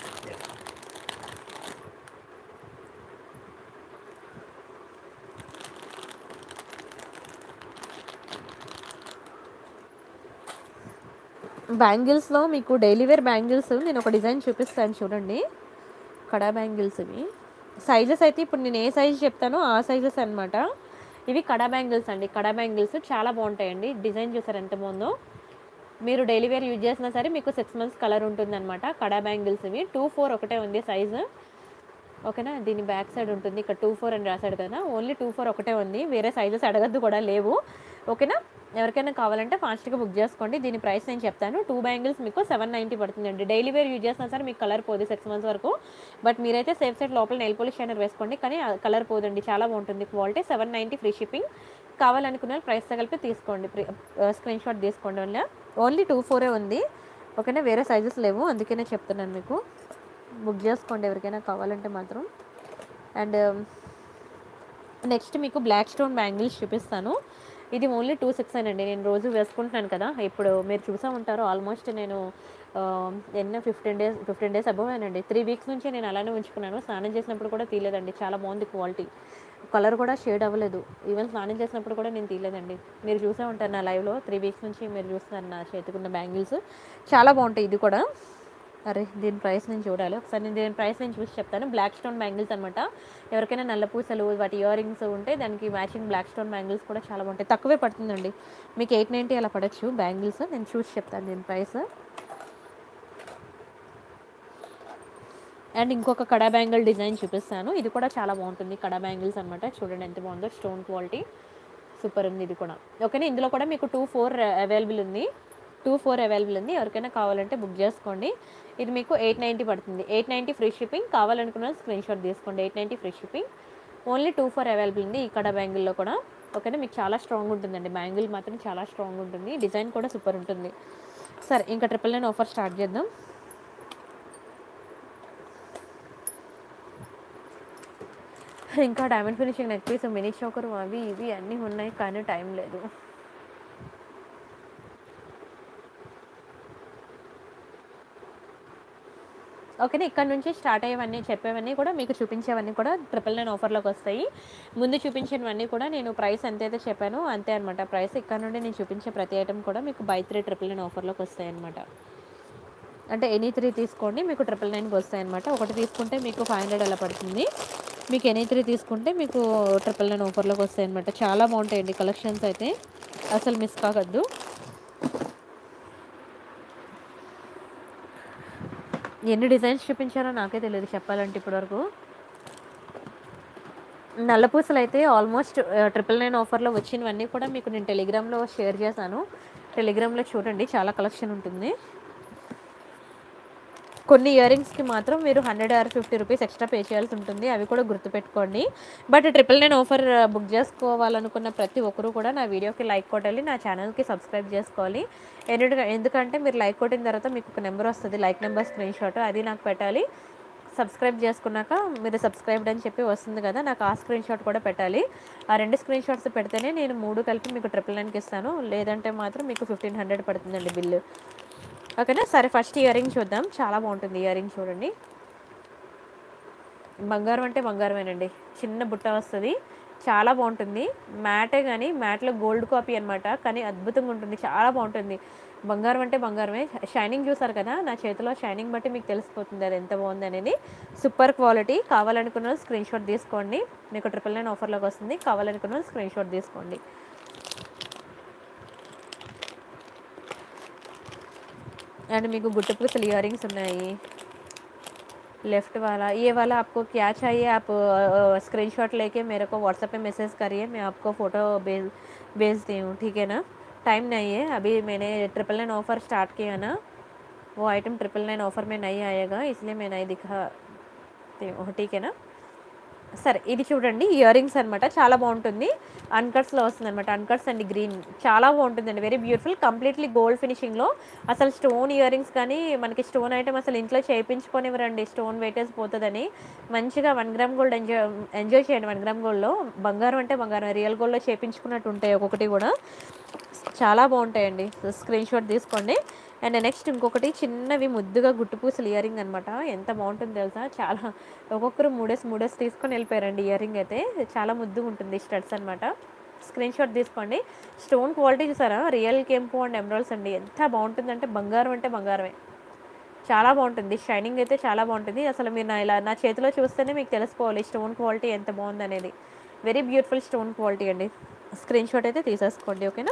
బ్యాంగిల్స్లో మీకు డైలీ వేర్ బ్యాంగిల్స్ నేను ఒక డిజైన్ చూపిస్తాను చూడండి. కడా బ్యాంగిల్స్ ఇవి. సైజెస్ అయితే ఇప్పుడు నేను ఏ సైజ్ చెప్తానో ఆ సైజెస్ అనమాట. ఇవి కడా బ్యాంగిల్స్ అండి. కడా బ్యాంగిల్స్ చాలా బాగుంటాయండి. డిజైన్ చూసారు ఎంత బాగుందో. మీరు డైలీ వేర్ యూజ్ చేసినా సరే మీకు 6 months కలర్ ఉంటుందన్నమాట. కడా బ్యాంగిల్స్ ఇవి. 24 ఒకటే ఉంది సైజు. ఓకేనా, దీని బ్యాక్ సైడ్ ఉంటుంది. ఇక్కడ 24 అని రాశాడు కదా, ఓన్లీ 24 ఒకటే ఉంది. వేరే సైజెస్ అడగద్దు కూడా, లేవు. ఓకేనా, ఎవరికైనా కావాలంటే ఫాస్ట్గా బుక్ చేసుకోండి. దీని ప్రైస్ నేను చెప్తాను. 2 బ్యాంగిల్స్ మీకు 790 పడుతుందండి. డైలీ వేర్ యూజ్ చేసినా సరే మీకు కలర్ పోదు 6 months వరకు. బట్ మీరైతే సేఫ్ సైడ్ లోపల నెయిల్ పాలిష్ షైనర్ వేసుకోండి, కానీ కలర్ పోదండి. చాలా బాగుంటుంది క్వాలిటీ. 790 free shipping. కావాలనుకున్న ప్రైస్తో కలిపి తీసుకోండి. స్క్రీన్ షాట్ తీసుకోండి. వల్ల ఓన్లీ 24 ఉంది. ఓకేనా, వేరే సైజెస్ లేవు, అందుకనే చెప్తున్నాను మీకు. బుక్ చేసుకోండి ఎవరికైనా కావాలంటే మాత్రం. అండ్ నెక్స్ట్ మీకు బ్లాక్ స్టోన్ బ్యాంగిల్స్ చూపిస్తాను. ఇది ఓన్లీ 269 అండి. నేను రోజు వేసుకుంటున్నాను కదా, ఇప్పుడు మీరు చూసా ఉంటారు. ఆల్మోస్ట్ నేను ఎన్నో 15 days అబవ్ అనండి. 3 weeks నుంచి నేను అలానే ఉంచుకున్నాను. స్నానం చేసినప్పుడు కూడా తీయలేదండి. చాలా బాగుంది క్వాలిటీ. కలర్ కూడా షేడ్ అవ్వలేదు. ఈవెన్ స్నానం చేసినప్పుడు కూడా నేను తీయలేదండి. మీరు చూసే ఉంటారు నా లైవ్లో. 3 weeks నుంచి మీరు చూస్తున్నారు నా చేతికున్న బ్యాంగిల్స్. చాలా బాగుంటాయి. ఇది కూడా అరే దీని ప్రైస్ నేను చూడాలి ఒకసారి. నేను దీని ప్రైస్ నేను చూసి చెప్తాను. బ్లాక్ స్టోన్ బ్యాంగిల్స్ అనమాట. ఎవరికైనా నల్ల పూసలు వాటి ఇయర్ రింగ్స్ ఉంటే దానికి మ్యాచింగ్ బ్లాక్ స్టోన్ బ్యాంగిల్స్ కూడా చాలా బాగుంటాయి. తక్కువే పడుతుందండి మీకు, 890 అలా పడచ్చు బ్యాంగిల్స్. నేను చూసి చెప్తాను దీని ప్రైస్. అండ్ ఇంకొక కడా బ్యాంగిల్ డిజైన్ చూపిస్తాను. ఇది కూడా చాలా బాగుంటుంది. కడా బ్యాంగిల్స్ అనమాట. చూడండి ఎంత బాగుందో. స్టోన్ క్వాలిటీ సూపర్ ఉంది ఇది కూడా. ఓకేనా, ఇందులో కూడా మీకు 24 అవైలబుల్ ఉంది. 24 అవైలబుల్ ఉంది. ఎవరికైనా కావాలంటే బుక్ చేసుకోండి. ఇది మీకు 890 పడుతుంది. 890 ఫ్రీ షిప్పింగ్. కావాలనుకున్న స్క్రీన్ షాట్ తీసుకోండి. 890 ఫ్రీ షిప్పింగ్. ఓన్లీ 24 అవైలబుల్ ఉంది ఈ కడా బ్యాంగిల్లో కూడా. ఓకేనా, మీకు చాలా స్ట్రాంగ్ ఉంటుందండి. బ్యాంగిల్ మాత్రం చాలా స్ట్రాంగ్ ఉంటుంది. డిజైన్ కూడా సూపర్ ఉంటుంది. సరే ఇంకా 999 ఆఫర్ స్టార్ట్ చేద్దాం. ఇంకా diamond finishing neck piece, mini choker, అవి ఇవి అన్నీ ఉన్నాయి, కానీ టైం లేదు. ఓకేనా, ఇక్కడ నుంచి స్టార్ట్ అయ్యేవన్నీ చెప్పేవన్నీ కూడా మీకు చూపించేవన్నీ కూడా 999 ఆఫర్లోకి వస్తాయి. ముందు చూపించినవన్నీ కూడా నేను ప్రైస్ ఎంతైతే చెప్పానో అంతే అనమాట ప్రైస్. ఇక్కడ నుండి నేను చూపించే ప్రతి ఐటమ్ కూడా మీకు బై 3 999 ఆఫర్లోకి వస్తాయి అనమాట. అంటే ఎనీ 3 తీసుకోండి మీకు 999కి వస్తాయి అనమాట. ఒకటి తీసుకుంటే మీకు 500 అలా పడుతుంది. మీకు ఎనీ 3 తీసుకుంటే మీకు 999 ఆఫర్లోకి వస్తాయి అనమాట. చాలా బాగుంటాయండి కలెక్షన్స్ అయితే, అసలు మిస్ కావద్దు. ఎన్ని డిజైన్స్ చూపించారో నాకే తెలియదు చెప్పాలంటే ఇప్పటివరకు. నల్లపూసలు అయితే ఆల్మోస్ట్ 999 ఆఫర్లో వచ్చినవన్నీ కూడా మీకు నేను టెలిగ్రామ్లో షేర్ చేశాను. టెలిగ్రామ్లో చూడండి, చాలా కలెక్షన్ ఉంటుంది. కొన్ని ఇయర్ రింగ్స్కి మాత్రం మీరు 100 or 50 రూపీస్ ఎక్స్ట్రా పే చేయాల్సి ఉంటుంది. అవి కూడా గుర్తుపెట్టుకోండి. బట్ 999 ఆఫర్ బుక్ చేసుకోవాలనుకున్న ప్రతి ఒక్కరూ కూడా నా వీడియోకి లైక్ కొట్టాలి, నా ఛానల్కి సబ్స్క్రైబ్ చేసుకోవాలి. ఎందుకంటే మీరు లైక్ కొట్టిన తర్వాత మీకు ఒక నెంబర్ వస్తుంది, లైక్ నెంబర్ స్క్రీన్ షాట్, అది నాకు పెట్టాలి. సబ్స్క్రైబ్ చేసుకున్నాక మీరు సబ్స్క్రైబ్డ్ అని చెప్పి వస్తుంది కదా, నాకు ఆ స్క్రీన్ షాట్ కూడా పెట్టాలి. ఆ 2 స్క్రీన్ షాట్స్ పెడితేనే నేను 3 కలిపి మీకు 999కి ఇస్తాను. లేదంటే మాత్రం మీకు 1500 పడుతుందండి బిల్లు. ఓకేనా. సరే ఫస్ట్ ఇయర్ రింగ్ చూద్దాం. చాలా బాగుంటుంది ఇయర్ రింగ్ చూడండి. బంగారం అంటే బంగారమేనండి. చిన్న బుట్ట వస్తుంది, చాలా బాగుంటుంది. మ్యాటే కానీ మ్యాట్లో గోల్డ్ కాపీ అనమాట, కానీ అద్భుతంగా ఉంటుంది, చాలా బాగుంటుంది. బంగారం అంటే బంగారమే. షైనింగ్ చూసారు కదా, నా చేతిలో షైనింగ్ బట్టి మీకు తెలిసిపోతుంది అది ఎంత బాగుంది అనేది. Super quality. కావాలనుకున్న స్క్రీన్ షాట్ తీసుకోండి, మీకు 999 ఆఫర్లోకి వస్తుంది. కావాలనుకున్న స్క్రీన్ షాట్ తీసుకోండి. అండ్ మీకు గుట్టు పూసలు ఇయర్ రింగ్స్ ఉన్నాయి. लेफ्ट वाला ये वाला आपको क्या चाहिए, आप स्क्रीनशॉट लेके मेरे को व्हाट्सएप पे मैसेज करिए, मैं आपको फ़ोटो भेजती हूँ, ठीक है ना. टाइम नहीं है अभी, मैंने 999 ऑफ़र स्टार्ट किया ना, वो आइटम 999 ऑफ़र में नहीं आएगा, इसलिए मैं नहीं दिखाती हूँ, ठीक है ना. సరే ఇది చూడండి, ఇయర్ రింగ్స్ అనమాట, చాలా బాగుంటుంది. అన్కట్స్లో వస్తుంది అనమాట, అన్కట్స్ అండ్ గ్రీన్, చాలా బాగుంటుందండి, వెరీ బ్యూటిఫుల్. కంప్లీట్లీ గోల్డ్ ఫినిషింగ్లో. అసలు స్టోన్ ఇయర్ రింగ్స్ కానీ మనకి స్టోన్ ఐటమ్ అసలు ఇంట్లో చేయించుకొనివ్వరండి, స్టోన్ వెయిటేజ్ పోతుందని. మంచిగా 1 గ్రామ్ గోల్డ్ ఎంజాయ్ చేయండి. 1 గ్రామ్ గోల్డ్లో బంగారం అంటే బంగారం, రియల్ గోల్డ్లో చేయించుకున్నట్టు ఉంటాయి ఒక్కొక్కటి కూడా, చాలా బాగుంటాయండి. స్క్రీన్ షాట్ తీసుకోండి. అండ్ నెక్స్ట్ ఇంకొకటి చిన్నవి ముద్దుగా గుట్టు పూసలు ఇయర్ రింగ్ అనమాట, ఎంత బాగుంటుంది తెలుసా. చాలా ఒక్కొక్కరు మూడేసి తీసుకొని వెళ్ళిపోయారండి. ఇయర్ రింగ్ అయితే చాలా ముద్దుగా ఉంటుంది, స్టడ్స్ అనమాట. స్క్రీన్ షాట్ తీసుకోండి. స్టోన్ క్వాలిటీ చూసారా, రియల్ కెంపు అండ్ ఎమరాల్డ్స్ అండి, ఎంత బాగుంటుందంటే బంగారం అంటే బంగారమే, చాలా బాగుంటుంది. షైనింగ్ అయితే చాలా బాగుంటుంది. అసలు మీరు నా చేతిలో చూస్తేనే మీకు తెలిసిపోవాలి స్టోన్ క్వాలిటీ ఎంత బాగుంది అనేది. వెరీ బ్యూటిఫుల్ స్టోన్ క్వాలిటీ అండి. స్క్రీన్ షాట్ అయితే తీసేసుకోండి, ఓకేనా.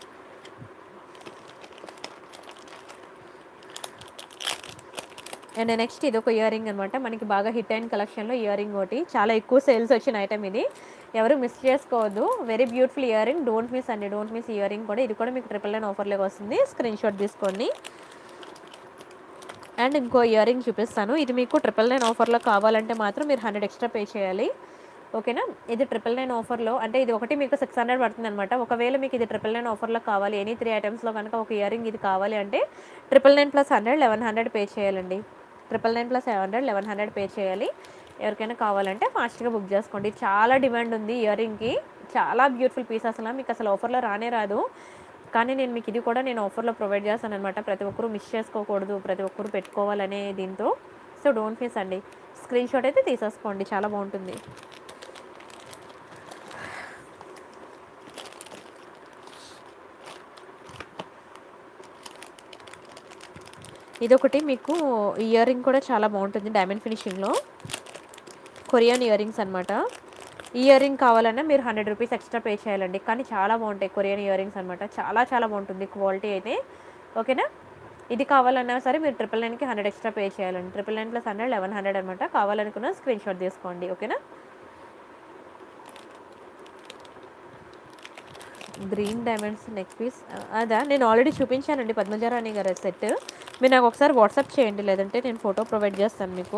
అండ్ నెక్స్ట్ ఇది ఒక ఇయర్ రింగ్ అనమాట, మనకి బాగా హిట్ అయిన కలెక్షన్లో ఇయర్ రింగ్ ఒకటి, చాలా ఎక్కువ సేల్స్ వచ్చిన ఐటమ్ ఇది, ఎవరు మిస్ చేసుకోవద్దు. Very beautiful ear ring, don't miss అండి, డోంట్ మిస్ ఇయర్ రింగ్ కూడా. ఇది కూడా మీకు 999 ఆఫర్లోకి వస్తుంది. స్క్రీన్ షాట్ తీసుకోండి. అండ్ ఇంకో ఇయర్ రింగ్ చూపిస్తాను, ఇది మీకు 999 ఆఫర్లో కావాలంటే మాత్రం మీరు 100 ఎక్స్ట్రా పే చేయాలి, ఓకేనా. ఇది 999 ఆఫర్లో అంటే ఇది ఒకటి మీకు 600 పడుతుంది అనమాట. ఒకవేళ మీకు ఇది 999 ఆఫర్లో కావాలి, ఎనీ 3 ఐటమ్స్లో కనుక ఒక ఇయర్ రింగ్ ఇది కావాలి అంటే 999 + 100 1100 పే చేయాలండి. 999 + 100 1100 పే చేయాలి. ఎవరికైనా కావాలంటే ఫాస్ట్గా బుక్ చేసుకోండి. చాలా డిమాండ్ ఉంది ఇయర్ రింగ్కి, చాలా బ్యూటిఫుల్ పీస్, అసలు మీకు అసలు ఆఫర్లో రానే రాదు. కానీ నేను మీకు ఇది కూడా నేను ఆఫర్లో ప్రొవైడ్ చేస్తాను అనమాట. ప్రతి ఒక్కరు మిస్ చేసుకోకూడదు, ప్రతి ఒక్కరు పెట్టుకోవాలనే దీంతో. సో డోంట్ మిస్ అండి. స్క్రీన్ షాట్ అయితే తీసేసుకోండి, చాలా బాగుంటుంది. ఇదొకటి మీకు ఇయర్ రింగ్ కూడా చాలా బాగుంటుంది, డైమండ్ ఫినిషింగ్లో, కొరియన్ ఇయర్ రింగ్స్ అనమాట. ఇయర్ రింగ్ కావాలన్నా మీరు 100 రూపీస్ ఎక్స్ట్రా పే చేయాలండి, కానీ చాలా బాగుంటాయి కొరియన్ ఇయర్ రింగ్స్ అనమాట, చాలా చాలా బాగుంటుంది క్వాలిటీ అయితే, ఓకేనా. ఇది కావాలన్నా సరే మీరు 999కి 100 ఎక్స్ట్రా పే చేయాలండి. 999 + 100 1100 అనమాట. కావాలనుకున్న స్క్రీన్ షాట్ తీసుకోండి, ఓకేనా. గ్రీన్ డైమండ్స్ నెక్ పీస్ అదా నేను ఆల్రెడీ చూపించానండి, పద్మజారాణి గారి సెట్. మీరు నాకు ఒకసారి వాట్సాప్ చేయండి, లేదంటే నేను ఫోటో ప్రొవైడ్ చేస్తాను మీకు.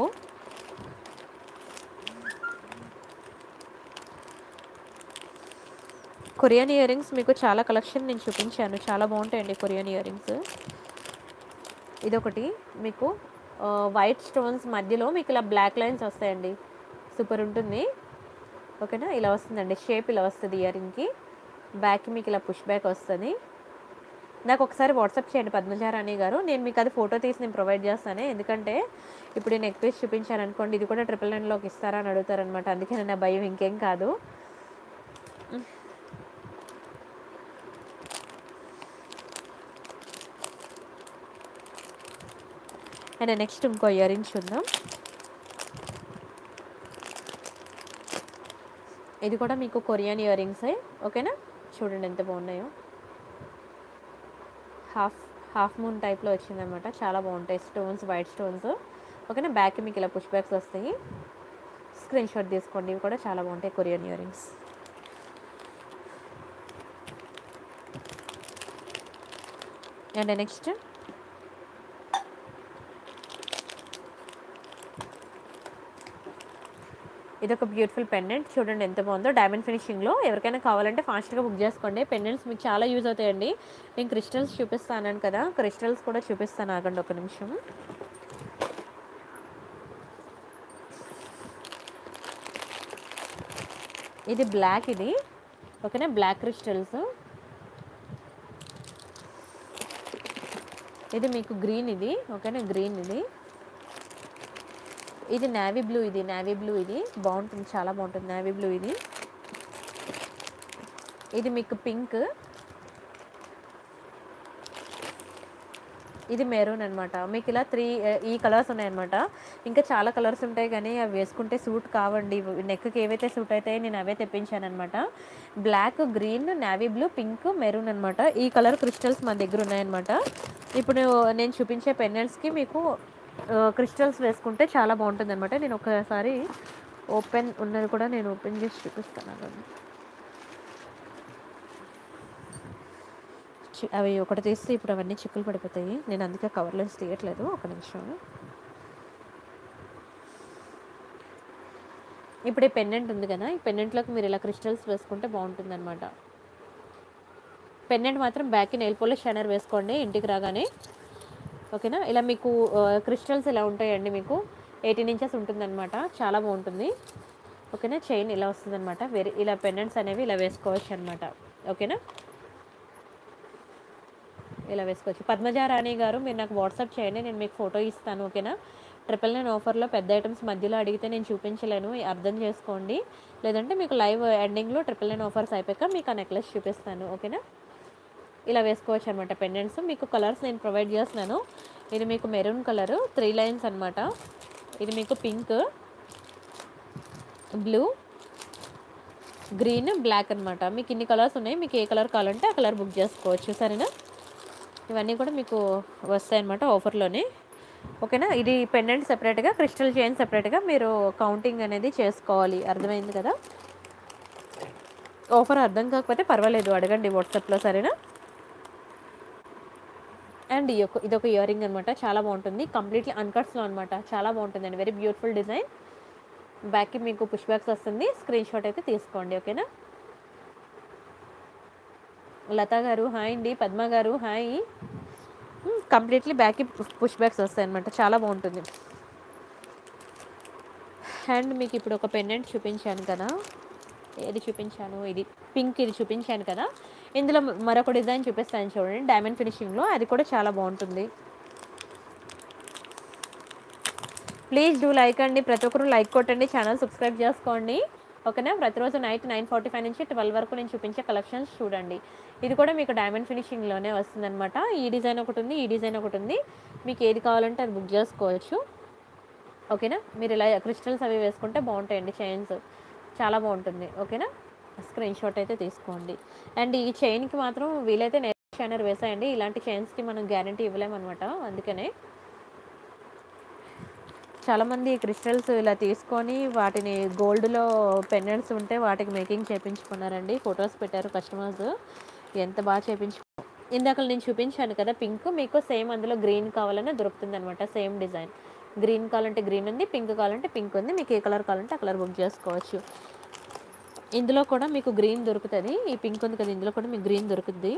కొరియన్ ఇయర్ రింగ్స్ మీకు చాలా కలెక్షన్ నేను చూపించాను, చాలా బాగుంటాయండి కొరియన్ ఇయర్ రింగ్స్. ఇదొకటి మీకు వైట్ స్టోన్స్ మధ్యలో మీకు ఇలా బ్లాక్ లైన్స్ వస్తాయండి, సూపర్ ఉంటుంది, ఓకేనా. ఇలా వస్తుందండి షేప్, ఇలా వస్తుంది ఇయర్ రింగ్కి. బ్యాక్కి మీకు ఇలా పుష్ బ్యాక్ వస్తుంది. నాకు ఒకసారి వాట్సాప్ చేయండి పద్మజారాణి గారు, నేను మీకు అది ఫోటో తీసి నేను ప్రొవైడ్ చేస్తాను. ఎందుకంటే ఇప్పుడు నెక్ పీస్ చూపించాను అనుకోండి, ఇది కూడా 999లోకి ఇస్తారా అని అడుగుతారనమాట, అందుకే నా భయం, ఇంకేం కాదు. అండ్ నెక్స్ట్ ఇంకో ఇయర్ రింగ్ చూద్దాం. ఇది కూడా మీకు కొరియన్ ఇయర్ రింగ్సే, ఓకేనా. చూడండి ఎంత బాగున్నాయో, హాఫ్ మూన్ టైప్లో వచ్చిందనమాట, చాలా బాగుంటాయి స్టోన్స్, వైట్ స్టోన్స్, ఓకేనా. బ్యాక్ మీకు ఇలా పుష్ బ్యాక్స్ వస్తాయి. స్క్రీన్ షాట్ తీసుకోండి, ఇవి కూడా చాలా బాగుంటాయి Korean ear rings. And next ఇది ఒక బ్యూటిఫుల్ పెండెంట్, చూడండి ఎంత బాగుందో, డైమండ్ ఫినిషింగ్లో. ఎవరికైనా కావాలంటే ఫాస్ట్గా బుక్ చేసుకోండి. పెండెంట్స్ మీకు చాలా యూజ్ అవుతాయండి. నేను క్రిస్టల్స్ చూపిస్తాను కదా, క్రిస్టల్స్ కూడా చూపిస్తాను, ఆగండి ఒక నిమిషం. ఇది బ్లాక్, ఇది ఓకేనా, బ్లాక్ క్రిస్టల్స్. ఇది మీకు గ్రీన్, ఇది ఓకేనా, గ్రీన్. ఇది నేవీ బ్లూ, ఇది బాగుంటుంది, చాలా బాగుంటుంది నేవీ బ్లూ. ఇది మీకు పింక్, ఇది మెరూన్ అనమాట. మీకు ఇలా ఈ కలర్స్ ఉన్నాయన్నమాట. ఇంకా చాలా కలర్స్ ఉంటాయి కానీ అవి వేసుకుంటే సూట్ కావండి. నెక్కి ఏవైతే సూట్ అవుతాయో నేను అవే తెప్పించాను అనమాట. Black, green, navy blue, pink, maroon అనమాట. ఈ కలర్ క్రిస్టల్స్ మన దగ్గర ఉన్నాయన్నమాట. ఇప్పుడు నేను చూపించే పెన్నెల్స్కి మీకు క్రిస్టల్స్ వేసుకుంటే చాలా బాగుంటుంది అనమాట. నేను ఒకసారి ఓపెన్ ఉన్నది కూడా నేను ఓపెన్ చేసి చూపిస్తాను. అవి ఒకటి తీస్తే ఇప్పుడు అవన్నీ చిక్కులు పడిపోతాయి. నేను అందుకే కవర్లో తీయట్లేదు. ఒక నిమిషం. ఇప్పుడు ఈ పెండెంట్ ఉంది కదా, ఈ పెండెంట్లోకి మీరు ఇలా క్రిస్టల్స్ వేసుకుంటే బాగుంటుంది అనమాట. పెండెంట్ మాత్రం బ్యాక్కి నెయిల్ పాలిష్ షైనర్ వేసుకోండి ఇంటికి రాగానే, ఓకేనా. ఇలా మీకు క్రిస్టల్స్ ఇలా ఉంటాయండి. మీకు 18 ఇంచెస్ ఉంటుందన్నమాట. చాలా బాగుంటుంది, ఓకేనా. చైన్ ఇలా వస్తుంది అనమాట. ఇలా పెండెంట్స్ అనేవి ఇలా వేసుకోవచ్చు అనమాట, ఓకేనా. ఇలా వేసుకోవచ్చు. పద్మజారాణి గారు, మీరు నాకు వాట్సాప్ చేయండి, నేను మీకు ఫోటో ఇస్తాను, ఓకేనా. 999 ఆఫర్లో పెద్ద ఐటమ్స్ మధ్యలో అడిగితే నేను చూపించలేను, అర్థం చేసుకోండి. లేదంటే మీకు లైవ్ ఎండింగ్లో 999 ఆఫర్స్ అయిపోయాక మీకు ఆ నెక్లెస్ చూపిస్తాను, ఓకేనా. ఇలా వేసుకోవచ్చు అనమాట పెండెంట్స్. మీకు కలర్స్ నేను ప్రొవైడ్ చేస్తున్నాను. ఇది మీకు మెరూన్ కలరు 3 లైన్స్ అనమాట. ఇది మీకు పింక్, బ్లూ, గ్రీన్, బ్లాక్ అనమాట. మీకు ఇన్ని కలర్స్ ఉన్నాయి. మీకు ఏ కలర్ కావాలంటే ఆ కలర్ బుక్ చేసుకోవచ్చు, సరేనా. ఇవన్నీ కూడా మీకు వస్తాయన్నమాట ఆఫర్లోనే, ఓకేనా. ఇది పెండెంట్ సెపరేట్గా, క్రిస్టల్ చైన్ సెపరేట్గా మీరు కౌంటింగ్ అనేది చేసుకోవాలి, అర్థమైంది కదా. ఆఫర్ అర్థం కాకపోతే పర్వాలేదు, అడగండి వాట్సాప్లో, సరేనా. అండ్ ఇదొక ఇయర్ రింగ్ అనమాట. చాలా బాగుంటుంది, కంప్లీట్లీ అన్కట్స్లో అనమాట. చాలా బాగుంటుందండి, వెరీ బ్యూటిఫుల్ డిజైన్. బ్యాక్కి మీకు పుష్ బ్యాక్స్ వస్తుంది. స్క్రీన్ షాట్ అయితే తీసుకోండి, ఓకేనా. లతా గారు హాయ్ అండి. పద్మ గారు హాయ్. కంప్లీట్లీ బ్యాక్కి పుష్ బ్యాక్స్ వస్తాయి అనమాట. చాలా బాగుంటుంది. అండ్ మీకు ఇప్పుడు ఒక పెండెంట్ చూపించాను కదా, ఏది చూపించాను, ఇది పింక్, ఇది చూపించాను కదా. ఇందులో మరొక డిజైన్ చూపిస్తాను చూడండి, డైమండ్ ఫినిషింగ్లో. అది కూడా చాలా బాగుంటుంది. ప్లీజ్ డూ లైక్ అండి, ప్రతి ఒక్కరు లైక్ కొట్టండి, ఛానల్ సబ్స్క్రైబ్ చేసుకోండి, ఓకేనా. ప్రతిరోజు నైట్ 9:45 నుంచి 12 వరకు నేను చూపించే కలెక్షన్స్ చూడండి. ఇది కూడా మీకు డైమండ్ ఫినిషింగ్లోనే వస్తుందన్నమాట. ఈ డిజైన్ ఒకటి ఉంది, ఈ డిజైన్ ఒకటి ఉంది. మీకు ఏది కావాలంటే అది బుక్ చేసుకోవచ్చు, ఓకేనా. మీరు ఇలా క్రిస్టల్స్ అవి వేసుకుంటే బాగుంటాయండి, చైన్స్ చాలా బాగుంటుంది, ఓకేనా. స్క్రీన్ షాట్ అయితే తీసుకోండి. అండ్ ఈ చైన్కి మాత్రం వీలైతే నెయిల్ షైనర్ వేసాయండి. ఇలాంటి చైన్స్కి మనం గ్యారంటీ ఇవ్వలేమన్నమాట. అందుకనే చాలామంది క్రిస్టల్స్ ఇలా తీసుకొని వాటిని గోల్డ్లో పెండెంట్స్ ఉంటే వాటికి మేకింగ్ చేయించుకున్నారండి. ఫొటోస్ పెట్టారు కస్టమర్స్, ఎంత బాగా చేయించుకున్నారు. ఇందాక నేను చూపించాను కదా పింక్, మీకు సేమ్ అందులో గ్రీన్ కావాలన్నా దొరుకుతుంది అనమాట. సేమ్ డిజైన్, గ్రీన్ కావాలంటే గ్రీన్ ఉంది, పింక్ కావాలంటే పింక్ ఉంది. మీకు ఏ కలర్ కావాలంటే ఆ కలర్ బుక్ చేసుకోవచ్చు. ఇందులో కూడా మీకు గ్రీన్ దొరుకుతుంది. ఈ పింక్ ఉంది కదా, ఇందులో కూడా మీకు గ్రీన్ దొరుకుతుంది.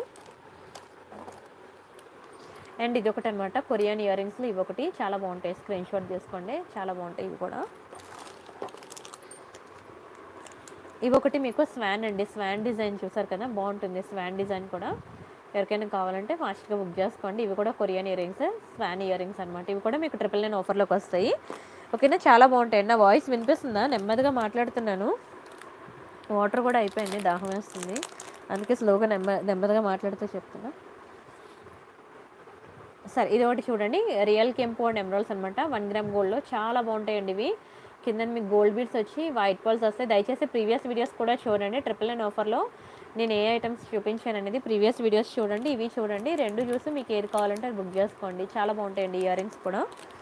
అండ్ ఇది ఒకటి అనమాట, కొరియన్ ఇయర్ రింగ్స్లో ఇవి ఒకటి చాలా బాగుంటాయి. స్క్రీన్ షాట్ తీసుకోండి, చాలా బాగుంటాయి ఇవి కూడా. ఇవి ఒకటి మీకు స్వాన్ అండి, స్వాన్ డిజైన్ చూసారు కదా, బాగుంటుంది స్వాన్ డిజైన్ కూడా. ఎవరికైనా కావాలంటే ఫాస్ట్గా బుక్ చేసుకోండి. ఇవి కూడా Korean ear rings, swan ear rings అనమాట. ఇవి కూడా మీకు 999 ఆఫర్లోకి వస్తాయి, ఓకేనా. చాలా బాగుంటాయి. నా వాయిస్ వినిపిస్తుందా? నెమ్మదిగా మాట్లాడుతున్నాను, వాటర్ కూడా అయిపోయింది, దాహం వేస్తుంది, అందుకే స్లోగా నెమ్మదిగా మాట్లాడుతూ చెప్తున్నా. సరే, ఇది ఒకటి చూడండి, రియల్ కెంపు అండ్ ఎమరాల్డ్స్ అనమాట. 1 గ్రామ్ గోల్డ్లో చాలా బాగుంటాయండి ఇవి. కింద మీకు గోల్డ్ బీడ్స్ వచ్చి వైట్ పర్ల్స్ వస్తాయి. దయచేసి ప్రీవియస్ వీడియోస్ కూడా చూడండి. 999 ఆఫర్లో నేను ఏ ఐటమ్స్ చూపించాను అనేది ప్రీవియస్ వీడియోస్ చూడండి, ఇవి చూడండి. రెండు చూసి మీకు ఏది కావాలంటే అది బుక్ చేసుకోండి. చాలా బాగుంటాయండి ఇయర్ రింగ్స్ కూడా.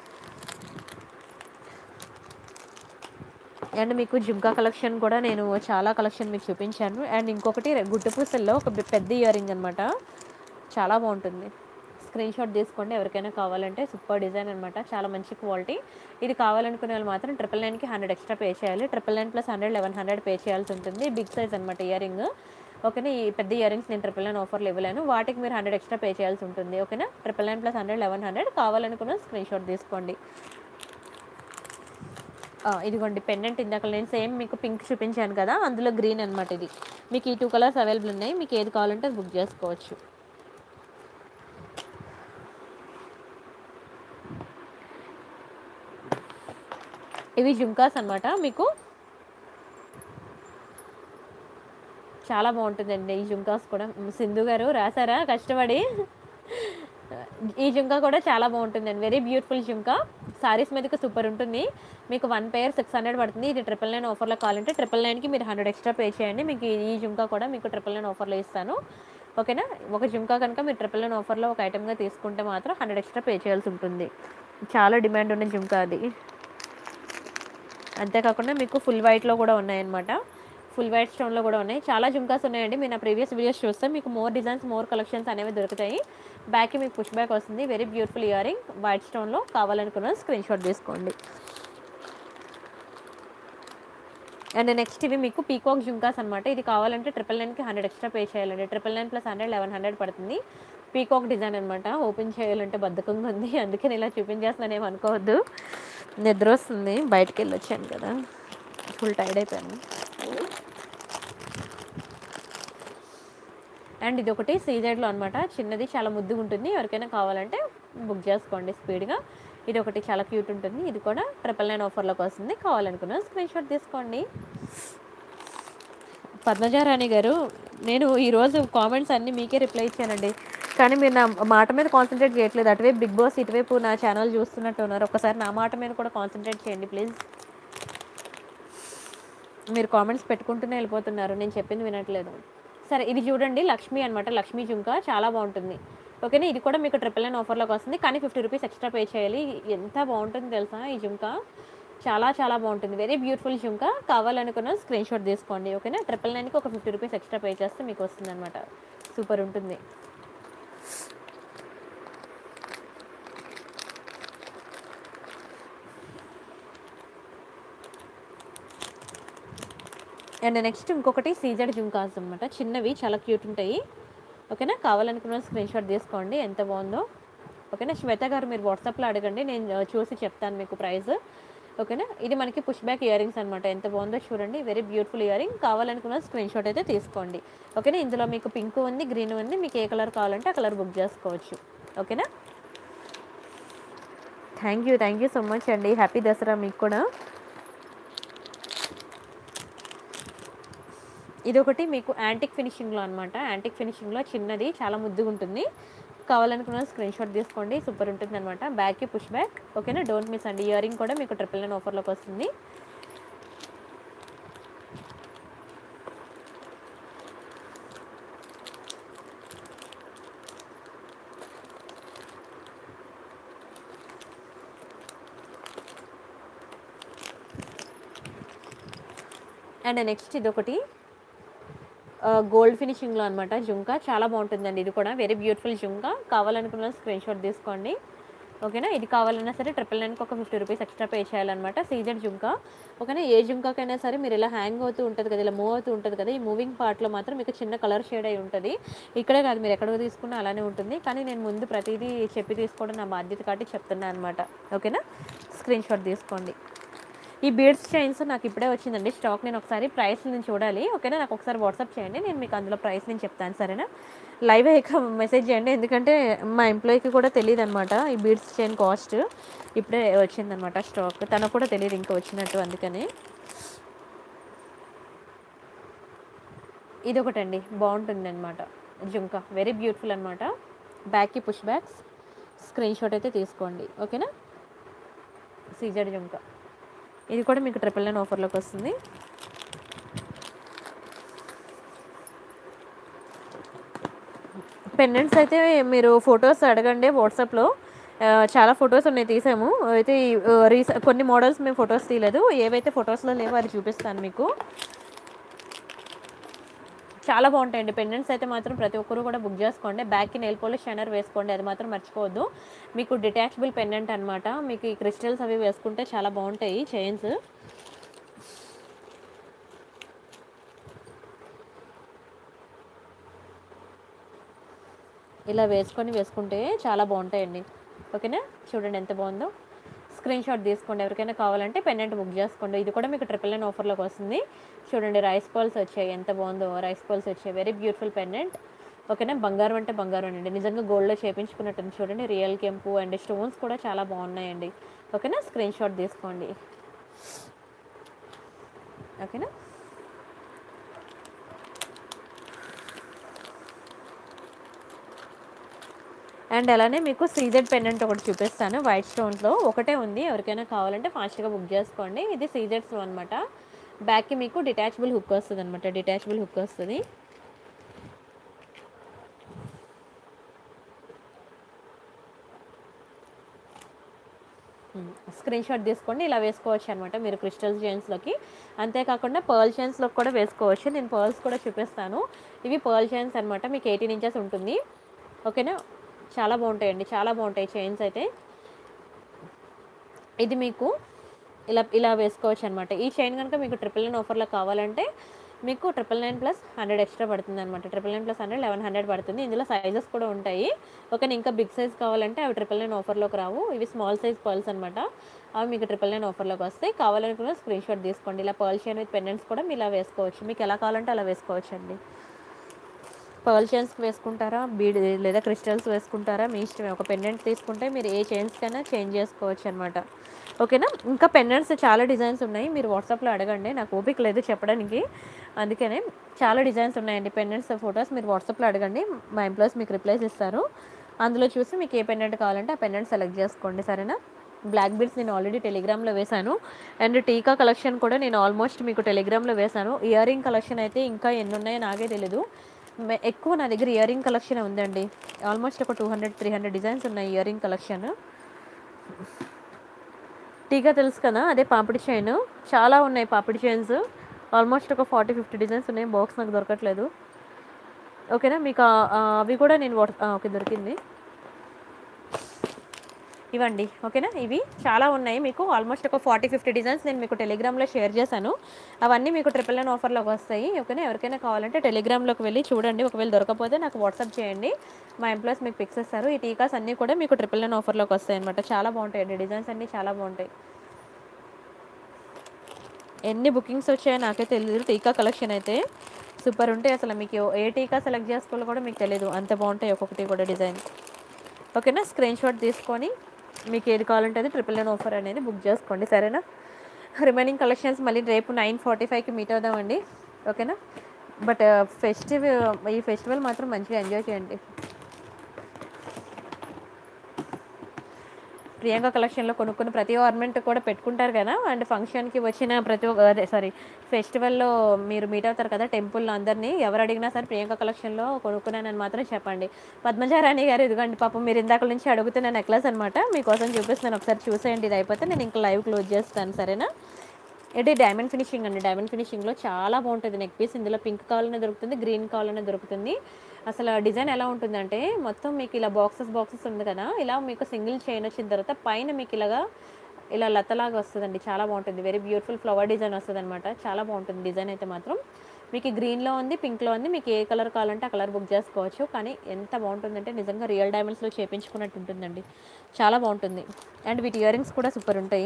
అండ్ మీకు జుంకా కలెక్షన్ కూడా నేను చాలా కలెక్షన్ మీకు చూపించాను. అండ్ ఇంకొకటి గుట్టు పూసల్లో ఒక పెద్ద ఇయర్ రింగ్ అనమాట, చాలా బాగుంటుంది. స్క్రీన్ షాట్ తీసుకోండి, ఎవరికైనా కావాలంటే. సూపర్ డిజైన్ అనమాట, చాలా మంచి క్వాలిటీ. ఇది కావాలనుకునే వాళ్ళు మాత్రం 999కి 100 ఎక్స్ట్రా పే చేయాలి. 999 + 100 1100 పే చేయాల్సి ఉంటుంది. బిగ్ సైజ్ అనమాట ఇయర్ రింగ్, ఓకేనా. ఈ పెద్ద ఇయర్ రింగ్స్ నేను 999 ఆఫర్లు ఇవ్వలేను, వాటికి మీరు 100 ఎక్స్ట్రా పే చేయాల్సి ఉంటుంది, ఓకేనా. 999 + 100 1100 కావాలనుకున్న స్క్రీన్ షాట్ తీసుకోండి. ఇదిగోండి పెండెంట్ ఇందాక నేను సేమ్ మీకు పింక్ చూపించాను కదా, అందులో గ్రీన్ అనమాట ఇది. మీకు ఈ 2 కలర్స్ అవైలబుల్ ఉన్నాయి. మీకు ఏది కావాలంటే అది బుక్ చేసుకోవచ్చు. ఇవి జుంకాస్ అనమాట. మీకు చాలా బాగుంటుందండి ఈ జుంకాస్ కూడా. సింధు గారు రాసారా కష్టపడి? ఈ జుంకా కూడా చాలా బాగుంటుందండి. వెరీ బ్యూటిఫుల్ జుంకా. సారీస్ మీదకి సూపర్ ఉంటుంది. మీకు 1 పెయిర్ 600 పడుతుంది. ఇది 999 ఆఫర్లో కావాలంటే 999కి మీరు 100 ఎక్స్ట్రా పే చేయండి. మీకు ఈ జుంకా కూడా మీకు 999 ఆఫర్లో ఇస్తాను. ఓకేనా? ఒక జుంకా కనుక మీరు 999 ఆఫర్లో ఒక ఐటెంగా తీసుకుంటే మాత్రం 100 ఎక్స్ట్రా పే చేయాల్సి ఉంటుంది. చాలా డిమాండ్ ఉన్న జుంకా అది. అంతేకాకుండా మీకు ఫుల్ వైట్లో కూడా ఉన్నాయన్నమాట. ఫుల్ వైట్ స్టోన్లో కూడా ఉన్నాయి. చాలా జుంకాస్ ఉన్నాయండి. మీరు నా ప్రీవియస్ వీడియోస్ చూస్తే మీకు మోర్ డిజైన్స్, మోర్ కలెక్షన్స్ అనేవి దొరుకుతాయి. బ్యాక్కి మీకు పుష్ బ్యాక్ వస్తుంది. Very beautiful ear ring white స్టోన్లో. కావాలనుకున్న స్క్రీన్ షాట్ తీసుకోండి. అండ్ నెక్స్ట్ ఇవి మీకు పీకాక్ జుంకాస్ అనమాట. ఇది కావాలంటే 999కి 100 ఎక్స్ట్రా పే చేయాలండి. 999 ప్లస్ 100 1100 పడుతుంది. పీకాక్ డిజైన్ అనమాట. ఓపెన్ చేయాలంటే బద్ధకంగా ఉంది, అందుకే నేను ఇలా చూపించేస్తున్నాను, ఏమి అనుకోవద్దు. నిద్ర వస్తుంది, బయటకు వెళ్ళి వచ్చాను కదా, ఫుల్ టైర్డ్ అయిపోయాను. అండ్ ఇది ఒకటి సీజెడ్లో అనమాట. చిన్నది చాలా ముద్దుగా ఉంటుంది. ఎవరికైనా కావాలంటే బుక్ చేసుకోండి స్పీడ్గా. ఇది ఒకటి చాలా క్యూట్ ఉంటుంది. ఇది కూడా 999 ఆఫర్లోకి వస్తుంది. కావాలనుకున్న స్క్రీన్ షాట్ తీసుకోండి. పద్మజారాణి గారు, నేను ఈరోజు కామెంట్స్ అన్నీ మీకే రిప్లై ఇచ్చానండి, కానీ మీరు నా మాట మీద కాన్సన్ట్రేట్ చేయట్లేదు. అటువైపు బిగ్ బాస్, ఇటువైపు నా ఛానల్ చూస్తున్నట్టు ఉన్నారు. ఒకసారి నా మాట మీద కూడా కాన్సన్ట్రేట్ చేయండి ప్లీజ్. మీరు కామెంట్స్ పెట్టుకుంటూనే వెళ్ళిపోతున్నారు, నేను చెప్పింది వినట్లేదు. సరే, ఇది చూడండి లక్ష్మి అనమాట. లక్ష్మీ జుంకా చాలా బాగుంటుంది. ఓకేనా? ఇది కూడా మీకు 999 ఆఫర్లోకి వస్తుంది, కానీ 50 రూపీస్ ఎక్స్ట్రా పే చేయాలి. ఎంత బాగుంటుంది తెలుసా ఈ జుంకా? చాలా చాలా బాగుంటుంది. Very beautiful jhumka. కావాలనుకున్న స్క్రీన్ షాట్ తీసుకోండి. ఓకేనా? 999కి ఒక 50 రూపీస్ ఎక్స్ట్రా పే చేస్తే మీకు వస్తుంది అనమాట. సూపర్ ఉంటుంది. అండ్ నెక్స్ట్ ఇంకొకటి సీజెడ్ జుంకాస్ అనమాట. చిన్నవి చాలా క్యూట్ ఉంటాయి. ఓకేనా? కావాలనుకున్న స్క్రీన్ షాట్ తీసుకోండి. ఎంత బాగుందో. ఓకేనా? శ్వేత గారు మీరు వాట్సాప్లో అడగండి, నేను చూసి చెప్తాను మీకు ప్రైస్. ఓకేనా? ఇది మనకి పుష్ బ్యాక్ ఇయర్ రింగ్స్ అనమాట. ఎంత బాగుందో చూడండి. Very beautiful ear ring. కావాలనుకున్న స్క్రీన్ షాట్ అయితే తీసుకోండి. ఓకేనా? ఇందులో మీకు పింక్ ఉంది, గ్రీన్ ఉంది. మీకు ఏ కలర్ కావాలంటే ఆ కలర్ బుక్ చేసుకోవచ్చు. ఓకేనా? థ్యాంక్ యూ సో మచ్ అండి. హ్యాపీ దసరా మీకు కూడా. ఇదొకటి మీకు యాంటిక్ ఫినిషింగ్లో అనమాట. యాంటిక్ ఫినిషింగ్లో చిన్నది చాలా ముద్దుగా ఉంటుంది. కావాలనుకున్న స్క్రీన్ షాట్ తీసుకోండి. సూపర్ ఉంటుంది అనమాట. బ్యాక్కి పుష్ బ్యాక్. ఓకేనా? డోంట్ మిస్ అండి. ఇయర్ రింగ్ కూడా మీకు 999 ఆఫర్లోకి వస్తుంది. అండ్ నెక్స్ట్ ఇదొకటి గోల్డ్ ఫినిషింగ్లో అనమాట. జుంకా చాలా బాగుంటుందండి. ఇది కూడా వెరీ బ్యూటిఫుల్ జుంకా. కావాలనుకున్న స్క్రీన్ షాట్ తీసుకోండి. ఓకేనా? ఇది కావాలన్నా సరే 999కి ఒక 50 రూపీస్ ఎక్స్ట్రా పే చేయాలన్నమాట. సీజెడ్ జుంకా. ఓకేనా? ఏ జుంకాకైనా సరే మీరు ఇలా హ్యాంగ్ అవుతూ ఉంటుంది కదా, ఇలా మూవ్ అవుతూ ఉంటుంది కదా, ఈ మూవింగ్ పార్ట్లో మాత్రం మీకు చిన్న కలర్ షేడ్ అయి ఉంటుంది. ఇక్కడే కాదు, మీరు ఎక్కడికి తీసుకున్నా అలానే ఉంటుంది. కానీ నేను ముందు ప్రతిదీ చెప్పి తీసుకోవడం నా బాధ్యత కాబట్టి చెప్తున్నాను అనమాట. ఓకేనా? స్క్రీన్ షాట్ తీసుకోండి. ఈ బీడ్స్ చైన్స్ నాకు ఇప్పుడే వచ్చిందండి స్టాక్. నేను ఒకసారి ప్రైస్ నేను చూడాలి. ఓకేనా? నాకు ఒకసారి వాట్సాప్ చేయండి, నేను మీకు అందులో ప్రైస్ నేను చెప్తాను. సరేనా? లైవ్ అయ్యాక మెసేజ్ చేయండి, ఎందుకంటే మా ఎంప్లాయీకి కూడా తెలియదు అనమాట ఈ బీడ్స్ చైన్ కాస్ట్. ఇప్పుడే వచ్చిందనమాట స్టాక్. తనకు కూడా తెలియదు ఇంకా వచ్చినట్టు, అందుకని. ఇది ఒకటండి, బాగుంటుంది అనమాట జుంకా. వెరీ బ్యూటిఫుల్ అనమాట. బ్యాక్కి పుష్ బ్యాక్స్. స్క్రీన్ షాట్ అయితే తీసుకోండి. ఓకేనా? సీజెడ్ జుంకా. ఇది కూడా మీకు 999 ఆఫర్లోకి వస్తుంది. పెండెంట్స్ అయితే మీరు ఫొటోస్ అడగండి వాట్సాప్లో. చాలా ఫొటోస్ ఉన్నాయి, తీసాము. అయితే కొన్ని మోడల్స్ మేము ఫొటోస్ తీయలేదు. ఏవైతే ఫొటోస్లో లేవో అది చూపిస్తాను మీకు. చాలా బాగుంటాయండి పెండెంట్స్ అయితే మాత్రం ప్రతి ఒక్కరు కూడా బుక్ చేసుకోండి. బ్యాక్కి నెయిల్ పాలిష్ షైనర్ వేసుకోండి, అది మాత్రం మర్చిపోవద్దు. మీకు డిటాచబుల్ పెండెంట్ అనమాట. మీకు ఈ క్రిస్టల్స్ అవి వేసుకుంటే చాలా బాగుంటాయి చైన్స్. ఇలా వేసుకుంటే చాలా బాగుంటాయండి. ఓకేనా? చూడండి ఎంత బాగుందో. స్క్రీన్ షాట్ తీసుకోండి. ఎవరికైనా కావాలంటే పెండెంట్ బుక్ చేసుకోండి. ఇది కూడా మీకు 999 ఆఫర్లోకి వస్తుంది. చూడండి రైస్ పర్ల్స్ వచ్చాయి, ఎంత బాగుందో రైస్ పర్ల్స్ వచ్చాయి. Very beautiful pendant. ఓకేనా, బంగారం అంటే బంగారం అండి, నిజంగా గోల్డ్లో చేయించుకున్నట్టు చూడండి. రియల్ కెంపు అండ్ స్టోన్స్ కూడా చాలా బాగున్నాయండి. ఓకేనా, స్క్రీన్ షాట్ తీసుకోండి. ఓకేనా, అండ్ అలానే మీకు సీజెడ్ పెండెంట్ ఒకటి చూపిస్తాను. వైట్ స్టోన్స్లో ఒకటే ఉంది, ఎవరికైనా కావాలంటే ఫాస్ట్గా బుక్ చేసుకోండి. ఇది సీజెడ్స్లో అనమాట. బ్యాక్కి మీకు డిటాచబుల్ హుక్ వస్తుంది అనమాట, డిటాచబుల్ హుక్ వస్తుంది. స్క్రీన్ షాట్ తీసుకోండి. ఇలా వేసుకోవచ్చు అనమాట మీరు క్రిస్టల్ చైన్స్లోకి. అంతేకాకుండా పర్ల్ చైన్స్లో కూడా వేసుకోవచ్చు. నేను పర్ల్స్ కూడా చూపిస్తాను. ఇవి పర్ల్ చైన్స్ అనమాట, మీకు 18 ఇంచెస్ ఉంటుంది. ఓకేనా, చాలా బాగుంటాయండి, చాలా బాగుంటాయి చైన్స్ అయితే. ఇది మీకు ఇలా ఇలా వేసుకోవచ్చు అనమాట. ఈ చైన్ కనుక మీకు 999 ఆఫర్లో కావాలంటే మీకు 999 ప్లస్ 100 ఎక్స్ట్రా పడుతుంది అనమాట. 999 ప్లస్ 100 1100 పడుతుంది. ఇందులో సైజెస్ కూడా ఉంటాయి. ఓకేనా, ఇంకా బిగ్ సైజ్ కావాలంటే అవి 999 ఆఫర్లోకి రావు. ఇవి స్మాల్ సైజ్ పర్ల్స్ అనమాట, అవి మీకు 999 ఆఫర్లోకి వస్తాయి. కావాలనుకున్న స్క్రీన్ షాట్ తీసుకోండి. ఇలా పర్ల్ చైన్ విత్ పెండెంట్స్ కూడా మీరు ఇలా వేసుకోవచ్చు. మీకు ఎలా కావాలంటే అలా వేసుకోవచ్చు అండి. పర్ల్ చైన్స్ వేసుకుంటారా, బీడ్ లేదా క్రిస్టల్స్ వేసుకుంటారా, మీ ఇష్టమే. ఒక పెండెంట్ తీసుకుంటే మీరు ఏ చైన్స్ కైనా చేంజ్ చేసుకోవచ్చు అనమాట. ఓకేనా, ఇంకా పెండెంట్స్ చాలా డిజైన్స్ ఉన్నాయి. మీరు వాట్సాప్లో అడగండి, నాకు ఓపిక లేదు చెప్పడానికి, అందుకనే చాలా డిజైన్స్ ఉన్నాయండి. పెండెంట్స్ ఫొటోస్ మీరు వాట్సాప్లో అడగండి, మా ఎంప్లాయీస్ మీకు రిప్లైస్ ఇస్తారు. అందులో చూసి మీకు ఏ పెండెంట్ కావాలంటే ఆ పెండెంట్ సెలెక్ట్ చేసుకోండి, సరేనా. బ్లాక్ బీడ్స్ నేను ఆల్రెడీ టెలిగ్రామ్లో వేశాను. అండ్ టీకా కలెక్షన్ కూడా నేను ఆల్మోస్ట్ మీకు టెలిగ్రామ్లో వేశాను. ఇయర్ రింగ్ కలెక్షన్ అయితే ఇంకా ఎన్ని ఉన్నాయో నాకే తెలీదు. ఎక్కువ నా దగ్గర ఇయర్ రింగ్ కలెక్షన్ ఉందండి. ఆల్మోస్ట్ ఒక 200-300 డిజైన్స్ ఉన్నాయి ఇయర్ రింగ్ కలెక్షన్. టీకా తెలుసు కదా, అదే పాపిడి చైన్. చాలా ఉన్నాయి పాపిడి చైన్స్, ఆల్మోస్ట్ ఒక 40-50 డిజైన్స్ ఉన్నాయి. బాక్స్ నాకు దొరకట్లేదు. ఓకేనా, మీకు అవి కూడా నేను ఓకే దొరికింది, ఇవ్వండి. ఓకేనా, ఇవి చాలా ఉన్నాయి మీకు, ఆల్మోస్ట్ ఒక 40-50 డిజైన్స్ నేను మీకు టెలిగ్రామ్లో షేర్ చేశాను. అవన్నీ మీకు 999 ఆఫర్లోకి వస్తాయి. ఓకేనా, ఎవరికైనా కావాలంటే టెలిగ్రామ్లోకి వెళ్ళి చూడండి. ఒకవేళ దొరకపోతే నాకు వాట్సాప్ చేయండి, మా ఎంప్లాయీస్ మీకు పిక్స్ ఇస్తారు. ఈ టీకాస్ అన్నీ కూడా మీకు 999 ఆఫర్లోకి వస్తాయి అనమాట. చాలా బాగుంటాయండి, డిజైన్స్ అన్నీ చాలా బాగుంటాయి. ఎన్ని బుకింగ్స్ వచ్చాయో నాకే తెలియదు. టీకా కలెక్షన్ అయితే సూపర్ ఉంటాయి అసలు. మీకు ఏ టీకా సెలెక్ట్ చేసుకోవాలో కూడా మీకు తెలియదు, అంత బాగుంటాయి ఒక్కొక్కటి కూడా డిజైన్. ఓకేనా, స్క్రీన్ షాట్ తీసుకొని మీకు ఏది కావాలంటే అది 999 ఆఫర్ అనేది బుక్ చేసుకోండి, సరేనా. రిమైనింగ్ కలెక్షన్స్ మళ్ళీ రేపు 9:45కి మీట్ అవుదామండి. ఓకేనా, బట్ ఈ ఫెస్టివల్ మాత్రం మంచిగా ఎంజాయ్ చేయండి. ప్రియాంక కలెక్షన్లో కొనుక్కున్న ప్రతి ఆర్నమెంట్ కూడా పెట్టుకుంటారు కదా, అండ్ ఫంక్షన్కి వచ్చిన ప్రతి ఒక్క ఫెస్టివల్లో మీరు మీట్ అవుతారు కదా టెంపుల్లో, అందరినీ ఎవరు అడిగినా సరే ప్రియాంక కలెక్షన్లో కొనుక్కున్నానని మాత్రం చెప్పండి. పద్మజారాణి గారు ఇదిగోండి, పాపం మీరు ఇందాక నుంచి అడుగుతున్న నెక్లెస్ అనమాట, మీకోసం చూపిస్తున్నాను, ఒకసారి చూసేయండి. ఇది అయిపోతే నేను ఇంకా లైవ్ క్లోజ్ చేస్తాను, సరేనా. ఇది డైమండ్ ఫినిషింగ్ అండి, డైమండ్ ఫినిషింగ్లో చాలా బాగుంటుంది నెక్ పీస్. ఇందులో పింక్ కావాలనే దొరుకుతుంది, గ్రీన్ కావాలనే దొరుకుతుంది. అసలు డిజైన్ ఎలా ఉంటుందంటే మొత్తం మీకు ఇలా బాక్సెస్ ఉంది కదా, ఇలా మీకు సింగిల్ చైన్ వచ్చిన తర్వాత పైన మీకు ఇలా లతలాగా వస్తుందండి, చాలా బాగుంటుంది. వెరీ బ్యూటిఫుల్ ఫ్లవర్ డిజైన్ వస్తుంది అనమాట, చాలా బాగుంటుంది డిజైన్ అయితే మాత్రం. మీకు గ్రీన్లో ఉంది, పింక్లో ఉంది, మీకు ఏ కలర్ కావాలంటే ఆ కలర్ బుక్ చేసుకోవచ్చు. కానీ ఎంత బాగుంటుందంటే నిజంగా రియల్ డైమండ్స్లో చేయించుకున్నట్టు ఉంటుందండి, చాలా బాగుంటుంది. అండ్ వీటి ఇయర్ రింగ్స్ కూడా సూపర్ ఉంటాయి.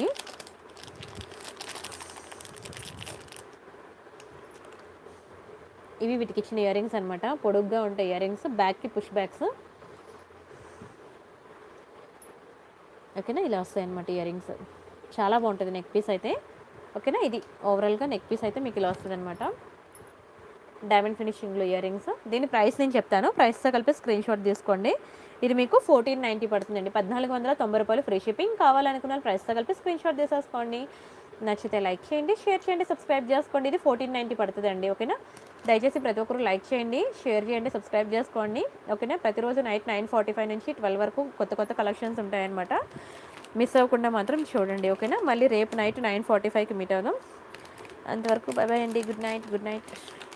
ఇవి వీటికి ఇచ్చిన ఇయర్ రింగ్స్ అనమాట, పొడుగ్గా ఉంటాయి ఇయర్ రింగ్స్, బ్యాక్కి పుష్ బ్యాక్స్. ఓకేనా, ఇలా వస్తాయి అనమాట ఇయర్ రింగ్స్, చాలా బాగుంటుంది నెక్ పీస్ అయితే. ఓకేనా, ఇది ఓవరాల్గా నెక్ పీస్ అయితే మీకు ఇలా వస్తుంది అనమాట, డైమండ్ ఫినిషింగ్లో ఇయర్ రింగ్స్. దీని ప్రైస్ నేను చెప్తాను, ప్రైస్తో కలిపి స్క్రీన్ షాట్ తీసుకోండి. ఇది మీకు 1490 పడుతుందండి, 1490 రూపాయలు ఫ్రీ షిప్పింగ్. కావాలనుకున్న ప్రైస్తో కలిపి స్క్రీన్ షాట్ తీసేసుకోండి. నచ్చితే లైక్ చేయండి, షేర్ చేయండి, సబ్స్క్రైబ్ చేసుకోండి. ఇది 1490 పడుతుందండి. ఓకేనా, దయచేసి ప్రతి ఒక్కరు లైక్ చేయండి, షేర్ చేయండి, సబ్స్క్రైబ్ చేసుకోండి. ఓకేనా, ప్రతిరోజు నైట్ 9:45 నుంచి 12 వరకు కొత్త కలెక్షన్స్ ఉంటాయన్నమాట, మిస్ అవ్వకుండా మాత్రం చూడండి. ఓకేనా, మళ్ళీ రేపు నైట్ 9:45కి మీట్ అవుదాం. అంతవరకు బై బై అండి, గుడ్ నైట్.